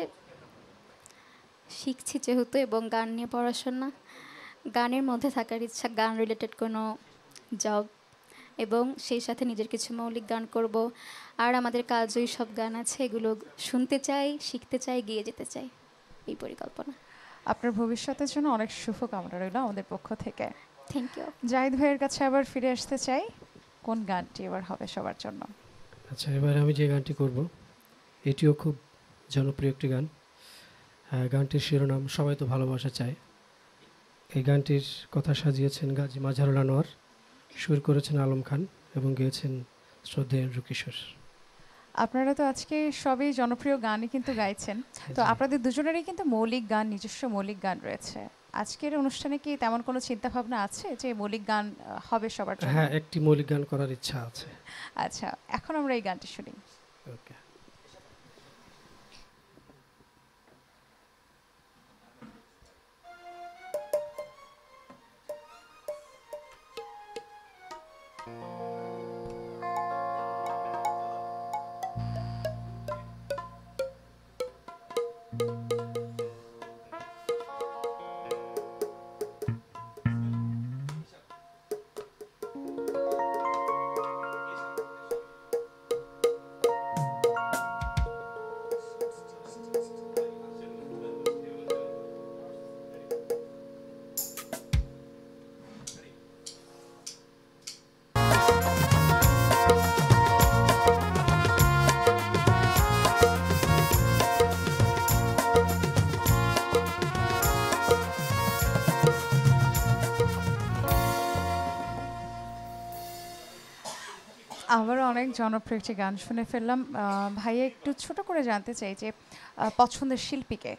শিখছি যেহেতু এবং গান নিয়ে পড়াশোনা, গানের মধ্যে থাকার ইচ্ছা, গান রিলেটেড কোনো জব এবং সেই সাথে নিজের কিছু মৌলিক গান করব। আর আমাদের কাজই সব গান আছে, এগুলো শুনতে চাই, শিখতে চাই, গিয়ে যেতে চাই, এই পরিকল্পনা। আপনার ভবিষ্যতের জন্য অনেক শুভকামনা রইল আমাদের পক্ষ থেকে। Thank you. জাহিদ ভাইয়ের কাছে আবার ফিরে আসতে চাই, কোন গানটি এবার হবে সবার জন্য? আচ্ছা, এবার আমি যে গানটি করব এটিও খুব জনপ্রিয় একটি গান। হ্যাঁ, গানটির শিরোনাম সবাই তো ভালোবাসা চায়। এই গানটির কথা সাজিয়েছেন গাজী মাজহারুল আনোয়ার, সুর করেছেন আলম খান এবং গেয়েছেন শ্রদ্ধেয় এন্ড্রু কিশোর। আপনারা তো আজকে সবই জনপ্রিয় গানই কিন্তু গাইছেন, তো আপনাদের দুজনেরই কিন্তু মৌলিক গান, নিজস্ব মৌলিক গান রয়েছে। আজকের অনুষ্ঠানে কি তেমন কোনো চিন্তা ভাবনা আছে যে মৌলিক গান আহ, হবে সবার জন্য? হ্যাঁ, একটি মৌলিক গান করার ইচ্ছা আছে। আচ্ছা, এখন আমরা এই গানটি শুনি। ওকে। আবারও অনেক জনপ্রিয় একটি গান শুনে ফেললাম। আহ, ভাইয়া একটু ছোট করে জানতে চাই যে আহ, পছন্দের শিল্পীকে।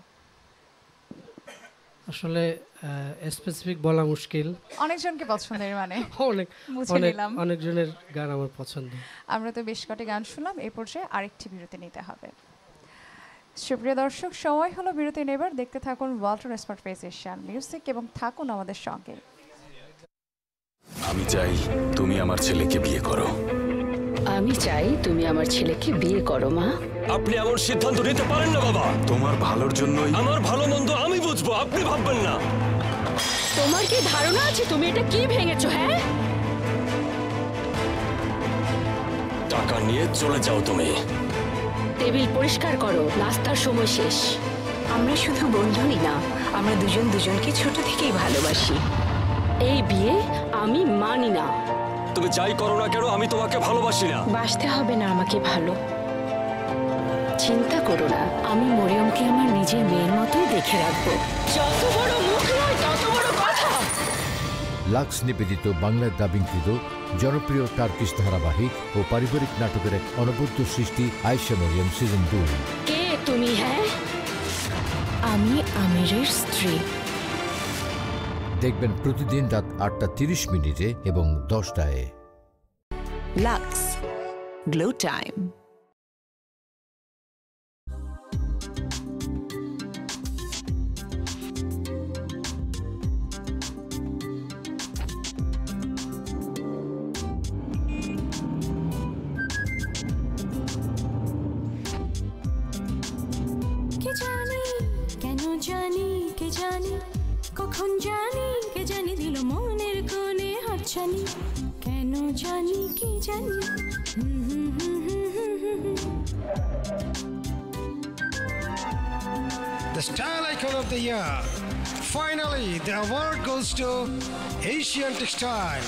আসলে স্পেসিফিক বলা মুশকিল, অনেকজনকে পছন্দের মানে অনেক বুঝে অনেক নিলাম। অনেকজনের গান আমার পছন্দ। আমরা তো বেশ কটি গান শুনলাম, এই পর্যায়ে আরেকটি বিরতি নিতে হবে। সুপ্রিয় দর্শক, সময় হলো বিরতি নেবার। দেখতে থাকুন Walton smart fresh Asian music এবং থাকুন আমাদের সঙ্গে। আমি চাই তুমি আমার ছেলেকে বিয়ে করো। আমি চাই তুমি আমার ছেলেকে বিয়ে করো মা। আপনি এমন সিদ্ধান্ত নিতে পারেন না বাবা। তোমার ভালোর জন্যই। আমার ভালো মন্দ আমি বুঝবো, আপনি ভাববেন না। তোমার কি ধারণা আছে তুমি এটা কি ভেঙেছো? হ্যাঁ, টাকা নিয়ে চলে যাও তুমি। টেবিল পরিষ্কার করো, নাস্তার সময় শেষ। আমরা শুধু বন্ধুই না, আমরা দুজন দুজনকে ছোট থেকেই ভালোবাসি। এই বিয়ে আমি মানি না। তুমি যাই করো না কেন আমি তোমাকে ভালোবাসি না। বাসতে হবে না আমাকে ভালো। চিন্তা করো না, আমি মরিয়মকে আমার নিজের মেয়ের মতোই দেখে রাখবো। যত বড় মুখ নয় তত বড় কথা। লাক্স নিবেদিত বাংলায় ডাবিংকৃত জনপ্রিয় টার্কিশ ধারাবাহিক ও পারিবারিক নাটকের এক অনবদ্য সৃষ্টি আয়েশা মরিয়ম সিজন দুই। কে তুমি? হ্যাঁ, আমি আমিরের স্ত্রী। দেখবেন প্রতিদিন রাত আটটা তিরিশ মিনিটে এবং দশটায়। Lux Glow Time. কে জানি কেন জানি কে জানি কখন জানি কে জানি দিল মনের কোণে হাতছানি কেন জানি কে জানি হুম হুম হুম হুম হুম হুম হুম। The Style Icon of the Year. Finally, the award goes to Asian Textile.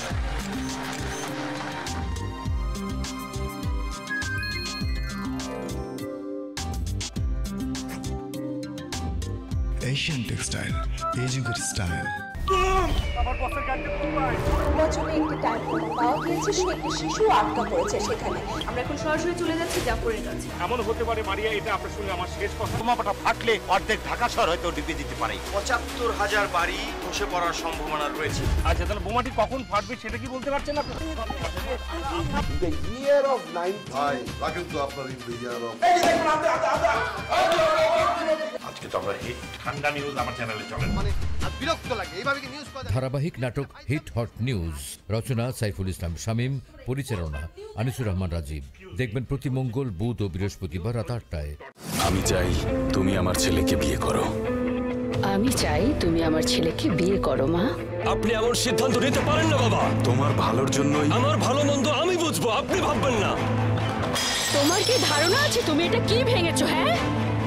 Asian Textile, aging with style. আমার বসের গাড়িতে কোথায়? বছরে একটি টাইম পাওয়া গিয়েছে, সে একটি শিশু আটকা পড়েছে সেখানে। আমরা এখন সরাসরি চলে যাচ্ছি জাফরের কাছে। এমন হতে পারে মারিয়া, এটা আপনার সঙ্গে আমার শেষ কথা। বোমাটা ফাটলে অর্ধেক ঢাকা শহর হয়তো ডুবে যেতে পারে। পঁচাত্তর হাজার বাড়ি ধসে পড়ার সম্ভাবনা রয়েছে। আচ্ছা, তাহলে বোমাটি কখন ফাটবে সেটা কি বলতে পারছেন আপনি? The year of nine ভাই, রাখেন তো আপনার in the year of আজকে তো আমরা হিট ঠান্ডা নিউজ আমার চ্যানেলে চলে মানে বিরক্ত লাগে এইভাবে কি নিউজ করা ধারাবাহিক নাটক হিট হট নিউজ, রচনা সাইফুল ইসলাম শামীম, পরিচালনা আনিসুর রহমান রাজীব। দেখবেন প্রতি মঙ্গল, বুধ ও বৃহস্পতিবার রাত আটটায়। আমি চাই তুমি আমার ছেলেকে বিয়ে করো। আমি চাই তুমি আমার ছেলেকে বিয়ে করো মা। আপনি এমন সিদ্ধান্ত নিতে পারেন না বাবা। তোমার ভালোর জন্যই। আমার ভালো মন্দ আমি বুঝবো, আপনি ভাববেন না। তোমার কি ধারণা আছে তুমি এটা কি ভেঙেছো? হ্যাঁ,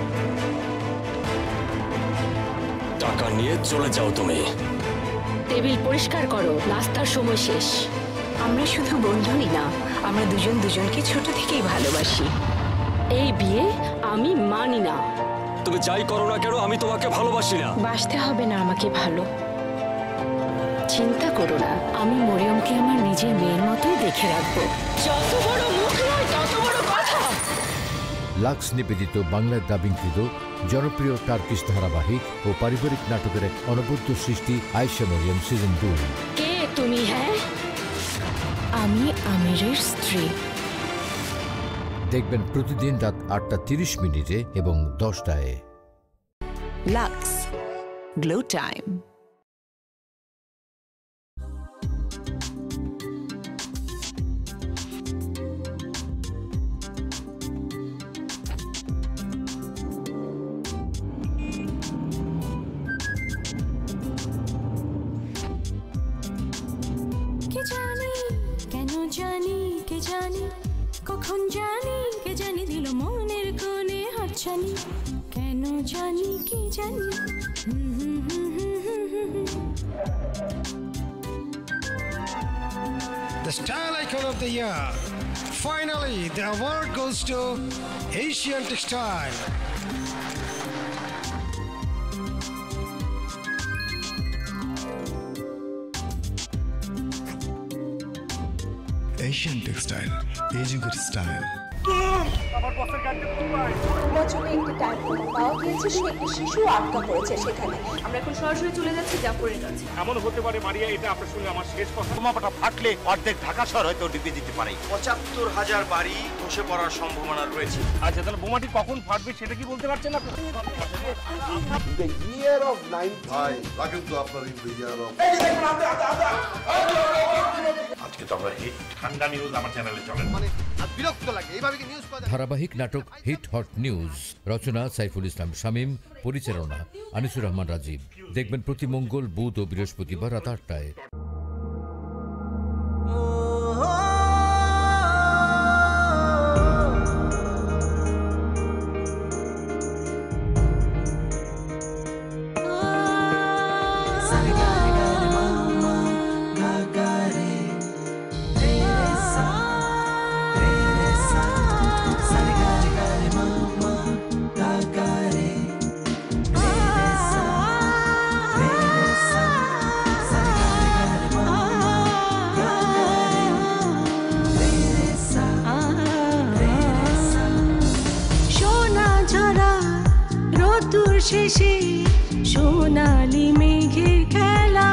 টাকা নিয়ে চলে যাও তুমি। টেবিল পরিষ্কার করো, নাস্তার সময় শেষ। আমরা শুধু বন্ধুই না, আমরা দুজন দুজনকে ছোট থেকেই ভালোবাসি। এই বিয়ে আমি মানি না। তুমি যাই করো না কেন আমি তোমাকে ভালোবাসি না। বাসতে হবে না আমাকে ভালো। চিন্তা করো না, আমি মরিয়মকে আমার নিজের মেয়ের মতোই দেখে রাখবো। যত বড় মুখ নয় তত বড় কথা। লাক্স নিবেদিত বাংলা ডাবিংকৃত জনপ্রিয় টার্কিশ ধারাবাহিক ও পারিবারিক নাটকের এক অনবদ্য সৃষ্টি আয়েশা মরিয়ম সিজন দুই। কে তুমি? হ্যাঁ, আমি আমিরের স্ত্রী। দেখবেন প্রতিদিন রাত আটটা তিরিশ মিনিটে এবং দশটায়। Lux glow time. কে জানি কেন জানি কে জানি কখন জানি কে জানি দিল মনের কোণে হাতছানি কেন জানি কে জানি The Style Icon of the Year. Finally, the award goes to Asian Textile. Asian Textile, Ajugar Style. নির্বাচনে একটি টাইম বোমা পাওয়া গিয়েছে, সে একটি শিশু আটকা পড়েছে সেখানে। আমরা এখন সরাসরি চলে যাচ্ছি জাফরের কাছে। এমন হতে পারে মারিয়া, এটা আপনার সঙ্গে আমার শেষ কথা। বোমাটা ফাটলে অর্ধেক ঢাকা শহর হয়তো ডুবে যেতে পারে। পঁচাত্তর হাজার বাড়ি ধসে পড়ার সম্ভাবনা রয়েছে। আচ্ছা, তাহলে বোমাটি কখন ফাটবে সেটা কি বলতে পারছেন আপনি? The year of nine ভাই লাগেন তো আপনার in the year of আজকে তো আমরা হিট ঠান্ডা নিউজ আমার চ্যানেলে চলে মানে বিরক্ত লাগে এইভাবে কি নিউজ করা ধারাবাহিক নাটক হিট হট নিউজ, রচনা সাইফুল ইসলাম শামীম, পরিচালনা আনিসুর রহমান রাজীব। দেখবেন প্রতি মঙ্গল, বুধ ও বৃহস্পতিবার রাত আটটায়। শেষে সোনালি মেঘের খেলা,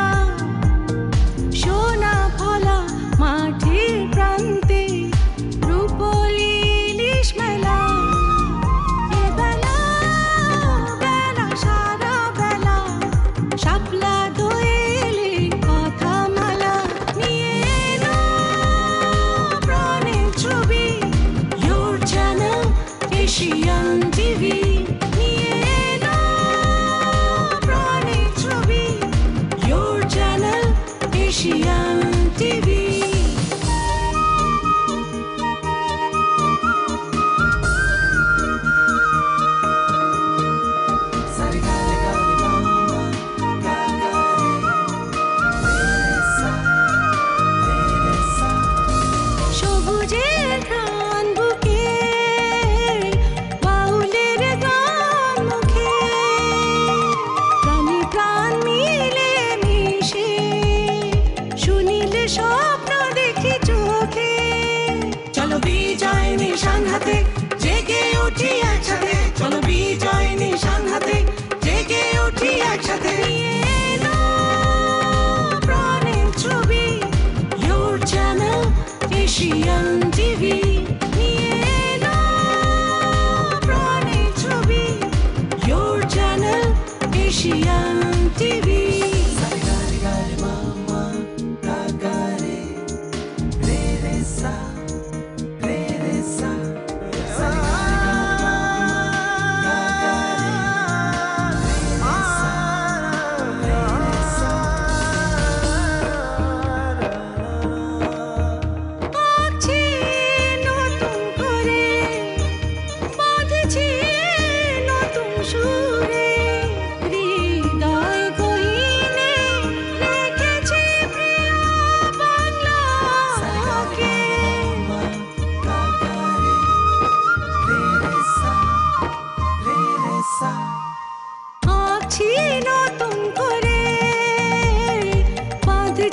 সোনা ফলা মাঠের প্রান্তে রূপলি ইলিশ মেলা। এবেলা বেলা সারা বেলা শাপলা দোয়েলে কথা মালা নিয়ে এলো প্রাণের ছবি। Your channel Asian টিভি নিয়ে এলো প্রাণের ছবি।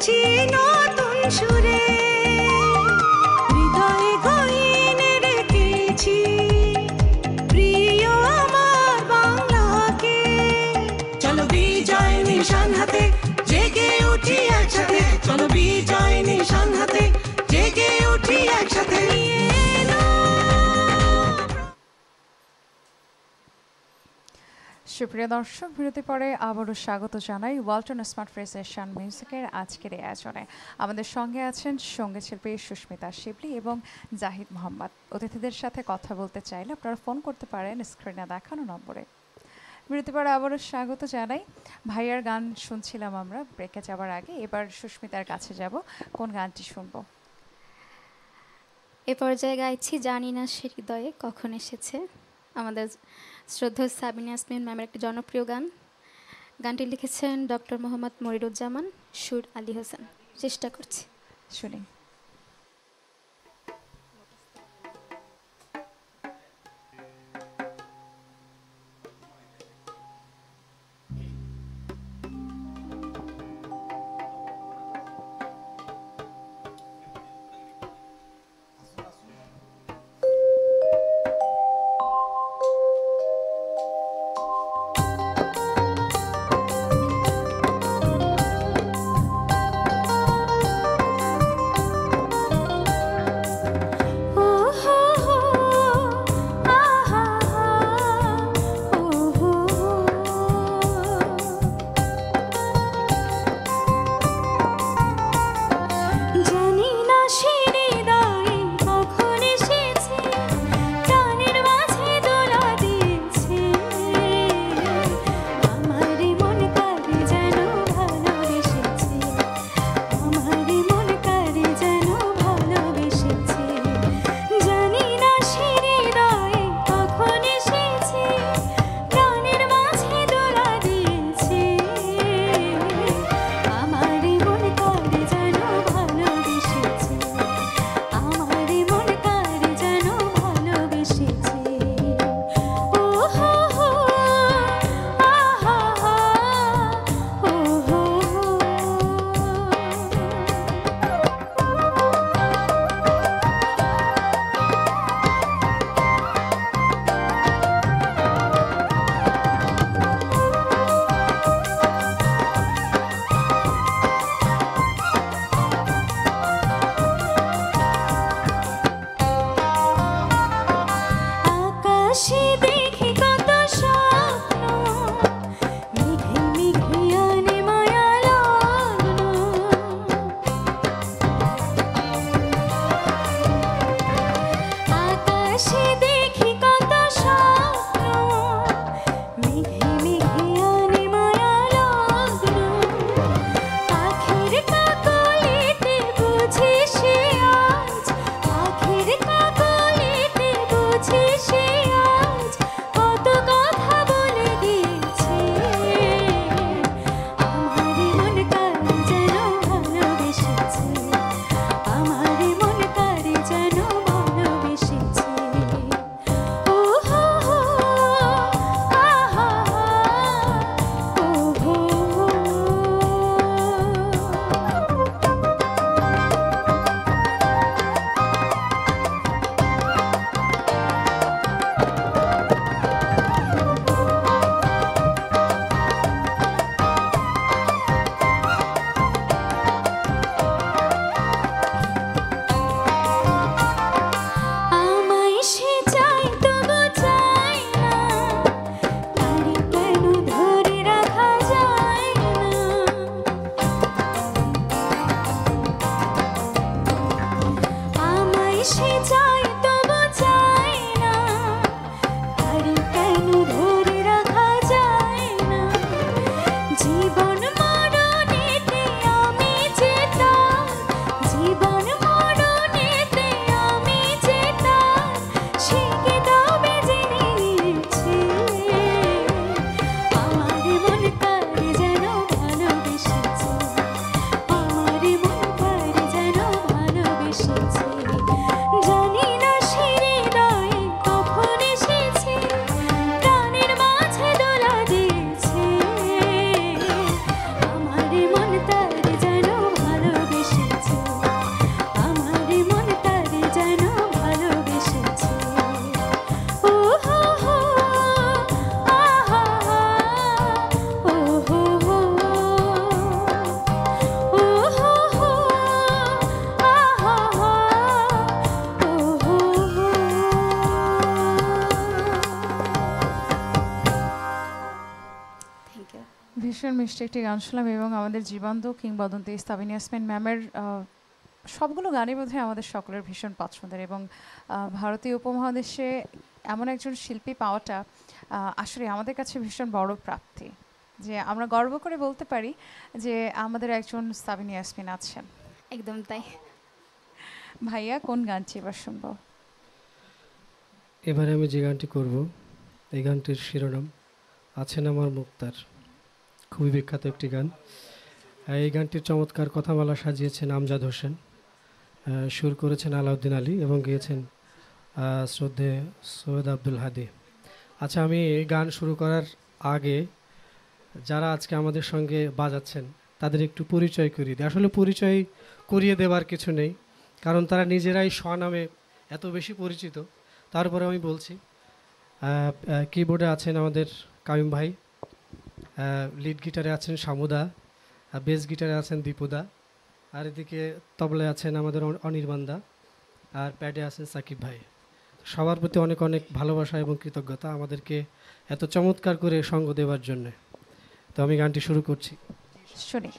গেছি নতুন সুরে হৃদয়ে গহীনে রেখেছি প্রিয় আমার বাংলাকে চলো বিজয় নিশান হাতে জেগে উঠি একসাথে চলো বিজয় নিশান হাতে জেগে উঠি একসাথে সুপ্রিয় দর্শক, বিরতি পরে আবারও স্বাগত জানাই ওয়ালটন স্মার্ট ফ্রেশ এশিয়ান মিউজিকের আজকের এই আয়োজনে। আমাদের সঙ্গে আছেন সঙ্গীত শিল্পী সুস্মিতা শিবলি এবং জাহিদ মোহাম্মদ। অতিথিদের সাথে কথা বলতে চাইলে আপনারা ফোন করতে পারেন স্ক্রিনে দেখানো নম্বরে। বিরতি পরে আবারও স্বাগত জানাই। ভাইয়ার গান শুনছিলাম আমরা ব্রেকে যাওয়ার আগে, এবার সুস্মিতার কাছে যাব। কোন গানটি শুনবো? এ পর্যায়ে গাইছি জানি না সে হৃদয়ে কখন এসেছে, আমাদের শ্রদ্ধেয় সাবিনা ইয়াসমিন ম্যামের একটি জনপ্রিয় গান। গানটি লিখেছেন ডক্টর মোহাম্মদ মনিরুজ্জামান, সুর আলী হোসেন। চেষ্টা করছি, শুনি। ও মিষ্টি একটি গান শুনলাম এবং আমাদের জীবন্ত কিংবদন্তি সাবিনা ইয়াসমিন ম্যামের সবগুলো গানই বোধহয় আমাদের সকলের ভীষণ পছন্দের এবং ভারতীয় উপমহাদেশে এমন একজন শিল্পী পাওয়াটা আসলে আমাদের কাছে ভীষণ বড় প্রাপ্তি, যে আমরা গর্ব করে বলতে পারি যে আমাদের একজন সাবিনা ইয়াসমিন আছেন। একদম তাই। ভাইয়া কোন গানটি এবার শুনবো? এবারে আমি যে গানটি করব এই গানটির শিরোনাম আছেন আমার মুক্তার, খুবই বিখ্যাত একটি গান। এই গানটির চমৎকার কথামালা সাজিয়েছেন আমজাদ হোসেন, সুর করেছেন আলাউদ্দিন আলী এবং গেয়েছেন শ্রদ্ধে সৈয়দ আব্দুল হাদি। আচ্ছা, আমি এই গান শুরু করার আগে যারা আজকে আমাদের সঙ্গে বাজাচ্ছেন তাদের একটু পরিচয় করিয়ে দিই। আসলে পরিচয় করিয়ে দেওয়ার কিছু নেই, কারণ তারা নিজেরাই স্বনামে এত বেশি পরিচিত। তারপরে আমি বলছি, কিবোর্ডে আছেন আমাদের কামিম ভাই, লিড গিটারে আছেন শামুদা, বেস গিটারে আছেন দীপুদা, আর এদিকে তবলায় আছেন আমাদের অনির্বাণদা, আর প্যাডে আছেন সাকিব ভাই। সবার প্রতি অনেক অনেক ভালোবাসা এবং কৃতজ্ঞতা আমাদেরকে এত চমৎকার করে সঙ্গ দেওয়ার জন্য। তো আমি গানটি শুরু করছি, শুনি।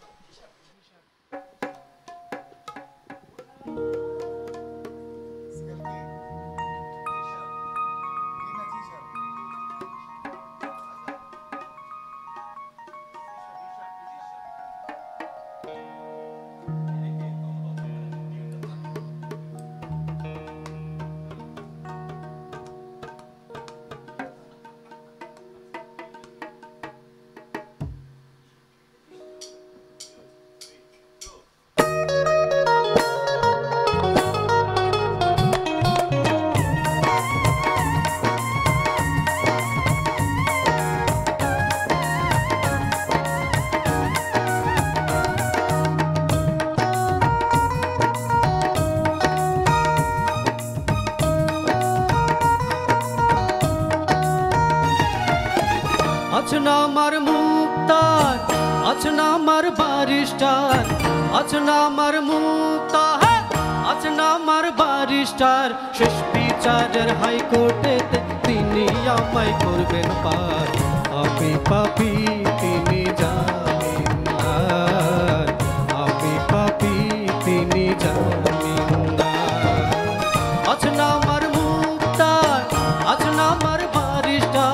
আছনা আমার মুক্তার, আছনা আমার বারিস্টার, আছনা আমার মুক্তার, আছনা আমার বারিস্টার, শেষ বিচারের হাইকোর্টেতে তিনি আমায় করবেন পার। আমি পাপী তিনি জামিনদার, আমি পাপী তিনি জামিনদার। আছনা আমার মুক্তার, আছনা আমার বারিস্টার,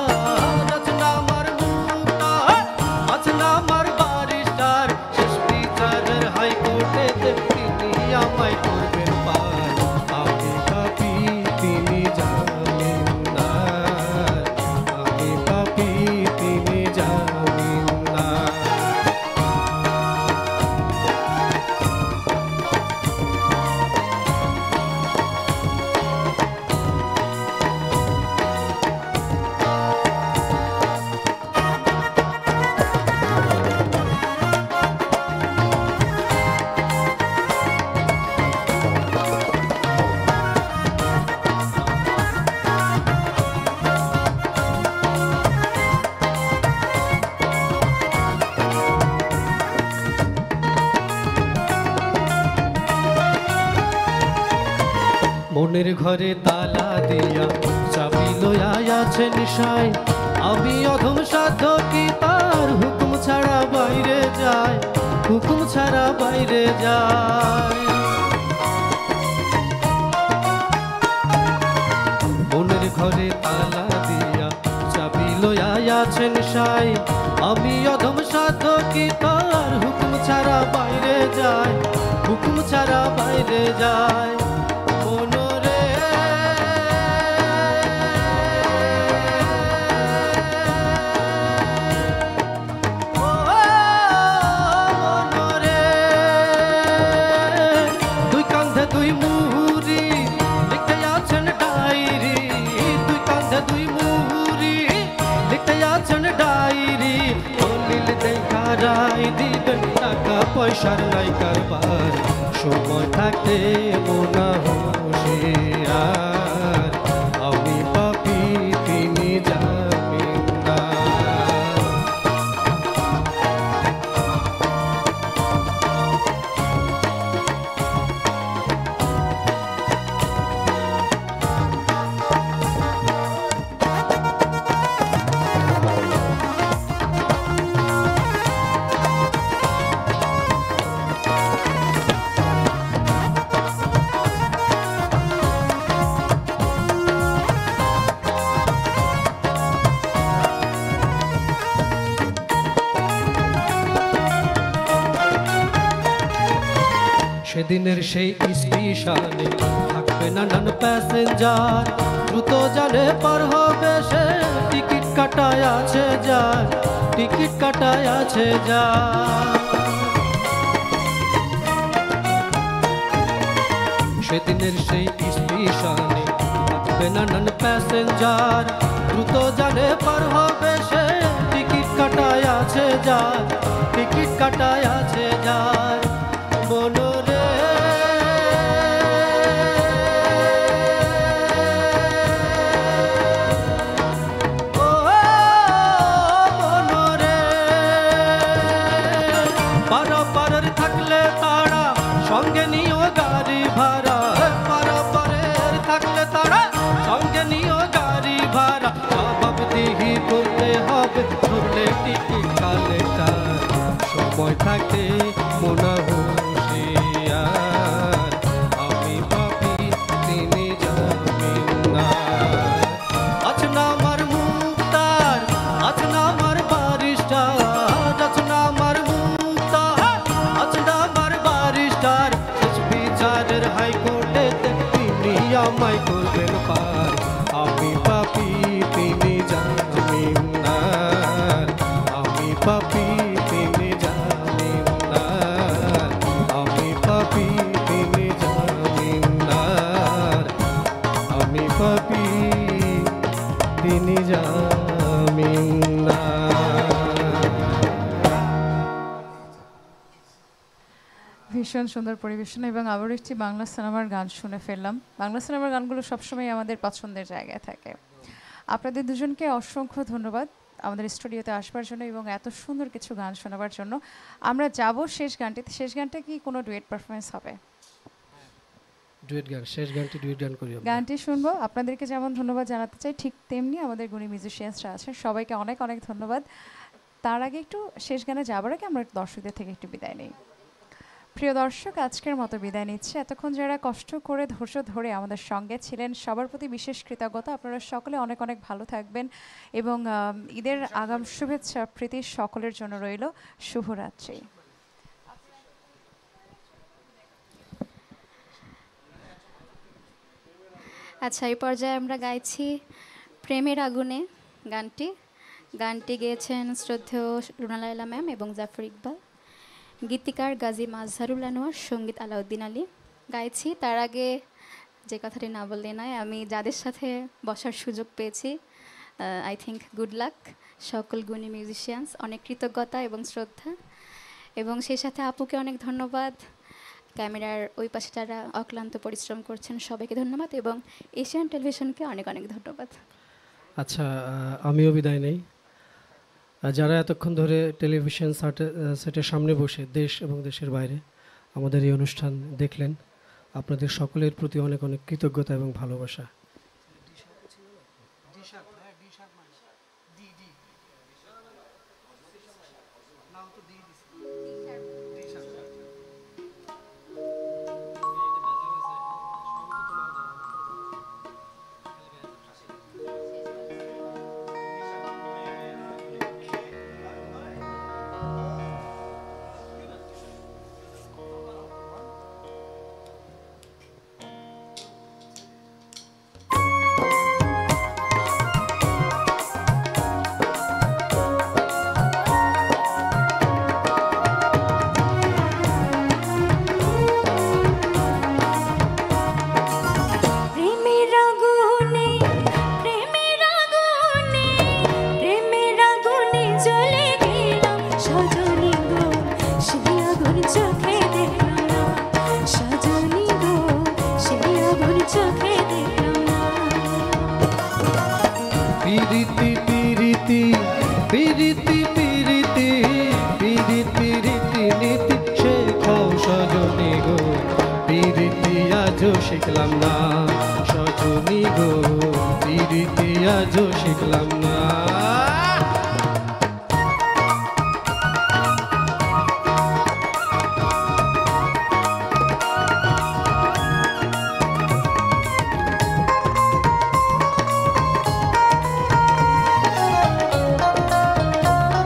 মনের ঘরে তালা দিয়া চাবি লইয়া আছে নিশায়, আমি অধম সাধ্য কি তার হুকুম ছাড়া বাইরে যায়, হুকুম ছাড়া বাইরে যায়। মনের ঘরে তালা দিয়া চাবি লইয়া আছে নিশায়, আমি অধম সাধ্য কি তার হুকুম ছাড়া বাইরে যায়, হুকুম ছাড়া বাইরে যায়। পয়সার নাই কারবার, সময় থাকতে মোনা হুঁশিয়ার, আমি পাপী তিনি জামিনদার। সেদিনের সেই স্টেশনে থাকবে নানান প্যাসেঞ্জার, দ্রুত জানে পার হবে সে, টিকিট কাটায় আছে যার, টিকিট কাটায় আছে যার। সেদিনের সেই স্টেশনে থাকবে নানান প্যাসেঞ্জার, দ্রুত জানে পার হবে সে, টিকিট কাটায় আছে যার, টিকিট কাটায় আছে যার। মনোরে ও মনোরে পারাপারের থাকলে তারা সঙ্গে নিও গাড়ি ভাড়া, পারাপারের থাকলে তারা সঙ্গে নিও গাড়ি ভাড়া, জবাব দিহি করতে হবে ধরলে টিকিট কালেক্টর, সময় থাকে মনে হুঁশিয়ার, আমি পাপি তিনি জামিনদার। আছে না আমার মুক্তার, আছে না আমার বারিস্টার, আছে না আমার মুক্তার, আছে না আমার বারিস্টার, শেষ বিচারের হাইকোর্টেতে তিনি আমায় করবেন পার, আমি পাপি তিনি জামিনদার, আমি পাপি তিনি জামিনদার, আমি পাপি তিনি জামিনদার, আমি পাপি তিনি জামিনদার। ভীষণ সুন্দর পরিবেশনা এবং আবার একটি বাংলা সিনেমার গান শুনে ফেললাম। বাংলা সিনেমার গানগুলো সবসময় আমাদের পছন্দের জায়গায় থাকে। আপনাদের দুজনকে অসংখ্য ধন্যবাদ আমাদের স্টুডিওতে আসবার জন্য এবং এত সুন্দর কিছু গান শোনাবার জন্য। আমরা যাব শেষ গানটিতে। শেষ গানটা কি কোনো ডুয়েট পারফরমেন্স হবে? ডুয়েট গান, শেষ গানটি ডুয়েট গান করি আমরা। গানটি শুনবো। আপনাদেরকে যেমন ধন্যবাদ জানাতে চাই, ঠিক তেমনি আমাদের গুণী মিউজিশিয়ানসরা আছেন, সবাইকে অনেক অনেক ধন্যবাদ। তার আগে একটু শেষ গানে যাবার আগে আমরা দর্শকদের থেকে একটু বিদায় নিই। প্রিয় দর্শক, আজকের মতো বিদায় নিচ্ছে। এতক্ষণ যারা কষ্ট করে ধৈর্য ধরে আমাদের সঙ্গে ছিলেন সবার প্রতি বিশেষ কৃতজ্ঞতা। আপনারা সকলে অনেক অনেক ভালো থাকবেন এবং ঈদের আগাম শুভেচ্ছা প্রীতি সকলের জন্য রইল। শুভরাত্রি। আচ্ছা, এই পর্যায়ে আমরা গাইছি প্রেমের আগুনে গানটি। গানটি গেয়েছেন শ্রদ্ধেয় রুনা লায়লা ম্যাম এবং জাফর ইকবাল, গীতিকার গাজী মাজহারুল আনোয়ার, সঙ্গীত আলাউদ্দিন আলী। গাইছি তার আগে যে কথাটি না বললে নয়, আমি যাদের সাথে বসার সুযোগ পেয়েছি, আই থিঙ্ক গুড লাক সকল গুণী মিউজিশিয়ানস, অনেক কৃতজ্ঞতা এবং শ্রদ্ধা, এবং সেই সাথে আপুকে অনেক ধন্যবাদ। ক্যামেরার ওই পাশে যারা অক্লান্ত পরিশ্রম করছেন সবাইকে ধন্যবাদ এবং এশিয়ান টেলিভিশনকে অনেক অনেক ধন্যবাদ। আচ্ছা, আমিও বিদায় নেই। যারা এতক্ষণ ধরে টেলিভিশন সেটের সামনে বসে দেশ এবং দেশের বাইরে আমাদের এই অনুষ্ঠান দেখলেন, আপনাদের সকলের প্রতি অনেক অনেক কৃতজ্ঞতা এবং ভালোবাসা। পিরিতি পিরিতি পিরিতি পিরিতি পিরিতি রীতি নীতি শেখাও সজনী গো, পিরিতি আজও শিখলাম না সজনী গো, পিরিতি আজও শিখলাম না।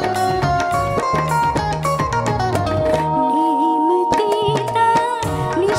नीम तीता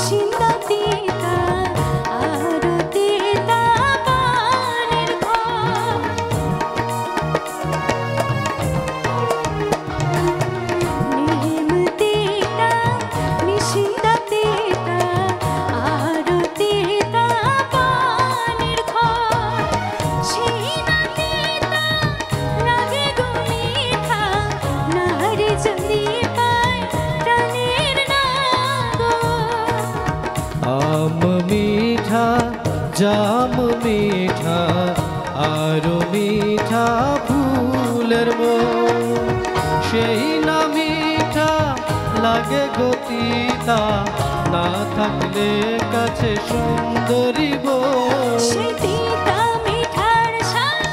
জাম মিঠা আরো মিঠা ফুলের মন, সেই না মিঠা লাগে গতিতা না থাকলে কাছে সুন্দরী বোন। সেই তিতা মিঠার স্বাদ,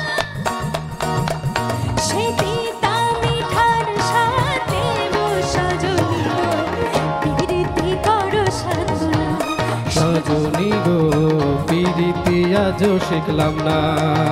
সেই তিতা মিঠার স্বাদ দেব সজনী গো, প্রীতি করো সাধনা। সজনী গো প্রীতি আজও শিখলাম না,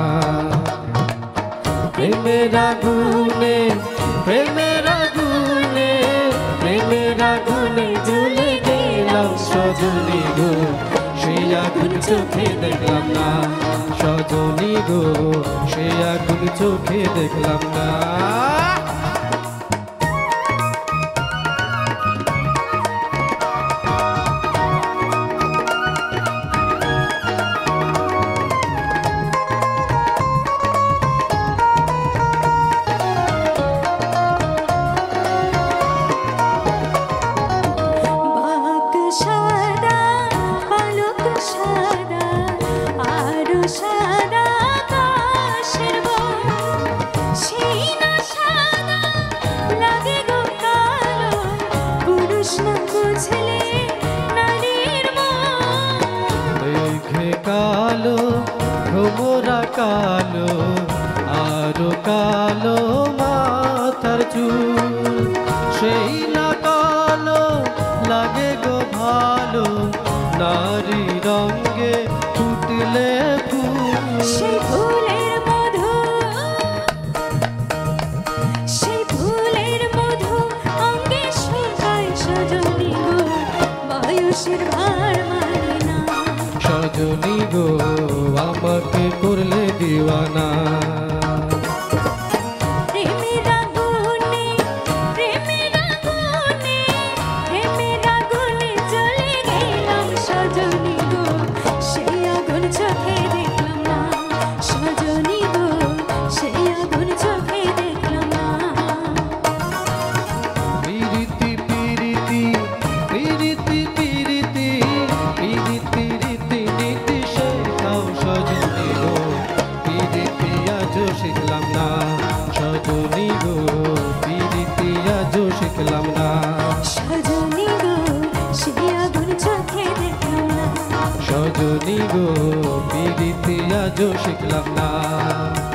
প্রেমের আগুনে প্রেমের আগুনে প্রেমের আগুনে জ্বলে গেলাম সজনী গো, সেই আগুন চোখে দেখলাম না সজনী গো, সেই আগুন চোখে দেখলাম না। বাক সাদা পালক সাদা আরো সাদা আকাশের বন, সেই না সাদা লাগে গো কালো, পুরুষ না বুঝলে নারীর মন। মেঘে কালো ভ্রমরা কালো আরো কালো মাথার চুল, সেই না কালো লাগে গো ভালো নারী রঙে ফুটলে ফুল। সেই ফুলের মধু, সেই ফুলের মধু অঙ্গে শুকায় সজনী গো, বয়সের ভার মানে না। সজনী গো আমাকে করলে দিওয়ানা, প্রেমের আগুনে প্রেমের আগুনে প্রেমের আগুনে জ্বলে গেলাম সজনী গো, সেই আগুন চোখে দেখলাম না সজনী গো, সেই আগুন চোখে দেখলাম না। পিরিতি পিরিতি পিরিতি পিরিতি পিরিতি রীতি নীতি শেখাও সজনী গো, পিরিতি আজও শিখলাম না সজনী গো, পিরিতি আজও শিখলাম না সজনী গো, সেই আগুন চোখে দেখলাম না। সজনী গো, পিরিতি আজও শিখলাম না।